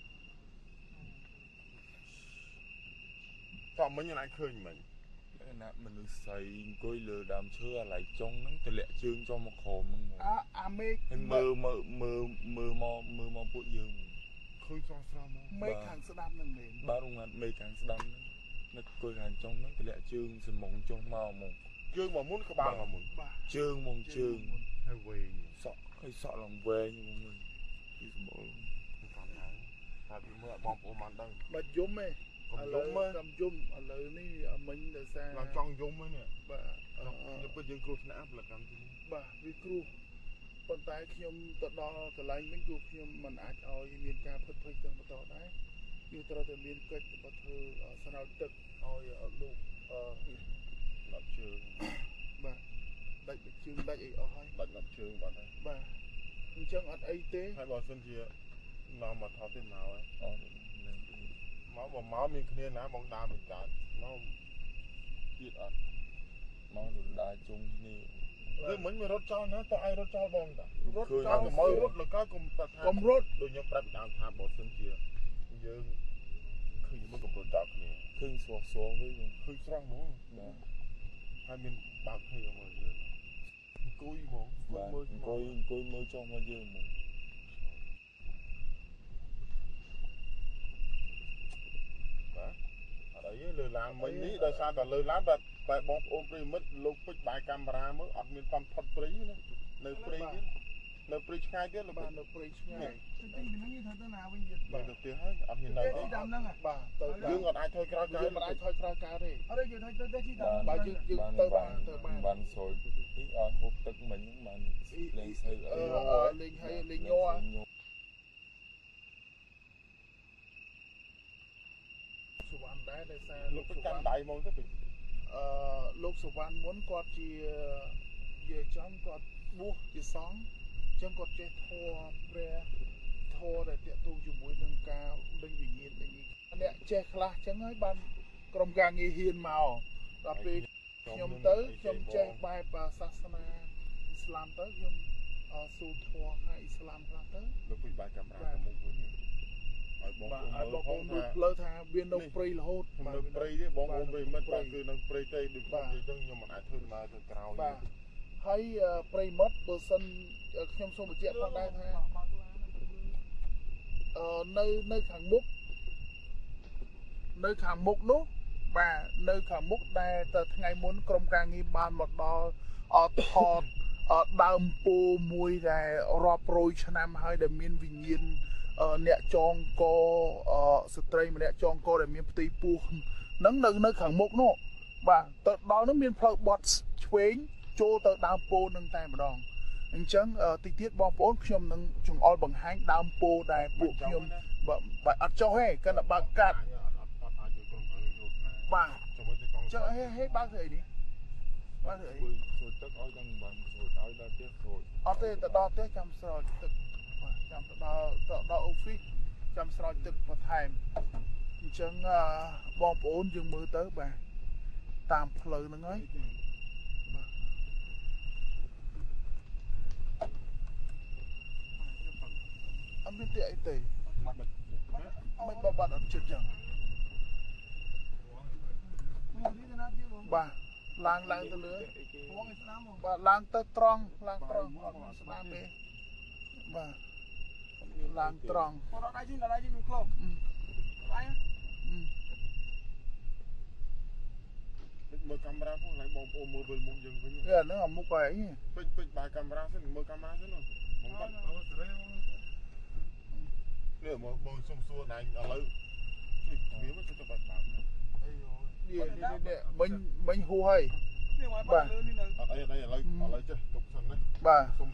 តមិញអាចឃើញមិញណាមនុស្សស្រីអង្គុយលើដើមឈើអាឡៃចុងហ្នឹងទម្លាក់ជើងចូលមកក្រោមហ្នឹងអាមេឃហើយមើលមកពួកយើងឃើញស្រស់ស្រស់មកមេឃខាងស្ដាំនឹងមែនបាទរងមេខាងស្ដាំហ្នឹងនឹកអង្គុយខាងចុងហ្នឹងទម្លាក់ជើងសំងចុងមកមកជើងមកមុនក្បាលមកមុនបាទជើងមកជើងហើយវែងសក់ហើយសក់ឡើងវែងមកវិញពីស្បល់កាន់ហើយថាពីមើលបងប្អូនបានដឹងបាទយំឯងកុំឥយឡូវំមើលកំយំឥឡូវនេះមិញដោយសារឡើងចង់យំហ្នឹងបាទនេះពិតយើងគ្រោះថ្នាក់ផលិតកម្មទីនេះបាទវាគ្រោះប៉ុន្តែខ្ញុំទៅដល់កន្លែងវិញគឺខ្ញុំមិនអាចឲ្យមានការផិតភ័យទាំងបន្តដែរយើងត្រូវតែមានកិច្ចទៅធ្វើស្រោចទឹកឲ្យលោកដល់ជើងបាទដាច់ជើងដាច់អីអស់ហើយដាច់ដល់ជើងបាត់ហើយបាទអញ្ចឹងអត់អីទេហើយបើសិនជានាំមកថតទៀតមកហើយអត់មកមានគ្នាណាបងដើមមិនកើតមកទៀតអត់មកទៅដើរជុំគ្នាគឺមិញមករត់ចោលណាតើឯងរត់ចោលបងតារត់ចោចោលលកុំឲ្យរត់លកកុំតាថាកុំរត់ដូចខ្ញុំប្រាប់ដើមថាបើសិនជាយើងឃើញមកកំពុងចោលគ្នាឃើញស្រស់ស្រស់វិញឃើញស្រស់ហ្មងបាទហើយមានបាក់ភ័យមកយើងអង្គុយហ្មងបាទមើលអង្គុយមើលចុះមកយើងមកបាទអត់អីទេលើឡានមិញនេះដោយសារតែលើឡានតែបងប្អូនប្រិមិត្តលោកពេជ្របាយកាមេរ៉ាមើលអត់មានកំផុតព្រៃណានៅព្រៃទៀតនៅព្រៃឆ្ងាយទៀតលោកបាបាទទនៅព្រៃឆ្ងាយទីហ្នឹងយើងត្រូវទៅណាវិញទៀតបាទទៅផ្ទះហើយអត់មាននៅទៅទេទីដើមហ្នឹងបាទទៅយើងអត់អាចធ្វើក្រោយក្រោយយើងមិនអាចថយក្រោយការទេអត់ទេយើងត្រូវទៅទីដើមបាទយើងទៅបានទៅបានបានស្រោចនេះអត់ហូបទឹកមិញហ្នឹងបានលេងស្អីអីលេងហើយលេងញ័រសុវណ្ណដែរដោយសារលោលោក កពេជ្សុរវកាន់ណ្ណដៃមកទៅពេជ្រលោកសុវណ្ណមុនគាត់ជាយាយចំគាត់បួសជាសង្ឃអញ្ចឹងគាត់ចេះធម៌ព្រះធម៌ដែលតាក់ទងជាមួយនឹងការដេញវិញ្ញាណដេញអ្នកចេះខ្លះអញ្ចឹងហើយបានក្រុមការងារហ៊ានមកដល់ពេលខ្ញុំទៅខ្ញុំចេះបែបសាសនាអ៊ីស្លាមទៅខ្ញុំសូត្រធម៌ខាងអ៊ីស្លាមខ្លះទៅលោកពេជ្របាយកាមេរ៉ាទៅមុខវិញហើយបងបាទប្អូនឲ្យបងប្អូនមើមើលលផ្លូវថាវានៅព្រៃរហូតខ្ញុំនៅព្រៃទេបងប្អូនប្រិមិត្តបាទគឺនៅព្រៃទេដូចខ្ញុំនិយាយចឹងខ្ញុំមិនអាចធ្វើដំណើរទៅក្រោយបាទហើយប្រិមិត្តបើសិនខ្ញុំសូមបញ្ជាក់ផងដែរថានៅខាងមុខនោះបាទនៅខាងមុខដែលទៅថ្ងៃមុនក្រុមការងារបានមកដល់ថតដើមពោមួយដែលរាប់រយឆ្នាំហើយដែលមានវិញ្ញាណអ្នកចងកស្ត្រីម្នាក់ចងកដែលមានផ្ទៃពោះហ្នឹងនៅខាងមុខនោះបាទទៅដល់នោះមានផ្លូវបត់ឆ្វេងចូលទៅដើមពោនឹងតែម្ដងអញ្ចឹងតិចទៀតបងប្អូនខ្ញុំនឹងចង្អុលបង្ហាញដើមពោដែលពួកខ្ញុំបាទអត់ចុះទេគិតតែបើកកាត់អត់អាចយកក្រុមការងារចូលណាបាទជាមួយទៅកងចុះហេបើកធ្វើអីនេះបើកធ្វើអីស្រោចទឹកឲ្យទាំងបានស្រោចឲ្យដល់ផ្ទះស្រោចអត់ទេទៅដល់ផ្ទះចាំស្រោចទឹកបាទចាំទៅដល់អូហ្វីសចាំស្រោចទឹកបន្ថែមអញ្ចឹងបងប្អូនយើងមើលទៅបាទតាមផ្លូវហ្នឹងហើយអត់មានទីអីទេមិនបាត់អត់ជិតចឹងមកទីណាទៀតបងបាទឡើងទៅលើបងឯស្ដាមបងបាទឡើងទៅត្រង់អត់មានស្ដាមទេបាទឡើងត្រង់បងដល់ដៃជិះខ្ញុំក្លប់ដៃមើលកាមេរ៉ាផងហើយបងប្អូនមើលមុខយើងវិញហ្នឹងអាមុខហើយពេជ្របាយកាមេរ៉ាសិនមើលកាមេរ៉ាសិនបងបាត់នេះមើលបងសុំសួរណៃឥឡូវជួយវាមកទៅបាត់បាត់នេះមិញហួសហើយនេះមកបាត់លើនេះនៅអត់អីឥឡូវចេះទុកសិនណាបាទ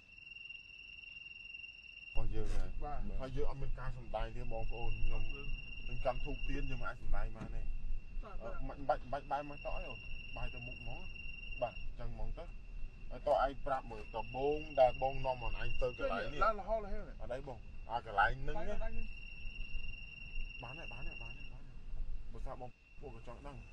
បងយើងហើយបាទហើយយើងអត់មានការសំដែងទេបងប្អូនខ្ញុំនឹងចាំធូបទៀនយើងមិនអាចសំដែងបានទេមិនបាច់បាយមកតោះអីបាយទៅមុខហ្មងបាទអញ្ចឹងហ្មងទៅហើយតោះឯងប្រាប់មើលតបងដែលបងនាំមកឯងទៅកន្លែងនេះឡើងរហូតហើយអត់អីបងអាកន្លែងហ្នឹងណា bán này một sao bom bộ cái chọn đăng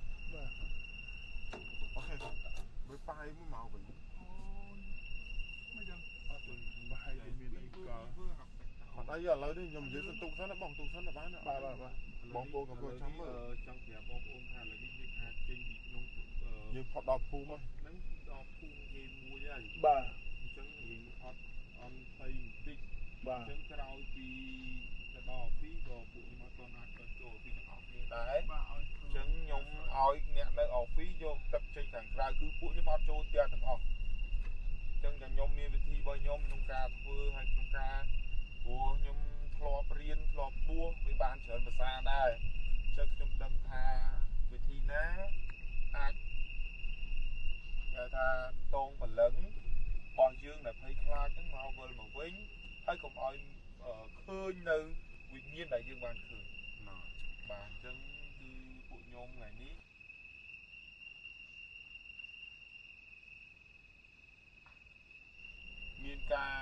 ok với phai mới màu vậy mấy dân hai cái miền ấy cờ còn đây giờ lấy đi nhầm dưới sân tung sân nó bong tung sân là bán nữa ba bong bộกับvừa chấm rồi trong nhà bom ôm thà là đi hạt trên bị nông nhưng họ đọt phu mà nắng đo phun game mua vậy បាទចឹងយើងអត់អន់ទៅបន្តិចបាទចឹងក្រោយពីទៅដល់ពីក៏ពួកខ្ញុំអត់ទាន់អាចទៅចូលពីទាំងអស់គ្នាដែរបាទឲ្យចឹងខ្ញុំឲ្យអ្នកនៅអอฟហ្វីសយកទឹកចេញខាងក្រៅគឺពួកខ្ញុំអត់ចូលផ្ទះទាំងអស់ចឹងតែខ្ញុំមានវិធីរបស់ខ្ញុំក្នុងការធ្វើហើយក្នុងការព្រោះខ្ញុំធ្លាប់រៀនធ្លាប់បួសវាបានច្រើនភាសាដែរចឹងខ្ញុំដឹងថាវិធីណាអាចគេថាតងបលឹងរបស់យើងដែលភ័យខ្លាចហ្នឹងមកវិលមកវិញហើយកុំឲ្យឃើញនៅវិញ្ញាណដែលយើងបានឃើញបាទអញ្ចឹងគឺពួកខ្ញុំថ្ងៃនេះមានការ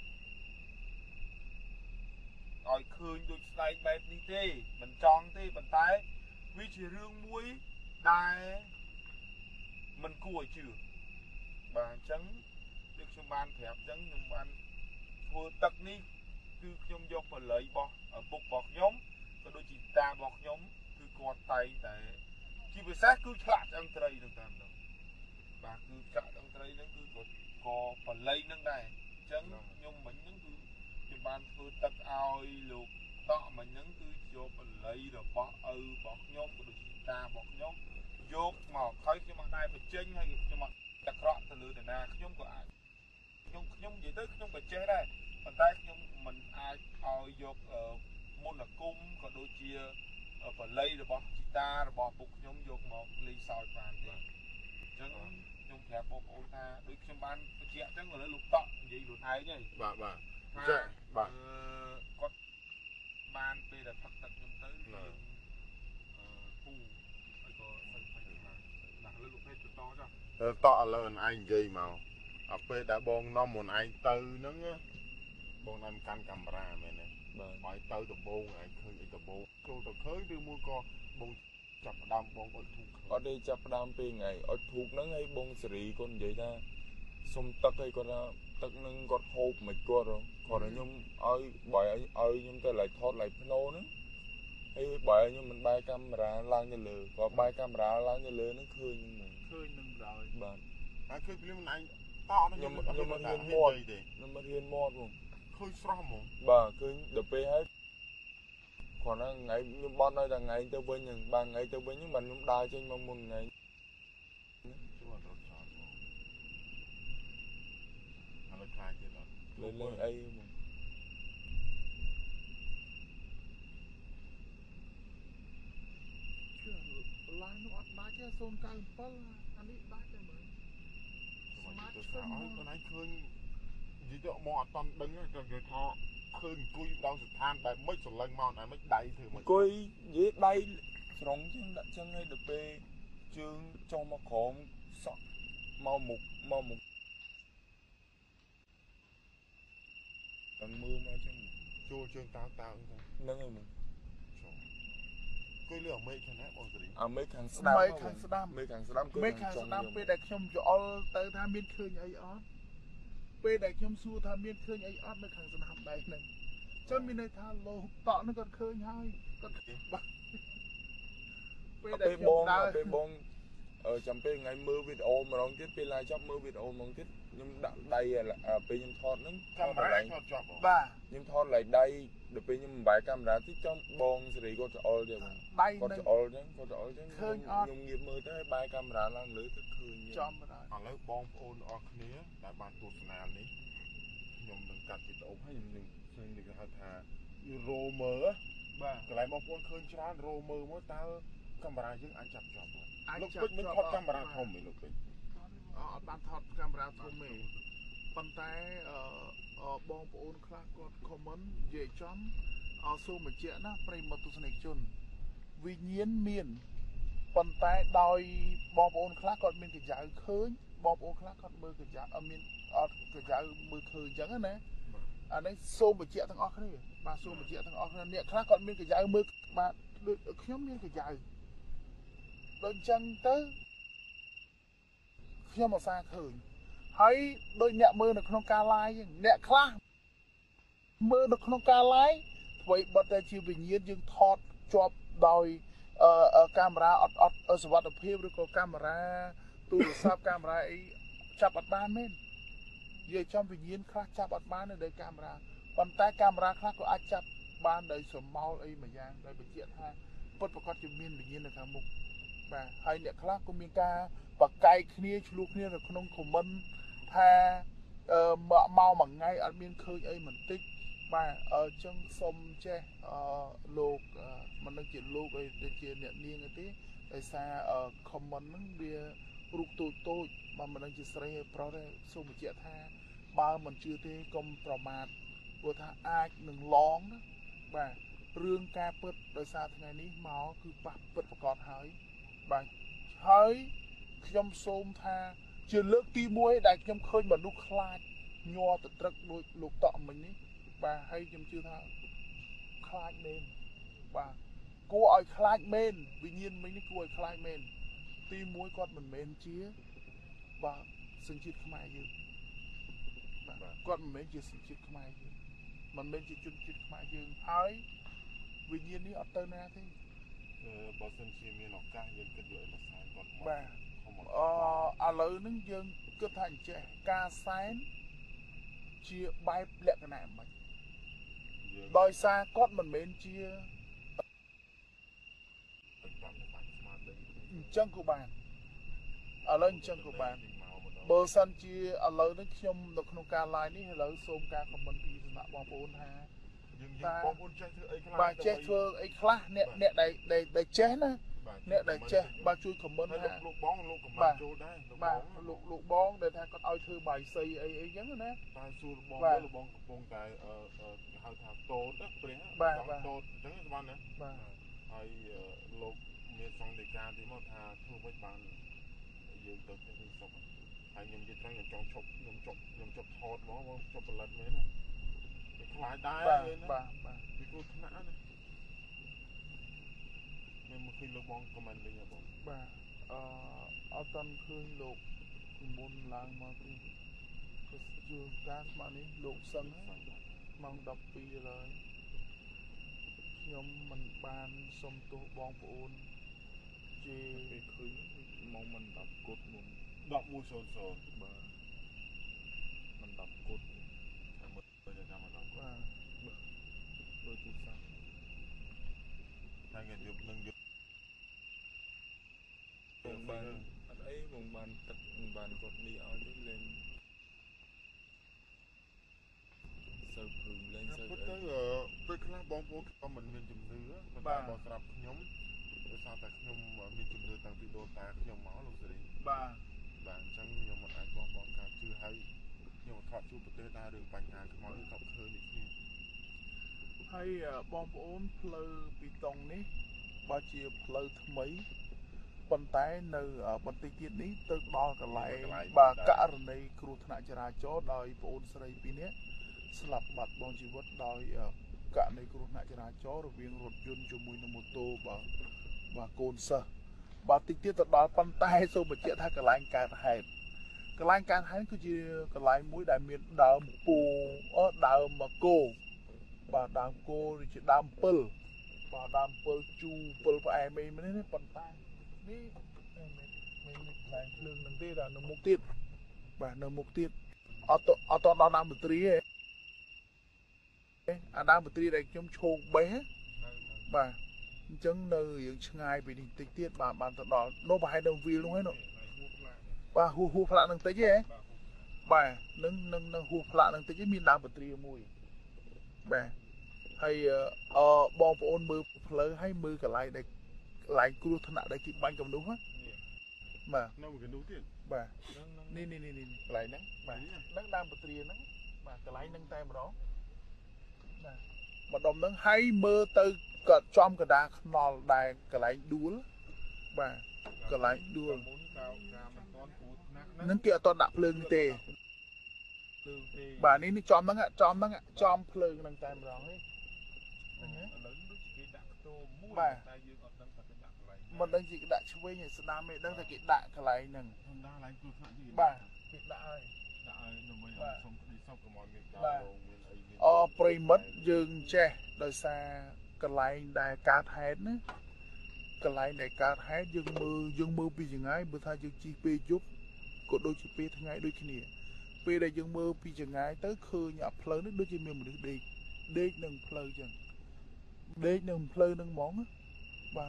ឲ្យឃើញដូចស្ដែងបែបនេះទេមិនចង់ទេប៉ុន្តែវាជារឿងមួយដែលមិនគួរឲ្យជឿបាទអញ្ចឹងដូចខ្ញុំបានប្រាប់អញ្ចឹងខ្ញុំបានធ្វើទឹកនេះគឺខ្ញុំយកបល័យរបស់ឪពុករបស់ខ្ញុំក៏ដូចជាតារបស់ខ្ញុំគឺគាត់តែងតែជាពិសេសគឺឆ្លាក់ឆ្អឹងត្រីហ្នឹងតាមនោះបាទគឺឆ្លាក់ឆ្អឹងត្រីហ្នឹងគឺគាត់ក៏បល័យហ្នឹងដែរអញ្ចឹងខ្ញុំមិញហ្នឹងគឺខ្ញុំបានធ្វើទឹកឲ្យលោកតក់មិញហ្នឹងគឺយកបល័យរបស់ឪរបស់ខ្ញុំក៏ដូចជាតារបស់ខ្ញុំយកមកហើយខ្ញុំអត់ដែរបញ្ចេញហើយខ្ញុំអត់តែក្រក់ទៅលើតាណាខ្ញុំក៏អាចខ្ញុំនិយាយទៅខ្ញុំក៏ចេះដែរប៉ុន្តែខ្ញុំមិនអាចឲ្យយកមន្តអាគមក៏ដូចជាបល័យរបស់ជីតារបស់ពុកខ្ញុំយកមកលេងសើចបានទេអញ្ចឹងខ្ញុំប្រាប់បងប្អូនថាដូចខ្ញុំបានបញ្ជាក់អញ្ចឹងឥឡូវលោកតក់និយាយខ្លួនឯងហើយបាទចាចាបាទគាត់បានពេលដែលផឹកទឹកខ្ញុំទៅពូហើយក៏សិនផឹកបានដាក់លើលោកពេទ្យបន្តចុះតក់ឥឡូវឯងនិយាយមកអាពេលដែលបងនាំខ្លួនឯងទៅហ្នឹងបងនាំកាន់កាមេរ៉ាមែនទេបាទឲ្យទៅដំបងឯងឃើញអីដំបងចូលទៅឃើញឬមួយក៏បងចាប់ផ្ដើមបងអត់ធូបឃើញអត់ទេចាប់ផ្ដើមពេលថ្ងៃអត់ធូបហ្នឹងហើយបងសេរីគាត់និយាយថាសុំទឹកឲ្យគាត់ថាទឹកហ្នឹងគាត់ហូបមិនគាត់គាត់ខ្ញុំឲ្យបើឲ្យខ្ញុំទៅឡៃថតឡៃភ្នោហ្នឹងហើយបើខ្ញុំមិនបែរកាមេរ៉ាឡើងទៅលើគាត់បែរកាមេរ៉ាឡើងទៅលើហ្នឹងឃើញហ្នឹងឃើញនឹងដល់បាទហើយឃើញភ្លាមខ្លួនឯងតខ្ញុំមិនហ៊ានមាត់ខ្ញុំមិនហ៊ានមាត់បងឃើញស្រស់ហ្មងបាទឃើញដល់ពេលហើយគាត់ហ្នឹងថ្ងៃខ្ញុំបត់នៅតែថ្ងៃទៅវិញហ្នឹងបាទថ្ងៃទៅវិញហ្នឹងបាទខ្ញុំដើរចេញមកមុនថ្ងៃជួយអត់រត់ចោលហ្មងហើយខ្លាចទៀតអត់លេងអីហ្មងជឿឡាននោះអត់ដាច់ទេ097អានេះដាច់តែមើលសម្រាប់ទៅថាឲ្យខ្លួនឯងឃើញនិយាយទៅមកអត់តន់ដឹងទេគេថាឃើញអង្គុយដល់ស្ថានបែបម៉េចស្រឡឹងមកតែមិនដៃធ្វើមិនអង្គុយនិយាយដៃស្រង់ចឹងដាក់ចឹងឲ្យដល់ពេលជើងចុះមកក្រោមសក់មកមុខតែមើលមកចឹងចូលជើងតើហ្នឹងហើយមកគួយលើអាមេឃខាងណាបងសេរីអាមេខាងស្ដាំមេខាងស្ដាំមេខាងស្ដាំមេខាងស្ដាំពេលដែលខ្ញុំច្អល់ទៅថាមានឃើញអីអត់ពេលដែលខ្ញុំសួរថាមានឃើញអីអត់នៅខាងស្ដាំដែរហ្នឹងចឹងមានន័យថាលោកតក់ហ្នឹងគាត់ឃើញហើយគាត់បាទពេលដែលខ្ញុំដើរពេលបងចាំពេលថ្ងៃមើលវីដេអូម្ដងទៀតពេលឡាយចប់មើលវីដេអូម្ដងទៀតខ្ញុំដាក់ដៃពេលខ្ញុំថតហ្នឹងកាមេរ៉ាថតចប់បាទខ្ញុំថតឡៃដៃដល់ពេលខ្ញុំបំបែកកាមេរ៉ាតិចចំបងសេរីគាត់ច្អល់ទៀតបងដៃគាត់នឹងច្អល់ចឹងខ្ញុំងាកមើលទៅបែកកាមេរ៉ាឡើងលើទៅឃើញចំបណ្ដោយឥឡូវបងប្អូនអរគ្នាដែលបានទស្សនានេះខ្ញុំនឹងកាត់វីដេអូឲ្យខ្ញុំនឹងហៅថារោមើលបាទកន្លែងបងប្អូនឃើញច្រើនរោមើលមកតើកាមេរ៉ាយើងអាចចាប់ជាប់អត់អាចលោកចាប់ពេជ្រមិនជាប់ថតកាមេរ៉ាធំទេលោកពេជ្រអត់បានថតកាមេរ៉ាធំទេប៉ុន្តែបងប្អូនខ្លះគាត់ comment និយាយចំសូមបញ្ជាក់ណាប្រិមត្តទស្សនិកជនវិញ្ញាណមានប៉ុន្តែដោយបងប្អូនខ្លះគាត់មានកញ្ចៅឃើញបងប្អូនខ្លះគាត់មើលកញ្ចៅអត់មានកញ្ចៅមើលឃើញអញ្ចឹងណាអានេះសូមបញ្ជាក់ទាំងអស់គ្នាបាទសូមបញ្ជាក់ទាំងអស់គ្នាអ្នកខ្លះគាត់មានកញ្ចៅមើលបាទដូចខ្ញុំមានកញ្ចៅដូចអញ្ចឹងទៅខ្ញុំឧស្សាហ៍ឃើញហើយដូចអ្នកមើលនៅក្នុងការ live ហ្នឹងអ្នកខ្លះមើលនៅក្នុងការ live អ្វីបិទតែជាវិញ្ញាណយើងថតជាប់ដោយកាមេរ៉ាអត់សុវត្ថិភាពឬក៏កាមេរ៉ាទូរស័ព្ទកាមេរ៉ាអីចាប់អត់បានមែននិយាយចំវិញ្ញាណខ្លះចាប់អត់បាននៅដោយកាមេរ៉ាប៉ុន្តែកាមេរ៉ាខ្លះក៏អាចចាប់បានដោយស្រមោលអីមួយយ៉ាងដោយបញ្ជាក់ថាពិតប្រាកដជាមានវិញ្ញាណនៅខាងមុខបាទហើយអ្នកខ្លះក៏មានការបកកាយគ្នាឆ្លោះគ្នានៅក្នុង comment ថាមកមួយថ្ងៃអត់មានឃើញអីបន្តិចបាទអញ្ចឹងសូមចេះលោកមិនដឹងជាលោកអីដូចជាអ្នកនាងទេដោយសារ comment ហ្នឹងវារូបតូចបាទមិនដឹងជាស្រីឬប្រុសទេសូមបញ្ជាក់ថាបើមិនជឿទេកុំប្រមាថព្រោះថាអាចនឹងឡងណាបាទរឿងការពិតដោយសារថ្ងៃនេះមកគឺប៉ះពិតប្រកបហើយបាទហើយខ្ញុំសូមថាជាលើកទី1ដែលខ្ញុំឃើញមនុស្សខ្លាចញ័រទៅត្រឹកដូចលោកតក់មិញនេះបាទហើយខ្ញុំជឿថាខ្លាចមែនបាទគួរឲ្យខ្លាចមែនវិញ្ញាណមិញនេះគួរឲ្យខ្លាចមែនទី1គាត់មិនមែនជាបាទសញ្ជាតិខ្មែរយើងបាទគាត់មិនមែនជាសញ្ជាតិខ្មែរយើងមិនមែនជាជនជាតិខ្មែរយើងហើយវិញ្ញាណនេះអត់ទៅណាទេបើសិនជាមានឱកាសយើងគិតយកឯកសារគាត់មកបាទឥឡូវហ្នឹងយើងគិតថាអញ្ចេះការសែនជាបែបលក្ខណៈមិនដោយសារគាត់មិនមែនជាអញ្ចឹងក៏បានឥឡូវអញ្ចឹងក៏បានបើសិនជាឥឡូវនេះខ្ញុំនៅក្នុងការ live នេះឥឡូវសូមការ comment ពីសំណាក់បងប្អូនថាយើងបងប្អូនចេះធ្វើអីខ្លះបាទចេះធ្វើអីខ្លះអ្នកដែលចេះណាអ្នកដែលចេះបាទជួយ comment ថាលោកបងលោក comment ចូលដែរបាទលោកបងដែលថាគាត់ឲ្យធ្វើបាយសីអីអញ្ចឹងណាតែសួរលោកបងកំពុងតែគេហៅថាតូតព្រះតូតអញ្ចឹងស្មានណាបាទហើយលោកមានសង្ឃដីកាទីមកថាធ្វើមិនបានយើងទៅនេះសុខហើយខ្ញុំនិយាយត្រង់ខ្ញុំចង់ឈប់ខ្ញុំជប់ថតហ្មងជប់ផលិតមែនណាវាខ្លាចដែរបាទពីគ្រោះថ្នាក់ណាខ្ញុំមកឃើញលោកបងខមមិនវិញបងបាទអត់តាន់ឃើញលោកមុនឡើងមកទេគឺជួនការស្មាននេះលោកសឹងម៉ោង12ហើយខ្ញុំមិនបានសុំទោសបងប្អូនជាពេលឃើញម៉ោងមិន10គត់មុន 11:00បាទមិន10គត់តែមើលទៅតាម10គត់បាទដូចទីសាតែគេយកនឹងយកបានអត់អីបងបានទឹកបានគាត់នេះឲ្យទៅលេងសូវព្រឹងលេងសូវទៅពេលខ្លះបងប្អូនក៏មិនមានជំនឿប៉ុន្តែបើស្រាប់ខ្ញុំដោយសារតែខ្ញុំមានជំនឿតាំងពីដូនតាខ្ញុំមកលោកសេរីបាទអញ្ចឹងខ្ញុំមិនអាចបងការជឿហើយខ្ញុំថតជួបប្រទេសដែររឿងបញ្ហាខ្មោចនេះក៏ឃើញនេះគ្នាហើយបងប្អូនផ្លូវពីតុងនេះបើជាផ្លូវថ្មីប៉ុន្តែនៅបន្តិចទៀតនេះទៅដល់កន្លែងបាទករណីគ្រោះថ្នាក់ចរាចរណ៍ដោយប្អូនស្រីពីរនាក់ស្លាប់បាត់បង់ជីវិតដោយករណីគ្រោះថ្នាក់ចរាចរណ៍រវាងរថយន្តជាមួយនឹងម៉ូតូបាទកូនសិស្សបាទតិចទៀតទៅដល់ប៉ុន្តែសូមបញ្ជាក់ថាកន្លែងកើតហេតុគឺជាកន្លែងមួយដែលមានដើមពូដើមគោបាទដើមគោឬជាដើមពិលបាទដើមពិលជូរពិលផ្អែមអីនេះប៉ុន្តែនេះមានកន្លែងភ្លើងនឹងទេដល់នៅមុខទៀតបាទនៅមុខទៀតអត់ដល់ដើមបត្រីទេអាដើមបត្រីដែលខ្ញុំឈោងបេះបាទអញ្ចឹងនៅយើងឆ្ងាយពីនេះតិចទៀតបានទៅដល់នោះប្រហែលនៅវីលនោះហ្នឹងបាទហួសផ្លាកនឹងតិចទេបាទនឹងហួសផ្លាកនឹងតិចមានដើមបត្រីមួយបាទហើយបងប្អូនមើលផ្លូវហើយមើលកន្លែងដែលកន្លែងគ្រោះថ្នាក់ដែលគេបាញ់កំនោះណាបាទនៅកណ្ដូទៀតបាទនេះកន្លែងហ្នឹងបាទហ្នឹងដើមបត្រីហ្នឹងបាទកន្លែងហ្នឹងតែម្ដងបាទម្ដុំហ្នឹងហើយមើលទៅក៏ចំកដាខ្នល់ដែលកន្លែងដួលបាទកន្លែងដួលហ្នឹងគេអត់តដាក់ភ្លើងទេ bà ní chom nắng chom phơi năng tay mà rồi bà mình đang chỉ đại chui như sân đam mê đang cái đại cái này nè bà cái đại prey mất dương che đời xa cái này đại cá hết nữa cái này đại cá hết dương mưa bị gì ngay bữa thay dương chi pi giúp có đôi chi pi thằng ngay đôi khi nè pi đây dương mưa bị gì ngay tới khơi nhập phơi nước đôi chi mình được đi nâng phơi chừng đi nâng phơi nâng món á và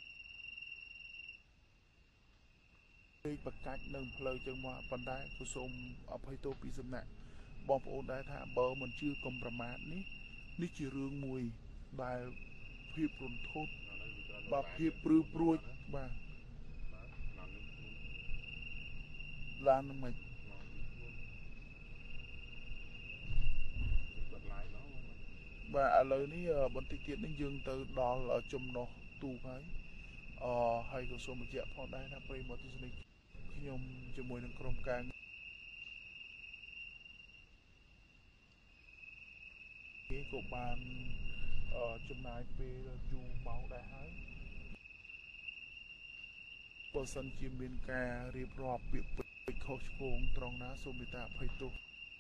đi bật cách nâng phơi chừng mà bàn đai của sôm ở phải tô pi sâm nè bom ônได้ថាបើមិនជឿកុំប្រមាថនេះជារឿងមួយដែលភាពរន្ធត់បាទភាពព្រឺព្រួចបាទឡាននឹងមិនបាទឥឡូវនេះបន្តិចទៀតនេះយើងទៅដល់ចំណុះទូហើយហើយក៏សូមបញ្ជាក់ផងដែរថាប្រិយមិត្តទស្សនិកខ្ញុំជាមួយនឹងក្រុមការគេក៏បានចំណាយពេលយូរមកដែរហើយបើសិនជាមានការរៀបរាប់ពាក្យពេចន៍ខុសឆ្គងត្រង់ណាសូមមេត្តាអភ័យទោស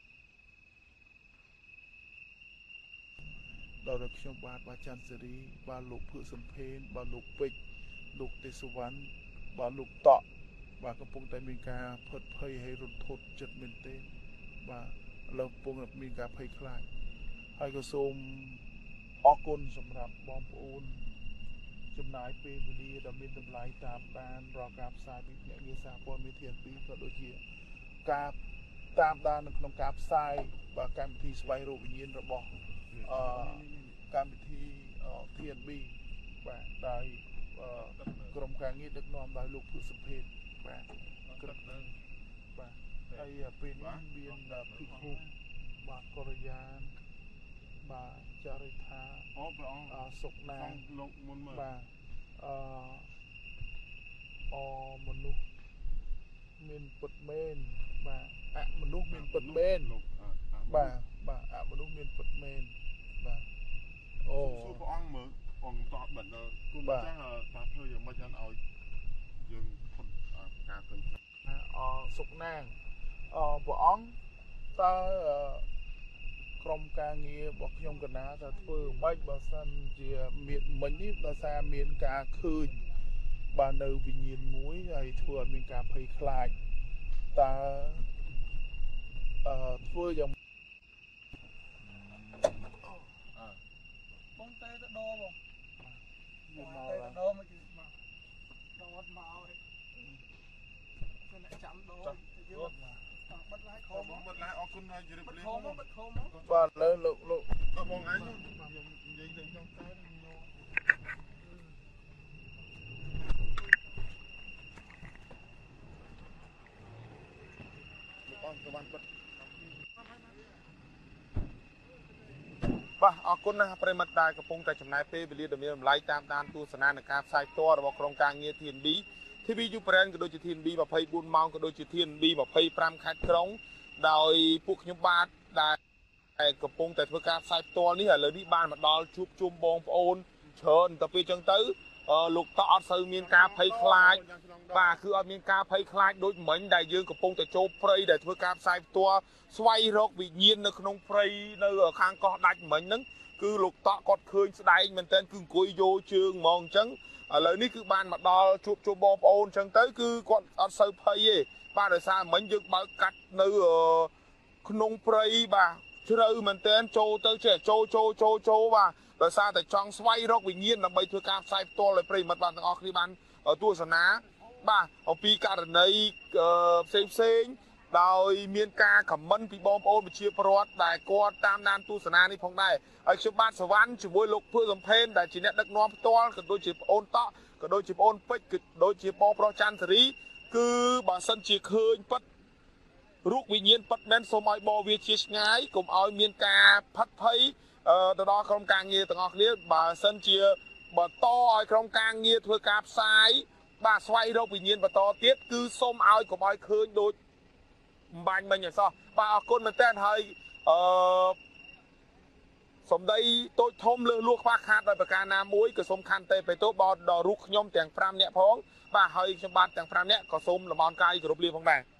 ដល់ខ្ញុំបាទច័ន្ទសេរីបាទលោកភឿសំភេនបាទលោកពេជ្រលោកទេសវណ្ណបាទលោកតក់បាទកំពុងតែមានការផិតភ័យហើយរន្ធត់ចិត្តមែនទេបាទឥឡូវកំពុងមានការភ័យខ្លាចហើយក៏សូមអរគុណសម្រាប់បងប្អូនចំណាយពេលវេលាដ៏មានតម្លៃតាមដានរាល់ការផ្សាយពីភ្នាក់ងារសារព័ត៌មាន TNB ក៏ដូចជាការតាមដាននៅក្នុងការផ្សាយបាទកម្មវិធីស្វែងរកវិញ្ញាណរបស់កម្មវិធី TNB បាទដោយក្រុមការងារដឹកនាំដោយលោកភឿសំភេទបាទបាទហើយពេលនេះមានភិក្ខុបាទកូរ៉េយ៉ានបាទចារិថាសុកណាលោកមុនមើលបាទមនុស្សមានពិតមែនបាទមនុស្សមានពិតមែនបាទមនុស្សមានពិតមែនបាទអូព្រះអង្គមើលអង្គតបបិទគុណចាស់ថាធ្វើយ៉ាងម៉េចឲ្យយើងផុតការឃើញសុកណាងព្រះអង្គតើក្រុមការងាររបស់ខ្ញុំកណាថាធ្វើមិនបើសិនជាមានមិញនេះដោយសារមានការឃើញបាទនៅវិញ្ញាណមួយហើយធ្វើឲ្យមានការភ័យខ្លាចតើធ្វើយ៉ាងបងតែទៅដោបងតែទៅដោមកគឺមកដោអត់មកហើយគឺអ្នកចាំដោយើងបិទឡាយខំបិទឡាយអរគុណហើយជម្រាបលាបិទខំបាទលើលោកបងឯងខ្ញុំនិយាយទៅក្នុងតែបាទអរគុណណាស់ប្រិមិត្តដែលកំពុងតែចំណាយពេលវេលាដ៏មានតម្លៃតាមដានទស្សនានៃការផ្សាយផ្ទាល់របស់ក្រុមការងារ TNB TV Ukraine ក៏ដូចជា TNB 24ម៉ោងក៏ដូចជា TNB 25ខេត្តក្រុងដោយពួកខ្ញុំបាទដែលកំពុងតែធ្វើការផ្សាយផ្ទាល់នេះឥឡូវនេះបានមកដល់ជួបជុំបងប្អូនច្រើនទៅពេលអញ្ចឹងទៅលោកតអត់សូវមានការភ័យខ្លាចបាទគឺអត់មានការភ័យខ្លាចដូចមិញដែលយើងកំពុងតែចូលព្រៃដែលធ្វើការផ្សាយផ្ទាល់ស្វ័យរកវិញ្ញាណនៅក្នុងព្រៃនៅខាងកោះដាច់មិញហ្នឹងគឺលោកតគាត់ឃើញស្ដែងមែនតើគឺអង្គុយយោជើងហ្មងអញ្ចឹងឥឡូវនេះគឺបានមកដល់ជួបជុំបងប្អូនអញ្ចឹងទៅគឺគាត់អត់សូវភ័យទេបាទដោយសារមិញយើងបើកកាត់នៅក្នុងព្រៃបាទជ្រៅមែនតើចូលទៅចេះចូលបាទដោយសារតែចង់ស្វែងរកវិញ្ញាណដើម្បីធ្វើការផ្សាយផ្ទាល់ឲ្យប្រិយមិត្តបានទាំងអស់គ្នាបានទស្សនាបាទអំពីករណីផ្សេងដោយមានការខមមិនពីបងប្អូនប្រជាពលរដ្ឋដែលគាត់តាមដានទស្សនានេះផងដែរហើយខ្ញុំបាទសវណ្ណជាមួយលោកភឿសំភេនដែលជាអ្នកដឹកនាំផ្ទាល់ក៏ដូចជាប្អូនតក់ក៏ដូចជាប្អូនពេជ្រក៏ដូចជាបងប្រុសច័ន្ទសេរីគឺបើសិនជាឃើញពិតរូបវិញ្ញាណពិតមែនសូមឲ្យបោវាជាឆ្ងាយកុំឲ្យមានការផាត់ភ័យទៅដល់ក្រុមការងារទាំងអស់គ្នាបើសិនជាបន្តឲ្យក្រុមការងារធ្វើការផ្សាយបាទស្វែងរកវិញ្ញាណបន្តទៀតគឺសូមឲ្យកុំឲ្យឃើញដូចបាញ់មិញអសោះបាទអរគុណមែនតើហើយសំដីតូចធំលើសលួសខ្វះខាតដោយប្រការណាមួយក៏សូមខន្តីបេតូបដល់រូបខ្ញុំទាំង5នាក់ផងបាទហើយខ្ញុំបាទទាំង5នាក់ក៏សូមលំអរកាយគោរពលាផងដែរ